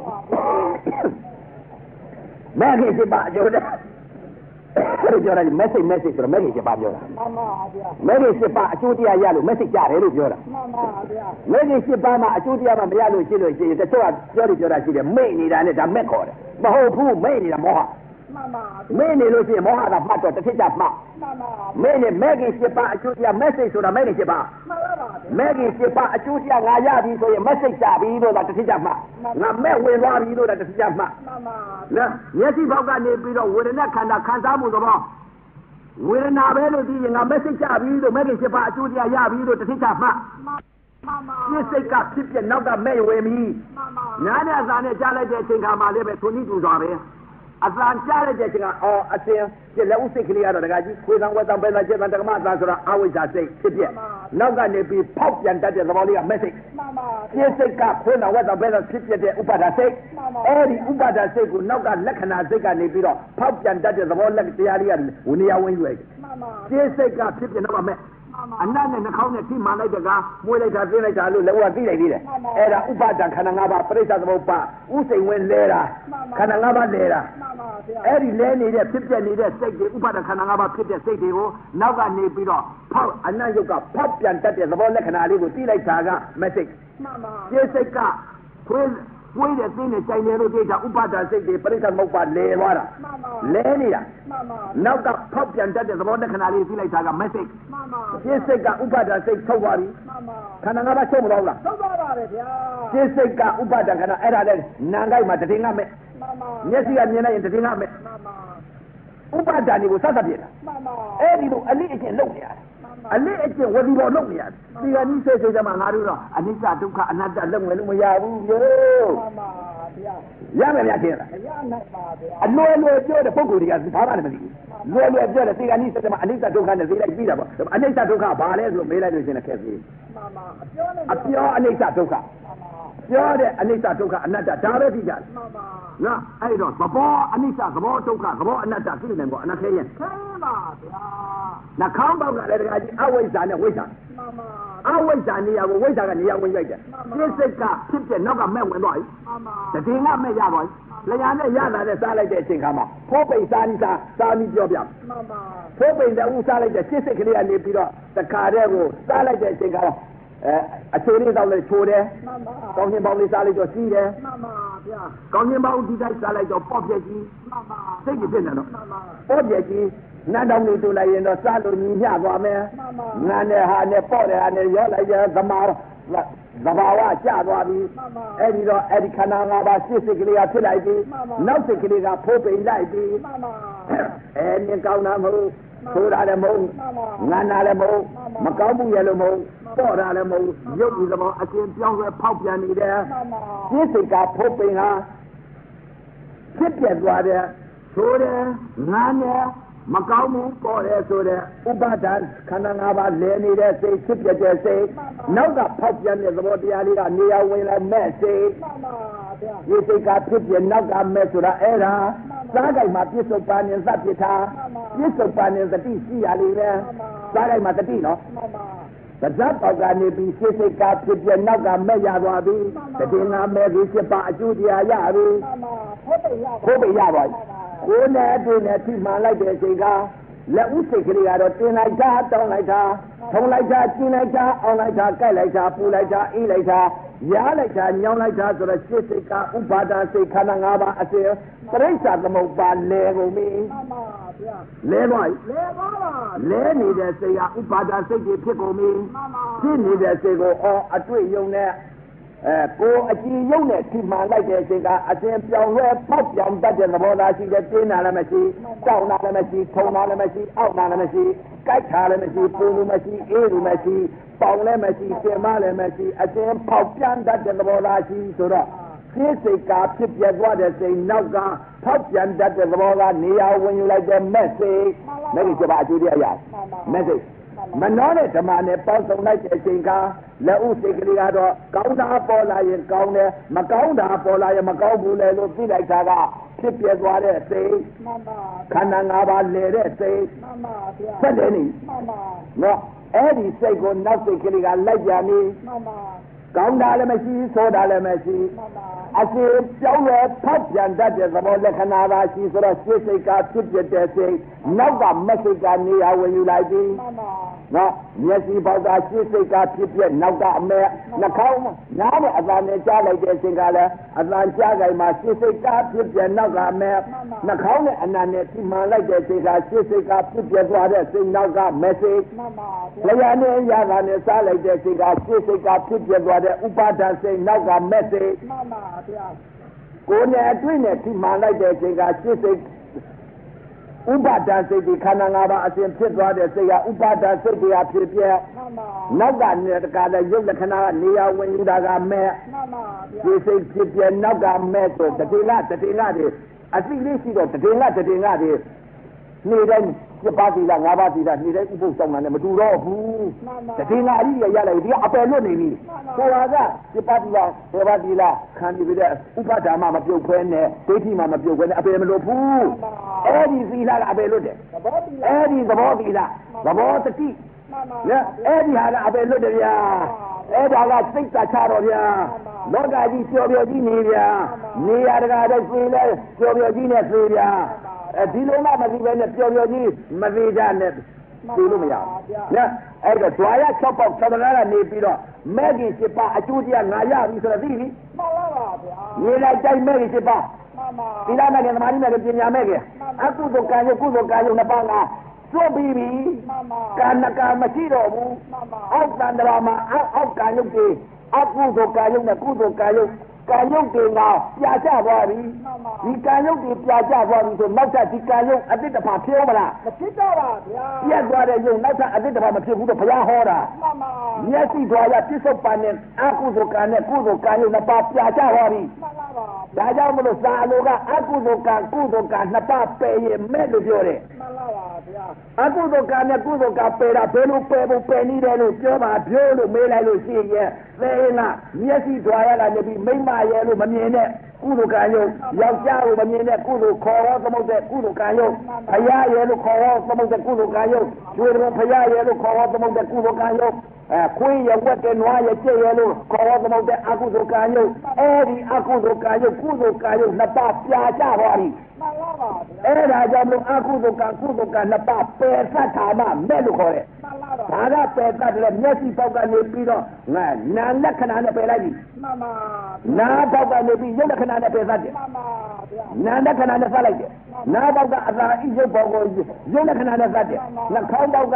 S3: မဲ့ကြီးပြပါအကျိုးတဲ့အဲ့ပြောတယ် message message ဆိုတော့ message ပြပါပြောတာမှန်ပါဗျာ message ပြပါအကျိုးတရားရလို့ message ကြတယ်လို့ပြောတာမှန်ပါဗျာ message ပြပါမှာအကျိုးတရားမှမရလို့ရှိလို့ရှိရင်တချို့ကပြောတယ်ပြောတာရှိတယ်မိတ်နေတာနဲ့ဒါမဲ့ခေါ်တယ်မဟုတ်ဘူးမိတ်နေတာမောဟမှန်ပါမိတ်နေလို့ရှိရင်မောဟကမှတ်တော့တစ်ချက်ချမှတ်မှန်ပါမိတ်နေ message ပြပါအကျိုးတရား message ဆိုတာ message ပြပါမှန်ပါပါ message ပြပါအကျိုးတရားငါရပြီဆိုရင် message ကြပြီလို့ဒါတစ်ချက်ချမှတ်ငါမဲ့ဝင်သွားပြီလို့ဒါတစ်ချက်ချမှတ်မှန်ပါနော်မျက်စိဘောက်ကနေပြီးတော့ဝေဒနာခန္ဓာခံစားမှုသဘောဝေဒနာပဲလို့ဒီရင်ငါ message ကြပြီလို့ message ပြပါအကျိုးတရားရပြီလို့တစ်ချက်ချမှတ်မှန်ပါပြစ်စိတ်ကဖြစ်ပြနောက်ကမဲ့ဝင်ပြီမှန်ပါညာနဲ့အစာနဲ့ကြားလိုက်တဲ့အချိန်ခါမှာလည်းပဲသူနိတူစွာပဲအစာကြားလိုက်တဲ့အချိန်ကအော်အစဉ်ပြလက်ဥစိတ်ကလေးကတော့တကကြီးခွေးဆောင်ဝက်ဆောင်ပဲလာကျက်တကမအစာဆိုတာအဝိဇ္ဇာစိတ်ဖြစ်ပြနောက်ကနေပြီးဖောက်ပြန်တတ်တဲ့သဘောလေးက message မှန်ပါပြစ်စိတ်ကခွေးဆောင်ဝက်ဆောင်ပဲလာဖြစ်ပြတဲ့ဥပါဒစိတ်အဲ့ဒီဥပါဒစိတ်ကိုနောက်ကလက္ခဏာစိတ်ကနေပြီးတော့ဖောက်ပြန်တတ်တဲ့သဘောလက်တရားလေးကဝိနည်းဝင်ယူလိုက်မှန်ပါပြစ်စိတ်ကဖြစ်ပြနောက်ကမဲ့အနတ်နဲ့နှာခေါင်းနဲ့ထိမှန်လိုက်တဲ့ကမွေးလိုက်တာသိလိုက်တာလို့လည်းဟိုကသိလိုက်သေးတယ်အဲ့ဒါဥပါဒခန္ဓာ၅ပါးပရိစ္ဆေသမုပ္ပါဥစိန်ဝင်လဲတာခန္ဓာ၅ပါးလဲတာအဲ့ဒီလဲနေတဲ့ဖြစ်ပြနေတဲ့စိတ်တွေဥပါဒခန္ဓာ၅ပါးဖြစ်တဲ့စိတ်တွေကိုနောက်ကနေပြီးတော့ဖောက်အနတ်ယုတ်ကဖောက်ပြန်တတ်တဲ့သဘောလက္ခဏာလေးကိုသိလိုက်တာက message မှန်ပါဒီစိတ်ကခွေးဝိတဲ့သိနေကြိုင်နေလို့ဒီကဥပါဒစိတ်တွေပရိစ္ဆေသမုပ္ပါလဲသွားတာလဲနေတာနောက်ကဖောက်ပြန်တတ်တဲ့သဘောလက္ခဏာလေးသိလိုက်တာက message ဒီစိတ်ကဥပါဒစိတ်ထုတ်သွားပြီခန္ဓာ၅ပါးချုပ်မလို့လားထုတ်သွားပါတယ်ဗျာဒီစိတ်ကဥပါဒခန္ဓာအဲ့ဒါလည်းနာငိုက်မှာတည်ငါမဲ့မျက်စိကမြင်လိုက်ရင်တည်ငါမဲ့ဥပါဒဏ်ကိုစသပြည့်တာအဲ့ဒီလိုအလိအကျင့်လုပ်နေရတယ်အလိအကျင့်ဝဒီပေါ်လုပ်နေရတယ်ဒီကနေ့စိတ်စိတ်ကမှငါတို့တော့အနိစ္စဒုက္ခအနတ္တလက်ဝင်လို့မရဘူးယောမှန်ပါဗျာရမယ်ဗျာချင်းလားမရနိုင်ပါဗျာအလွယ်လွယ်ပြောတဲ့ပုဂ္ဂိုလ်တွေကဘာမှလည်းမသိဘူးလွယ်လွယ်ပြောတဲ့ဒီကနေ့စိတ်ကမှအနိစ္စဒုက္ခနဲ့သိလိုက်ပြီးတာပေါ့အနိစ္စဒုက္ခဘာလဲဆိုမေးလိုက်လို့ရှိရင်ခက်သေးမှန်ပါအပြောနဲ့အပြောအနိစ္စဒုက္ခပြောတဲ့အနိစ္စဒုက္ခအနတ္တဒါပဲသိကြတယ်မှန်ပါနော်အဲ့တော့သဘောအနိစ္စသဘောဒုက္ခသဘောအနတ္တသိနေပေါ့အနခဲရင်ခဲပါဗျာနှာခေါင်းပေါက်ကလည်းတခါကြီးအဝိဇ္ဇာနဲ့ဝိဇ္ဇာမှန်ပါအဝိဇ္ဇာနေရာကိုဝိဇ္ဇာကနေရာဝင်ရိုက်တယ်ပြစ္စိတ်ကဖြစ်တဲ့နောက်ကမဲ့ဝင်သွားပြီမှန်ပါတတိငါမဲ့ရသွားပြီလျာနဲ့ရလာတဲ့စားလိုက်တဲ့အချိန်ခါမှာဖိုးပိန်စားနီးစားစားနီးပြောပြမှန်ပါဖိုးပိန်တဲ့ဦးစားလိုက်တဲ့ပြစ္စိတ်ကလေးကနေပြီးတော့တခါတည်းကိုစားလိုက်တဲ့အချိန်ခါအဲအချိုလေးတော့လည်းချိုးတယ်မှန်ပါကောင်းချင်းပေါင်းလေးစားလိုက်တော့စီးတယ်မှန်ပါဗျာကောင်းချင်းပေါင်းဒီတိုင်းစားလိုက်တော့ပေါ့ပြက်ကြီးမှန်ပါစိတ်ကြီးဖြစ်နေတော့မှန်ပါပေါ့ပြက်ကြီးနတ်တော်လေးတူလိုက်ရင်တော့စားလို့ညီမျှသွားမယ်မှန်ပါငါနဲ့ဟာနဲ့ပေါ့တယ်ဟာနဲ့ရောလိုက်ရသမားသဘာဝကျသွားပြီအဲ့ဒီတော့အဲ့ဒီခန္ဓာ၅ပါးရှစ်စိတ်ကလေးကဖြစ်လိုက်ပြီနောက်စိတ်ကလေးကဖိုးပိန်လိုက်ပြီအဲမြင်ကောင်းတာမဟုတ်ဆိုတာလည်းမဟုတ်ငန်းတာလည်းမဟုတ်မကောင်းမှုရလို့မဟုတ်ပေါ့တာလည်းမဟုတ်ရုပ်ဒီသဘောအရှင်ပြောင်းလဲဖောက်ပြန်နေတယ်ရှစ်စိတ်ကဖိုးပိန်ဟာဖြစ်ပြသွားတယ်ဆိုတယ်ငန်းတယ်မကောင်းဘူးပေါ်တယ်ဆိုတဲ့ဥပါဒ်ခန္ဓာ၅ပါးလဲနေတဲ့စိတ်ဖြစ်ပြတဲ့စိတ်နောက်ကဖောက်ပြန်တဲ့သဘောတရားလေးကနေရာဝင်လာမဲ့စိတ်ဒီစိတ်ကဖြစ်ပြနောက်ကမဲ့ဆိုတာအဲ့ဒါစားကြိုက်မှာပြစ္ဆုတ်ပါနေသတ်ပြထားပြစ္ဆုတ်ပါနေသတိရှိရလိမ့်မယ်စားကြိုက်မှာတတိနော်သဇတ်ပေါက်ကနေပြီးစိတ်စိတ်ကဖြစ်ပြနောက်ကမဲ့ရသွားပြီတတိငါမဲ့ဒီဖြစ်ပါအကျိုးတရားရပြီခိုးပိတ်ရပါကိုယ်နဲ့အတူနဲ့ထိမှန်လိုက်တဲ့အချိန်ကလက်ဥစိတ်ကလေးကတော့တင်လိုက်တာတောင်းလိုက်တာထုံလိုက်တာကျင်းလိုက်တာအောင်လိုက်တာကြိုက်လိုက်တာပူလိုက်တာအေးလိုက်တာရားလိုက်တာညောင်းလိုက်တာဆိုတော့ရှစ်စိတ်ကဥပါဒစိတ်ခန္ဓာ၅ပါးအစဉ်ပရိစ္ဆာသမုပ္ပါလဲကုန်ပြီလဲပါလဲပါလဲနေတဲ့စိတ်ကဥပါဒစိတ်ကြီးဖြစ်ကုန်ပြီဖြစ်နေတဲ့စိတ်ကိုအော်အတွေ့ယုံနဲ့အဲကိုအကြည်ယုံနဲ့ထိမှန်လိုက်တဲ့အချိန်ကအစဉ်ပြောင်းလဲပေါက်ပြောင်းတတ်တဲ့သဘောသားရှိတဲ့တင်းနာလည်းမရှိတောင်းနာလည်းမရှိထုံနာလည်းမရှိအောက်နာလည်းမရှိကြိုက်တာလည်းမရှိပူလို့မရှိအေးလို့မရှိပေါင်လည်းမရှိကျင်မလည်းမရှိအစဉ်ပေါက်ပြန်တတ်တဲ့သဘောသားရှိဆိုတော့စိတ်စိတ်ကဖြစ်ပြသွားတဲ့စိတ်နောက်ကဖောက်ပြန်တတ်တဲ့သဘောကနေရာဝင်ယူလိုက်တဲ့မက်ဆေ့မဲ့ဒီချက်ပါအကျိုးတရားရမက်ဆေ့မနှောတဲ့ဓမ္မနဲ့ပေါင်းစုံလိုက်တဲ့အချိန်ကလက်ဥစိတ်ကလေးကတော့ကောင်းတာပေါ်လာရင်ကောင်းတယ်မကောင်းတာပေါ်လာရင်မကောင်းဘူးလေလို့သိလိုက်တာကဖြစ်ပြသွားတဲ့စိတ်ခန္ဓာ၅ပါးလဲတဲ့စိတ်ဆက်တယ်နိနော်အဲ့ဒီစိတ်ကိုနောက်စိတ်ကလေးကလိုက်ပြန်နေကောင်းတာလည်းမရှိဆိုတာလည်းမရှိအစီပြောင်းလဲဖောက်ပြန်တတ်တဲ့သဘောလက္ခဏာသာရှိဆိုတော့စိတ်စိတ်ကဖြစ်ပြတဲ့စိတ်နောက်ကမစိတ်ကနေရာဝင်ယူလိုက်ပြီနော်မျက်စိပေါက်ကစိတ်စိတ်ကဖြစ်ပြနောက်ကအမဲနှာခေါင်းနားနဲ့အသာနဲ့ကြားလိုက်တဲ့အချိန်ကလည်းအသာကြားကြိုင်မှာစိတ်စိတ်ကဖြစ်ပြနောက်ကအမဲနှာခေါင်းနဲ့အနာနဲ့ထိမှန်လိုက်တဲ့အချိန်ကစိတ်စိတ်ကဖြစ်ပြသွားတဲ့စိတ်နောက်ကမက်ဆေ့လျာနဲ့ရာသာနဲ့စားလိုက်တဲ့အချိန်ကစိတ်စိတ်ကဖြစ်ပြသွားတဲ့ဥပါဒစိတ်နောက်ကမက်ဆေ့ကိုယ်နဲ့အတွင်းနဲ့ထိမှန်လိုက်တဲ့အချိန်ကစိတ်စိတ်ဥပါဒစိတ်ဒီခန္ဓာ၅ပါးအစဉ်ဖြစ်သွားတဲ့စိတ်ကဥပါဒစိတ်တရားဖြစ်ပြနောက်ကနေတကားလည်းရုပ်လက္ခဏာကနေရာဝင်ယူတာကမဲ့ဒီစိတ်ဖြစ်ပြနောက်ကမဲ့ဆိုတတိလတတိလတွေအသိလေးရှိတော့တတိလတတိလတွေနေတိုင်းပြပါစီလားငါးပါးစီလားနေတိုင်းဥပုသ်ဆောင်တာနဲ့မတူတော့ဘူးတတိလအရိရရလိုက်ဒီကအပယ်လွတ်နေပြီဆိုတာကပြပါစီလားပြပါစီလားခံပြီးပြတဲ့ဥပဒါမမပြုတ်ခွဲနဲ့ဒိဋ္ဌိမမပြုတ်ခွဲနဲ့အပယ်မလို့ဘူးအဲ့ဒီစီလားအပယ်လွတ်တယ်အဲ့ဒီသဘောစီလားသဘောတတိနော်အဲ့ဒီဟာကအပယ်လွတ်တယ်ဗျာအဲ့ဒါကစိတ်ကချတော့ဗျာလောကကြီးပျော်ပျော်ကြီးနေဗျာနေရတကာတော့ပြေးလဲပျော်ပျော်ကြီးနဲ့ပြေးဗျာအဲဒီလိုမှမသိပဲနဲ့ပျော်ပျော်ကြီးမသေးကြနဲ့ပြေးလို့မရဘူးနော်အဲ့တော့ဓွာရ၆ပေါက်၆နာကနေပြီးတော့မဲ့ကြီး၈ပါးအကျိုးတရားငါရပြီဆိုတော့သိပြီမှန်ပါပါဗျာနေလိုက်တိုင်းမဲ့ကြီး၈ပါးမှန်ပါဒီလားမဲ့ကသမာဓိမဲ့ပညာမဲ့ကအကုသိုလ်ကံရုပ်ကုသိုလ်ကံရုပ်နှစ်ပါးကစွန့်ပြီးပြီကာဏကမရှိတော့ဘူးအောက်တန်တရာမှာအောက်ကံရုပ်တွေအကုသိုလ်ကံရုပ်နဲ့ကုသိုလ်ကံရုပ်ကံရုပ်တွေကပြာကျသွားပြီဒီကံရုပ်တွေပြာကျသွားပြီဆိုနောက်ထပ်ဒီကံရုပ်အတိတ်တစ်ပါဖြစ်ဦးမလားမဖြစ်တော့ပါဗျာပြတ်သွားတဲ့ရုပ်နောက်ထပ်အတိတ်တစ်ပါမဖြစ်ဘူးတော့ဘုရားဟောတာမှန်ပါမျက်စိတော်ရပြစ္ဆုတ်ပန်နဲ့အကုသိုလ်ကံနဲ့ကုသိုလ်ကံရုပ်နှစ်ပါးပြာကျသွားပြီမှန်ပါပါဒါကြောင့်မလို့စာလိုကအကုသိုလ်ကံကုသိုလ်ကံနှစ်ပါးပယ်ရင်မဲ့လို့ပြောတယ်မှန်ပါပါဗျာအကုသိုလ်ကံနဲ့ကုသိုလ်ကံပယ်တာဘယ်လိုပယ်ဖို့ပယ်နည်းတယ်လို့ပြောပါပြောလို့မေးလိုက်လို့ရှိရင်သေနာမျက်စိတော်ရလာနေပြီးမိမ့်မရဲလို့မမြင်နဲ့ကုသိုလ်ကံယုတ်ယောက်ျားကိုမမြင်တဲ့ကုသိုလ်ခေါ်ရောသမုတ်တဲ့ကုသိုလ်ကံယုတ်ဘုရားရဲလို့ခေါ်ရောသမုတ်တဲ့ကုသိုလ်ကံယုတ်ကျွေးတော်ဘုရားရဲလို့ခေါ်ရောသမုတ်တဲ့ကုသိုလ်ကံယုတ်အဲခွေးရဝက်တဲ့နွားရကျဲ့ရဲလို့ခေါ်ရောသမုတ်တဲ့အကုသိုလ်ကံယုတ်အဲဒီအကုသိုလ်ကံယုတ်ကုသိုလ်ကံယုတ်နှစ်ပါးပြာကျသွားပြီအဲ့ဒါကြောင့်လို့အကုသိုလ်ကံကုသိုလ်ကံနှစ်ပါးပယ်သတ်တာမှမဲ့လို့ခေါ်တယ်ဒါကပယ်သတ်တယ်မျက်စိပေါက်ကနေပြီးတော့ငါနာလက္ခဏာနဲ့ပယ်လိုက်ပြီမှန်ပါနာပေါက်ကနေပြီးရုပ်လက္ခဏာနဲ့ပယ်သတ်တယ်မှန်ပါဗျာနာလက္ခဏာနဲ့သတ်လိုက်တယ်နာပေါက်ကအသာဣရုပ်ပေါက်ကိုရုပ်လက္ခဏာနဲ့သတ်တယ်နှာခေါင်းပေါက်က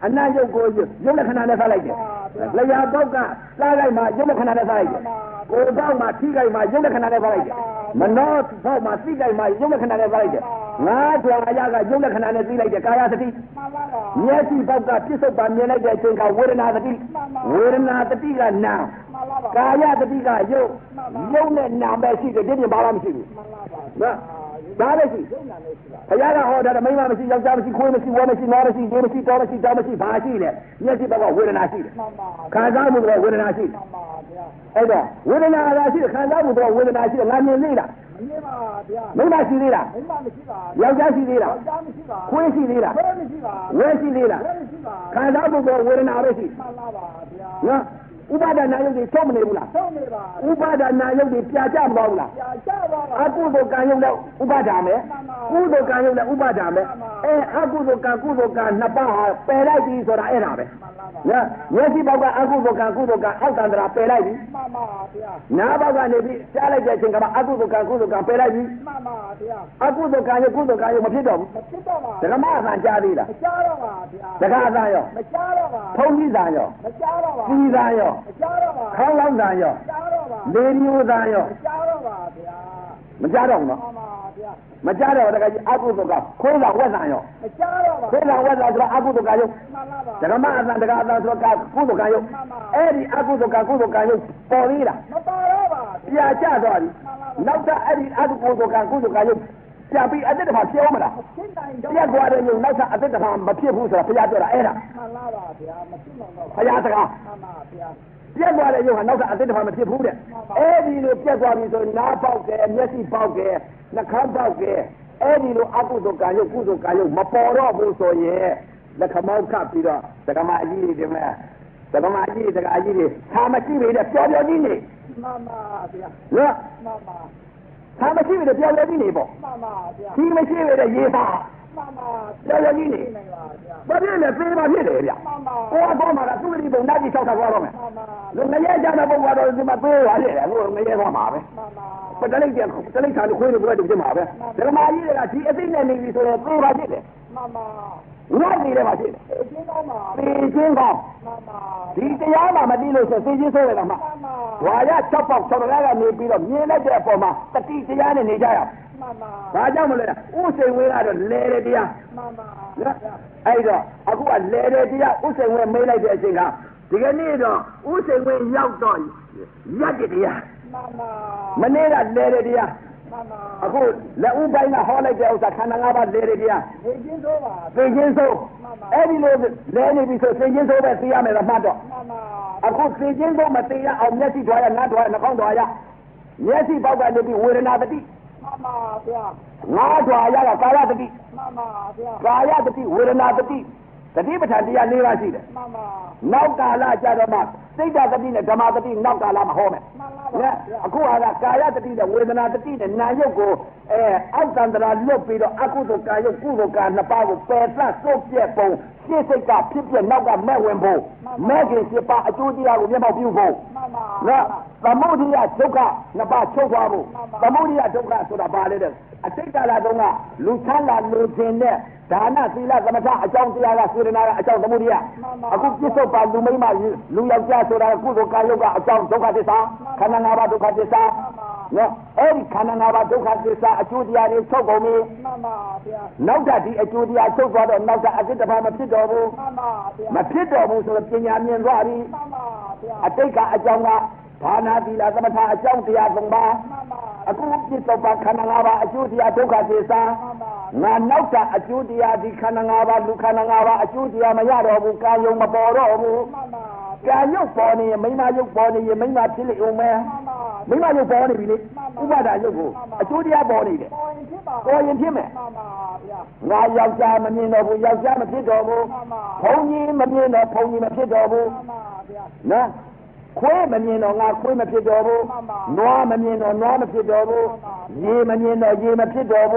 S3: အနတ်ရုပ်ကိုရုပ်လက္ခဏာနဲ့စားလိုက်တယ်လျှာပေါက်ကစားလိုက်မှရုပ်လက္ခဏာနဲ့စားလိုက်တယ်ကိုယ်ပေါက်မှာထိလိုက်မှရုပ်လက္ခဏာနဲ့စားလိုက်တယ်မနောပေါက်မှာသိလိုက်မှရုပ်လက္ခဏာနဲ့စားလိုက်တယ်ငါးထွာအရာကရုပ်လက္ခဏာနဲ့သိလိုက်တယ်ကာယသတိမျက်စိပေါက်ကပြစ္ဆုတ်ပါမြင်လိုက်တဲ့အချိန်ကဝေဒနာသတိဝေဒနာသတိကနာကာယသတိကရုပ်ရုပ်နဲ့နာပဲရှိတယ်ဒီပြင်ဘာမှမရှိဘူးနော်ဒါလည်းရှိဘုရားကဟောတာမိမမရှိယောက်ျားမရှိခွေးမရှိဝဲမရှိနွားမရှိဒီမရှိတောမရှိတောမရှိဘာရှိလဲမျက်စိဘက်ကဝေဒနာရှိတယ်ခံစားမှုကဝေဒနာရှိတယ်အဲ့တော့ဝေဒနာကရှိတယ်ခံစားမှုကဝေဒနာရှိတယ်ငါမြင်သေးလားမမြင်ပါဗျာမိမရှိသေးလားမိမရှိပါယောက်ျားရှိသေးလားယောက်ျားမရှိပါခွေးရှိသေးလားခွေးမရှိပါဝဲရှိသေးလားဝဲမရှိပါခံစားမှုကဝေဒနာပဲရှိမှန်ပါပါဗျာနော်ဥပါဒနာယုတ်တွေဆုံးမနေဘူးလားဆုံးနေပါဥပါဒနာယုတ်တွေပြာကျမသွားဘူးလားပြာကျပါပါအကုသိုလ်ကံယုတ်နဲ့ဥပါဒာမယ်ကုသိုလ်ကံယုတ်နဲ့ဥပါဒာမယ်အဲအကုသိုလ်ကံကုသိုလ်ကံနှစ်ပါးဟာပယ်လိုက်ပြီဆိုတာအဲ့ဒါပဲနော်မျက်စိဘောက်ကအကုသိုလ်ကံကုသိုလ်ကံအောက်တန္တရာပယ်လိုက်ပြီမှန်ပါဗျာနားဘောက်ကနေပြီးကြားလိုက်တဲ့အချိန်ကမှအကုသိုလ်ကံကုသိုလ်ကံပယ်လိုက်ပြီမှန်ပါဗျာအကုသိုလ်ကံယုတ်ကုသိုလ်ကံယုတ်မဖြစ်တော့ဘူးမဖြစ်တော့ပါဒကမအသံကြားသေးလားမကြားတော့ပါဗျာဒကအသံရောမကြားတော့ပါဘုန်းကြီးသံရောမကြားတော့ပါကြီးသံရောမကြားတော့ပါခေါင်းလောင်းသံရောကြားတော့ပါလေမျိုးသံရောကြားတော့ပါဗျာမကြားတော့ဘူးနော်မှန်ပါဗျာမကြားတော့တကကြီးအကုသိုလ်ကခိုးတာဝက်သံရောမကြားတော့ပါခိုးတာဝက်သံဆိုတော့အကုသိုလ်ကယုတ်မှန်ပါပါဒကမအသံဒကအသံဆိုတော့ကုသိုလ်ကယုတ်အဲ့ဒီအကုသိုလ်ကကုသိုလ်ကယုတ်ပေါ်သေးလားမပေါ်တော့ပါပြာကျသွားပြီနောက်တော့အဲ့ဒီအကုသိုလ်ကကုသိုလ်ကယုတ်ပြပြီးအသက်တဖာဖြစ်အောင်မလားပြတ်သွားတယ်ညနောက်ထပ်အသက်တဖာမဖြစ်ဘူးဆိုတာဘုရားပြောတာအဲ့ဒါမှန်ပါပါဗျာမဖြစ်တော့ဘုရားစကားမှန်ပါဗျာပြတ်သွားတဲ့ရုပ်ဟာနောက်ထပ်အသက်တဖာမဖြစ်ဘူးတဲ့အဲ့ဒီလိုပြတ်သွားပြီဆိုနားပေါက်တယ်မျက်စိပေါက်တယ်နှာခေါင်းပေါက်တယ်အဲ့ဒီလိုအကုသိုလ်ကံရုပ်ကုသိုလ်ကံရုပ်မပေါ်တော့ဘူးဆိုရင်လက်ခမောက်ခတ်ပြီးတော့ဒကမအကြီးတွေဒီမဲ့ဒကမအကြီးဒကအကြီးတွေသာမရှိပြီတဲ့ပျော်ပျော်ကြီးနေမှန်ပါဗျာနော်မှန်ပါသာမရှိပြီတဲ့ပျော်ပျော်ကြီးနေပေါ့မှန်ပါဗျာဒီမရှိပြီတဲ့ရေးပါမှန်ပါပျော်ပျော်ကြီးနေဘာဖြစ်လဲပြေးပါဖြစ်တယ်ဗျမှန်ပါကိုအပေါ်မှာကသူ့တိပုံနာကြီး၆တာသွားတော့မယ်မှန်ပါလူငရဲကြတဲ့ပုံကတော့ဒီမှာပြေးပါဖြစ်တယ်ကိုငရဲသွားမှာပဲမှန်ပါပတလိတ်တတလိတ်သာခွေးလို့ပြောတယ်ဖြစ်မှာပဲဓမ္မကြီးတွေကဒီအသိနဲ့နေပြီဆိုတော့ပြေးပါဖြစ်တယ်မှန်ပါငါနေတယ်ပါဖြစ်တယ်အချင်းကောင်းပါပြေးချင်းကောင်းမှန်ပါဒီတရားမှမသိလို့ဆိုသိချင်းဆိုရတာမှမှန်ပါဝါရ၆ပေါက်၆ရကနေပြီးတော့မြင်လိုက်တဲ့အပေါ်မှာတတိတရားနဲ့နေကြရမှန်ပါဘာကြောင့်မလဲဥစိန်ဝေးကတော့လဲတဲ့တရားမှန်ပါအဲ့တော့အခုကလဲတဲ့တရားဥစိန်ဝေးမေးလိုက်တဲ့အချိန်ကဒီကနေ့တော့ဥစိန်ဝေးရောက်တော့ရက်တဲ့တရားမှန်ပါမနေ့ကလဲတဲ့တရားမှန်ပါအခုလက်ဥပိုင်းကဟောလိုက်တဲ့ဥစ္စာခန္ဓာ၅ပါးလဲတဲ့တရားသိချင်းဆိုပါသိချင်းဆိုမှန်ပါအဲ့ဒီလိုလဲနေပြီဆိုသိချင်းဆိုပဲသိရမယ်လားမှတ်တော့မှန်ပါအခုသိချင်းဆိုမသိရအောင်မျက်စိထွားရနားထွားရနှာခေါင်းထွားရမျက်စိပေါက်ကနေပြီးဝေဒနာတတိမှန်ပါဗျာငါးထွားရကကာယတတိမှန်ပါဗျာကာယတတိဝေဒနာတတိတတိပဋ္ဌာန်တရား၄ပါးရှိတယ်မှန်ပါနောက်ကာလကြတော့မှစိတ်ဓာတ်တတိနဲ့ဓမ္မတတိနောက်ကာလမဟောမယ်မှန်ပါဗျာအခုဟာကကာယတတိနဲ့ဝေဒနာတတိနဲ့နာယုတ်ကိုအဲအောက်တန္တရာလွတ်ပြီးတော့အကုသိုလ်ကာယုတ်ကုသိုလ်ကာနှစ်ပါးကိုပယ်သတ်စုပ်ပြက်ပုံရှင်းစိတ်ကဖြစ်ပြနောက်ကမဲ့ဝင်ဖို့မဲ့ခင်ဖြစ်ပါအကျိုးတရားကိုမျက်မှောက်ပြုဖို့မှန်ပါနော်သမုဒိယဒုက္ခနှစ်ပါးချုပ်သွားဖို့သမုဒိယဒုက္ခဆိုတာဘာလဲတဲ့အတိတ်ကာလတုန်းကလူချမ်းသာလူခြင်းနဲ့ဒါနသီလသမထအကြောင်းတရားကစေရနာကအကြောင်းသမုဒိယအခုပြစ္ဆုတ်ပါလူမိမလူယောက်ျားဆိုတာကုသိုလ်ကာယုတ်ကအကြောင်းဒုက္ခသစ္စာခန္ဓာ၅ပါးဒုက္ခသစ္စာနော်အဲ့ဒီခန္ဓာ၅ပါးဒုက္ခသစ္စာအကျိုးတရားတွေချုပ်ကုန်ပြီမှန်ပါဗျာနောက်ထပ်ဒီအကျိုးတရားချုပ်သွားတော့နောက်ထပ်အတိတ်တစ်ပါးမဖြစ်တော့ဘူးမှန်ပါဗျာမဖြစ်တော့ဘူးဆိုတော့ပညာမြင်သွားပြီမှန်ပါဗျာအတိတ်ကအကြောင်းကဘာနာသီလသမထအကြောင်းတရားသုံးပါမှန်ပါအခုပြစ္ဆုတ်ပါခန္ဓာ၅ပါးအကျိုးတရားဒုက္ခသစ္စာမှန်ပါငါနောက်ထပ်အကျိုးတရားဒီခန္ဓာ၅ပါးလူခန္ဓာ၅ပါးအကျိုးတရားမရတော့ဘူးကာယုံမပေါ်တော့ဘူးမှန်ပါကာယုတ်ပေါ်နေရင်မိမယုတ်ပေါ်နေရင်မိမဖြစ်လိမ့်ဦးမယ်မိမယုတ်ပေါ်နေပြီလေဥပါဒါယုတ်ကိုအကျိုးတရားပေါ်နေတယ်ပေါ်ရင်ဖြစ်မယ်ငါယောက်ျားမမြင်တော့ဘူးယောက်ျားမဖြစ်တော့ဘူးဘုန်းကြီးမမြင်တော့ဘုန်းကြီးမဖြစ်တော့ဘူးနော်ခွေးမမြင်တော့ငါခွေးမဖြစ်တော့ဘူးနွားမမြင်တော့နွားမဖြစ်တော့ဘူးရေမမြင်တော့ရေမဖြစ်တော့ဘူး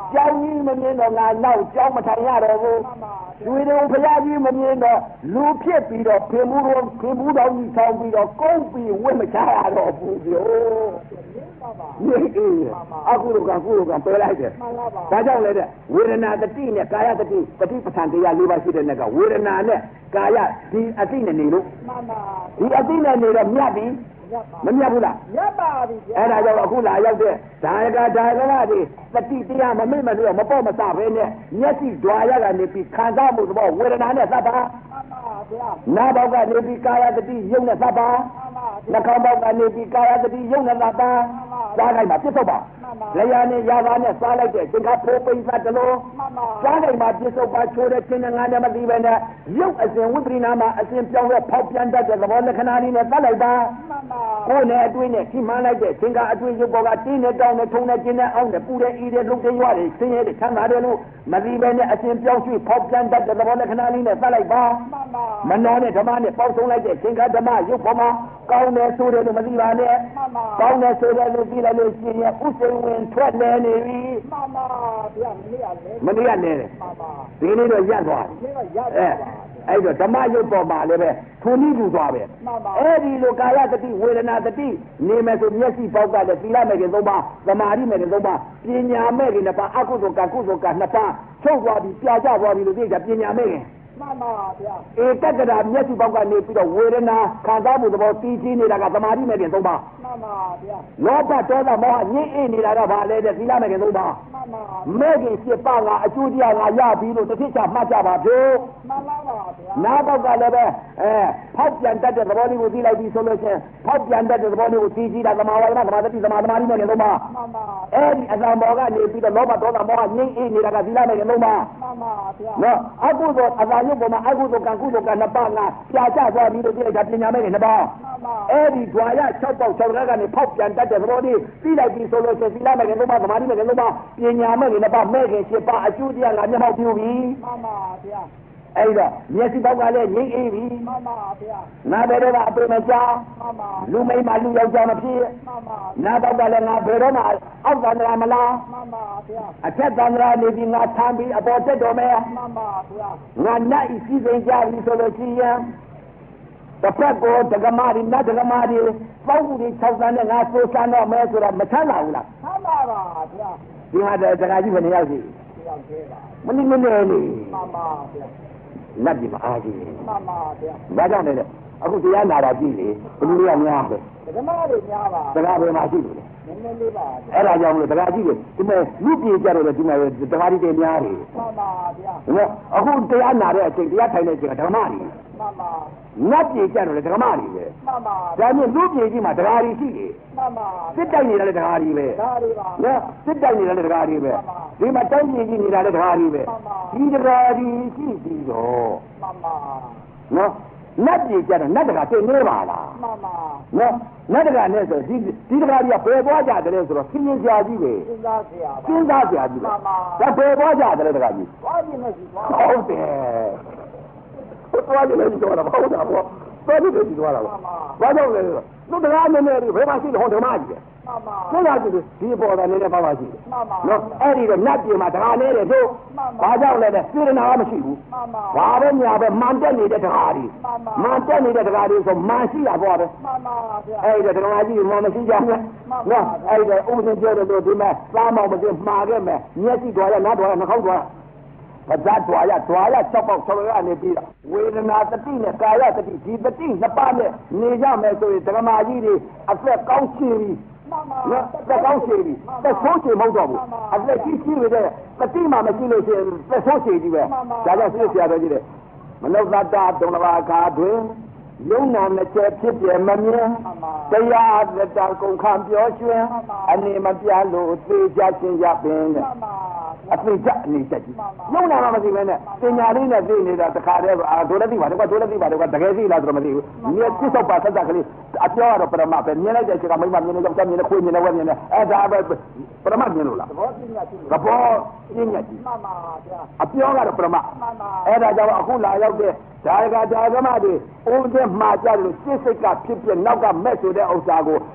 S3: ကျောင်းကြီးမမြင်တော့ငါနောက်ကျောင်းမထိုင်ရတော့ဘူးရွှေတုံဖရာကြီးမမြင်တော့လူဖြစ်ပြီးတော့ခင်မှုတော်ခင်မှုတော်ကြီးဆောင်ပြီးတော့ကုန်းပြီးဝတ်မချရတော့ဘူးပြောနေအေးအခုလိုကကုလိုကပယ်လိုက်တယ်ဒါကြောင့်လေတဲ့ဝေဒနာတတိနဲ့ကာယတတိတတိပဋ္ဌာန်တရား၄ပါးရှိတဲ့နဲ့ကဝေဒနာနဲ့ကာယဒီအတိနဲ့နေလို့ဒီအတိနဲ့နေတော့မြတ်ပြီမမြတ်ဘူးလားမြတ်ပါပြီအဲ့ဒါကြောင့်အခုလာရောက်တဲ့ဒါယကဒါယကလာဒီတတိတရားမမေ့မလို့မပေါ့မစပဲနဲ့မျက်စိဓွာရကနေပြီးခံစားမှုသဘောဝေဒနာနဲ့သတ်ပါနာဘောက်ကနေပြီးကာယတတိယုံနဲ့သတ်ပါနှာခေါင်းဘောက်ကနေပြီးကာယတတိယုံနဲ့သတ်ပါစားလိုက်မှာပြစ်ထုတ်ပါလျာနဲ့ရာပါနဲ့စားလိုက်တဲ့သင်္ခါဖိုးပိသတ်တလို့စားလိုက်မှာပြစ်ထုတ်ပါချိုးတဲ့ခြင်းနဲ့ငါနဲ့မသိပဲနဲ့ရုပ်အစဉ်ဝိပရိနာမှာအစဉ်ပြောင်းလဲဖောက်ပြန်တတ်တဲ့သဘောလက္ခဏာလေးနဲ့သတ်လိုက်ပါကိုယ်နဲ့အတွေ့နဲ့ခိမှန်းလိုက်တဲ့သင်္ခါအတွေ့ရုပ်ပေါ်ကတင်းနဲ့တောင်းနဲ့ထုံနဲ့ကျင်းနဲ့အောင်းနဲ့ပူတဲ့ဤတဲ့လုံတဲ့ရွာတွေဆင်းရဲတဲ့ချမ်းသာတယ်လို့မသိပဲနဲ့အစဉ်ပြောင်းရွှေ့ဖောက်ပြန်တတ်တဲ့သဘောလက္ခဏာလေးနဲ့သတ်လိုက်ပါမနောနဲ့ဓမ္မနဲ့ပေါင်းစုံလိုက်တဲ့သင်္ခါဓမ္မရုပ်ပေါ်မှာကောင်းတယ်ဆိုတယ်လို့မသိပါနဲ့ကောင်းတယ်ဆိုတယ်လို့သိလိုက်လို့ရှိရင်ဥစိန်ဝင်ထွက်နေနေပြီမှန်ပါဗျာမနေ့ကလဲမနေ့ကလဲတယ်ဒီနေ့တော့ရပ်သွားတယ်အဲအဲ့တော့ဓမ္မရုပ်ပေါ်မှာလည်းပဲထုံနည်းတူသွားပဲအဲ့ဒီလိုကာယတတိဝေဒနာတတိနေမယ်ဆိုမျက်စိပေါက်ကလည်းသီလမဲ့ခင်သုံးပါးသမာဓိမဲ့ခင်သုံးပါးပညာမဲ့ခင်နှစ်ပါးအကုသိုလ်ကကုသိုလ်ကနှစ်ပါးချုပ်သွားပြီးပြာကျသွားပြီးလို့သိကြပညာမဲ့ခင်မှန်ပါဗျာဧကတ္တရာမျက်စိပေါက်ကနေပြီးတော့ဝေဒနာခံစားမှုသဘောတည်ကြည်နေတာကသမာဓိမဲ့ခင်သုံးပါမှန်ပါဗျာလောဘဒေါသမောဟညှိအိနေတာကဘာလဲတဲ့သီလမဲ့ခင်သုံးပါမှန်ပါမဲ့ခင်ရှစ်ပါးကအကျိုးတရားကရပြီးလို့တစ်ထစ်ချမှတ်ကြပါဗျာမှန်ပါပါဗျာနားပေါက်ကလည်းပဲအဲဖောက်ပြန်တတ်တဲ့သဘောလေးကိုသိလိုက်ပြီးဆိုလို့ချင်းဖောက်ပြန်တတ်တဲ့သဘောလေးကိုသိကြည့်တာသမာဝါဒနာသမာဓိသမာသမာဓိမဲ့ခင်သုံးပါမှန်ပါအဲ့ဒီအတ္တမောကနေပြီးတော့လောဘဒေါသမောဟညှိအိနေတာကသီလမဲ့ခင်သုံးပါမှန်ပါဗျာနော်အကုသိုလ်အတ္တရုပ်ပေါ်မှာအကုသိုလ်ကကုသိုလ်ကနှစ်ပါးကပြာကျသွားပြီးလို့သိလိုက်တာပညာမဲ့ခင်နှစ်ပါးအဲ့ဒီဓွာရ၆ပေါက်၆ရကနေဖောက်ပြန်တတ်တဲ့သဘောလေးသိလိုက်ပြီးဆိုလို့ချင်းသီလမဲ့ခင်သုံးပါသမာဓိမဲ့ခင်သုံးပါပညာမဲ့ခင်နှစ်ပါးမဲ့ခင်ရှစ်ပါးအကျိုးတရားကမျက်မှောက်ပြုပြီမှန်ပါဗျာအဲ့တော့မျက်စိပေါက်ကလည်းငြိမ့်အေးပြီမှန်ပါဗျာနားဘယ်တော့မှအပေမချမှန်ပါလူမိန်းမလူယောက်ျားမဖြစ်မှန်ပါနားပေါက်ကလည်းငါဘယ်တော့မှအောက်သန္တရာမလားမှန်ပါဗျာအထက်သန္တရာနေပြီးငါထမ်းပြီးအပေါ်တက်တော်မယ်မှန်ပါဗျာငါနတ်ဤစည်းစိမ်ကြပြီဆိုလို့ရှိရင်တစ်ဖက်ကိုဒကမာရီနတ်ဒကမာရီပေါက်မှုတွေ၆သန်းနဲ့ငါဆိုစမ်းတော့မယ်ဆိုတော့မချမ်းသာဘူးလားချမ်းသာပါဗျာဒီမှာတခါကြီးဘယ်နှယောက်ရှိယောက်သေးပါမနည်းမနေလေမှန်ပါဗျာလက်ဒီမအားကြီးမှန်ပါဗျာဒါကြောင့်လေအခုတရားနာတာကြည့်လေဘယ်လိုလဲများပဲဒကမာတွေများပါဒကာဘယ်မှာရှိလို့လဲနည်းနည်းလေးပါအဲ့ဒါကြောင့်မလို့ဒကာကြည့်လေဒီမဲ့လူပြေကြတော့လေဒီမဲ့ဒကာတွေများတယ်မှန်ပါဗျာနော်အခုတရားနာတဲ့အချိန်တရားထိုင်တဲ့အချိန်ကဓမ္မတွေမှန်ပါနတ်ပြေကြတော့လေဓမ္မတွေပဲမှန်ပါဒါမျိုးလူပြေကြီးမှာဒကာတွေရှိတယ်မှန်ပါစစ်တိုက်နေတာလေဒကာတွေပဲဒကာတွေပါနော်စစ်တိုက်နေတာလေဒကာတွေပဲဒီမှာတောင်းပြေကြီးနေတာလေဒကာတွေပဲဒီဒကာတွေရှိပြီးတော့မှန်ပါနော်နတ်ပြေကြတော့နတ်တကာသိနေပါလားမှန်ပါနော်နတ်တကာနဲ့ဆိုဒီဒီတကာကြီးကဘယ်သွားကြတယ်ဆိုတော့ခင်းရင်ကြာကြီးပဲစဉ်းစားကြရပါစဉ်းစားကြကြီးပဲမှန်ပါဒါဘယ်သွားကြတယ်တကာကြီးသွားကြည့်မယ်စီသွားဟုတ်တယ်သွားကြည့်မယ်စီသွားတာဟုတ်တာပေါ့သွားကြည့်မယ်စီသွားတာပေါ့ဘာကြောင့်လဲဆိုတော့သူတကားနည်းနည်းဘယ်မှာရှိတယ်ဟောဓမ္မကြီးပဲမှန်ပါစဉ်းစားကြည့်ဒီပေါ်တာနည်းနည်းပါပါရှိတယ်မှန်ပါနော်အဲ့ဒီတော့နတ်ပြေမှာတကားနေတယ်တို့ဘာကြောင့်လဲလဲစေရနာမရှိဘူးမှန်ပါဘာပဲညာပဲမှန်တက်နေတဲ့တကားကြီးမှန်တက်နေတဲ့တကားကြီးဆိုမှန်ရှိတာပေါ့ပဲမှန်ပါဗျာအဲ့ဒီတော့တကားကြီးမှန်မရှိကြဘူးနော်အဲ့ဒီတော့ဥပဒေပြောတယ်လို့ဒီမဲ့စားမောင်မသိမှားခဲ့မယ်မျက်စိတော်ရနားတော်ရနှာခေါင်းတော်ရပဇတ်တော်ရတော်ရ၆ပေါက်၆ရကနေပြီးဝေဒနာတတိနဲ့ကာယတတိဒီတတိနှစ်ပါးနဲ့နေကြမယ်ဆိုရင်ဓမ္မကြီးတွေအသက်ကောင်းချီပြီးနော်သက်ကောင်းချီပြီးသက်ဆိုးချီမဟုတ်တော့ဘူးအသက်ကြီးချီရတဲ့တတိမှမရှိလို့ရှိရင်သက်ဆိုးချီကြီးပဲဒါကြောင့်သိဆရာတော်ကြီးတဲ့မနုဿတ္တဒုံလဘာခါတွင်ယုံနာနဲ့ကျဖြစ်ပြမမြင်တရားလက်တကုန်ခံပြောရွှင်အနေမပြလို့သေချချင်းရပင်တဲ့အသိကြအနေချက်ကြီးယုံနာမှမသိဘဲနဲ့ပညာလေးနဲ့သိနေတာတခါတည်းအာဒုရတိပါတော့ဒုရတိပါတော့တကယ်သိလားဆိုတော့မသိဘူးမြင်ပြစ္ဆုတ်ပါဆက်ဆက်ကလေးအပြောကတော့ပရမပဲမြင်လိုက်တဲ့အချိန်ကမိမမြင်နေကြောက်မြင်နေခွေးမြင်နေဝက်မြင်နေအဲဒါပဲပရမမြင်လို့လားသဘောပညာကြီးသဘောပညာကြီးမှန်ပါဗျာအပြောကတော့ပရမမှန်ပါအဲဒါကြောင့်အခုလာရောက်တဲ့ဒါကဒါကမတွေဦးတဲ့မှာကြလို့စိတ်စိတ်ကဖြစ်ဖြစ်နောက်ကမဲ့ဆိုတဲ့ဥစ္စာကို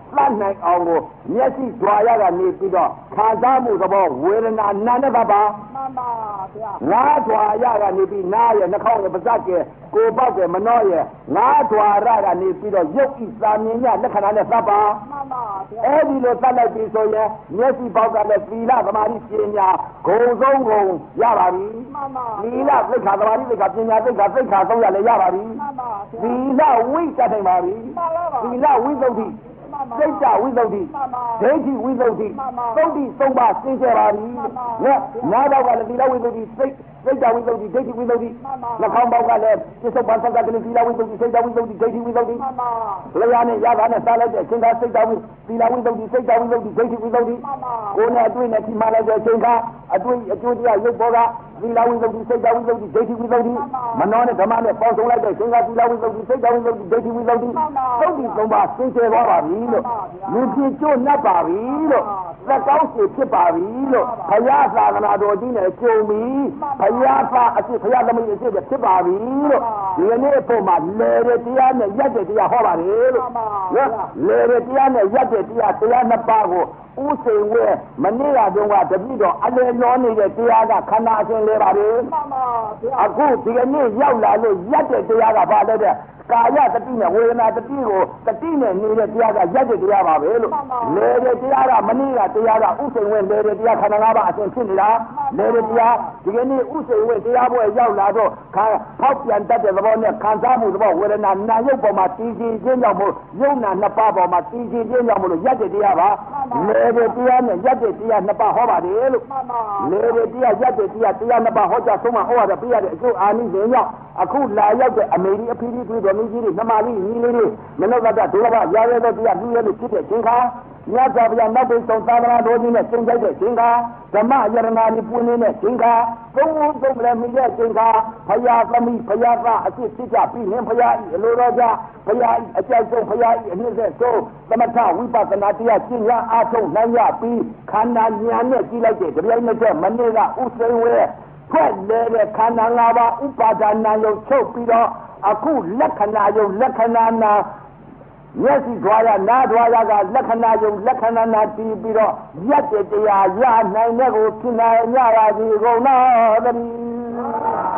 S3: သတ်နိုင်အောင်ကိုမျက်စိဓွာရကနေပြီးတော့ခံစားမှုသဘောဝေဒနာနာနဲ့ပါပါ
S2: မှန်ပါဗျာ
S3: ငါးဓွာရကနေပြီးနားရဲ့နှာခေါင်းရဲ့ပါးစပ်ရဲ့ကိုယ်ပေါက်ရဲ့မနှောရဲ့ငါးဓွာရကနေပြီးတော့ရုပ်ဤသာမြင်ရလက္ခဏာနဲ့သတ်ပါ
S2: မှန်ပါဗျာ
S3: အဲ့ဒီလိုသတ်လိုက်ပြီဆိုရင်မျက်စိပေါက်ကလည်းသီလသမာဓိပညာဂုံဆုံးဂုံရပါပြီ
S2: မှန်ပါ
S3: သီလသိက္ခာသမာဓိသိက္ခာပညာသိက္ခာသိက္ခာသုံးရလည်းရပါပြီ
S2: မှန်ပါ
S3: သီလဝိတ္တထိုင်ပါပြီသီလဝိသုဒ္ဓိစိတ်တဝိသုဒ္ဓိဒိဋ္ဌိဝိသုဒ္ဓိသုဒ္ဓိသုံးပါးရှင်းကြပါပြီနော်နားပေါက်ကလည်းသီလဝိသုဒ္ဓိစိတ်စိတ်တဝိသုဒ္ဓိဒိဋ္ဌိဝိသုဒ္ဓိနှာခေါင်းပေါက်ကလည်းပြစ္ဆုတ်ပန်သက်ကလည်းသီလဝိသုဒ္ဓိစိတ်တဝိသုဒ္ဓိဒိဋ္ဌိဝိသုဒ္ဓိလျာနဲ့ရတာနဲ့စားလိုက်တဲ့အချိန်ကစိတ်တဝိသီလဝိသုဒ္ဓိစိတ်တဝိသုဒ္ဓိဒိဋ္ဌိဝိသုဒ္ဓိကိုယ်နဲ့အတွေ့နဲ့ထိမှလိုက်တဲ့အချိန်ကအတွေ့အကျိုးတရားရုပ်ပေါ်ကသီလဝိသုဒ္ဓိစိတ်တဝိသုဒ္ဓိဒိဋ္ဌိဝိသုဒ္ဓိမနောနဲ့ဓမ္မနဲ့ပေါင်းစုံလိုက်တဲ့အချိန်ကသီလဝိသုဒ္ဓိစိတ်တဝိသုဒ္ဓိဒိဋ္ဌိဝိသုဒ္ဓိသုဒ္ဓိသုံးပါးရှင်းကျသွားပါပြီလို့လူဖြစ်ကျိုးနှက်ပါပြီလို့သက်ကောင်းစီဖြစ်ပါပြီလို့ဘုရားသာသနာတော်ကြီးနဲ့ကြုံပြီဘုရားသာအစ်ဘုရားသမီးအစ်ဖြစ်ပါပြီလို့ဒီနေ့အဖို့မှာလေတဲ့တရားနဲ့ရက်တဲ့တရားဟောပါတယ်လို့နော်လေတဲ့တရားနဲ့ရက်တဲ့တရားတရားနှစ်ပါးကိုဥစိန်ဝဲမနေ့ကတုန်းကတပိတော့အလယ်လောနေတဲ့တရားကခန္ဓာအရှင်လဲပါတယ်
S2: မှန်ပါဗျာ
S3: အခုဒီကနေ့ရောက်လာလို့ရက်တဲ့တရားကဘာလဲတဲ့ကာယတတိနဲ့ဝေဒနာတတိကိုတတိနဲ့နေတဲ့တရားကရက်တဲ့တရားပါပဲလို့လေတဲ့တရားကမနေ့ကတရားကဥစိန်ဝဲလေတဲ့တရားခန္ဓာ၅ပါးအရှင်ဖြစ်နေတာလေတဲ့တရားဒီကနေ့ဥစိန်ဝဲတရားပွဲရောက်လာတော့ခါဖောက်ပြန်တတ်တဲ့သဘောနဲ့ခံစားမှုသဘောဝေဒနာနာယုတ်ပေါ်မှာတည်ကြည်ခြင်းကြောင့်မို့ယုံနာနှစ်ပါးပေါ်မှာတည်ကြည်ခြင်းကြောင့်မို့လို့ရက်တဲ့တရားပါလေတဲ့တရားနဲ့ရက်တဲ့တရားနှစ်ပါးဟောပါတယ်လို့လေတဲ့တရားရက်တဲ့တရားတရားနှစ်ပါးဟောကြားဆုံးမဟောရတဲ့ပြရတဲ့အကျိုးအာနိသင်ကြောင့်အခုလာရောက်တဲ့အမေကြီးအဖေကြီးတွေတော်မင်းကြီးတွေနမလေးညီလေးတွေမနောကတဒုရဘရာရဲတဲ့တရားလူရဲလို့ဖြစ်တဲ့ခြင်းခါညသာဗျာနောက်ပိတ်ဆုံးသာသနာတော်ကြီးနဲ့ကျင့်ကြိုက်တဲ့ခြင်းခါဓမ္မယရဏာကြီးပွင့်နေတဲ့ခြင်းခါသုံးလုံးသုံးလည်းမိတဲ့ခြင်းခါဘုရားသမီးဘုရားသားအစ်ဖြစ်ကြပြီးရင်ဘုရားဤအလိုတော်ကြဘုရားဤအကြိုက်ဆုံးဘုရားဤအနှစ်သက်ဆုံးသမထဝိပဿနာတရားကျင့်ရအားထုတ်နိုင်ရပြီးခန္ဓာဉာဏ်နဲ့ကြည့်လိုက်တဲ့ကြပြိုင်နဲ့မနေ့ကဥစိန်ဝဲထွက်လေတဲ့ခန္ဓာ၅ပါးဥပါဒနာယုတ်ချုပ်ပြီးတော့အခုလက္ခဏာယုတ်လက္ခဏာနာမျက်စိဓွာရနားဓွာရကလက္ခဏာယုတ်လက္ခဏာနာတည်ပြီးတော့ရက်တဲ့တရားရနိုင်တဲ့ကိုဖြစ်နိုင်ရပါသည်ကုန်တော်တည်း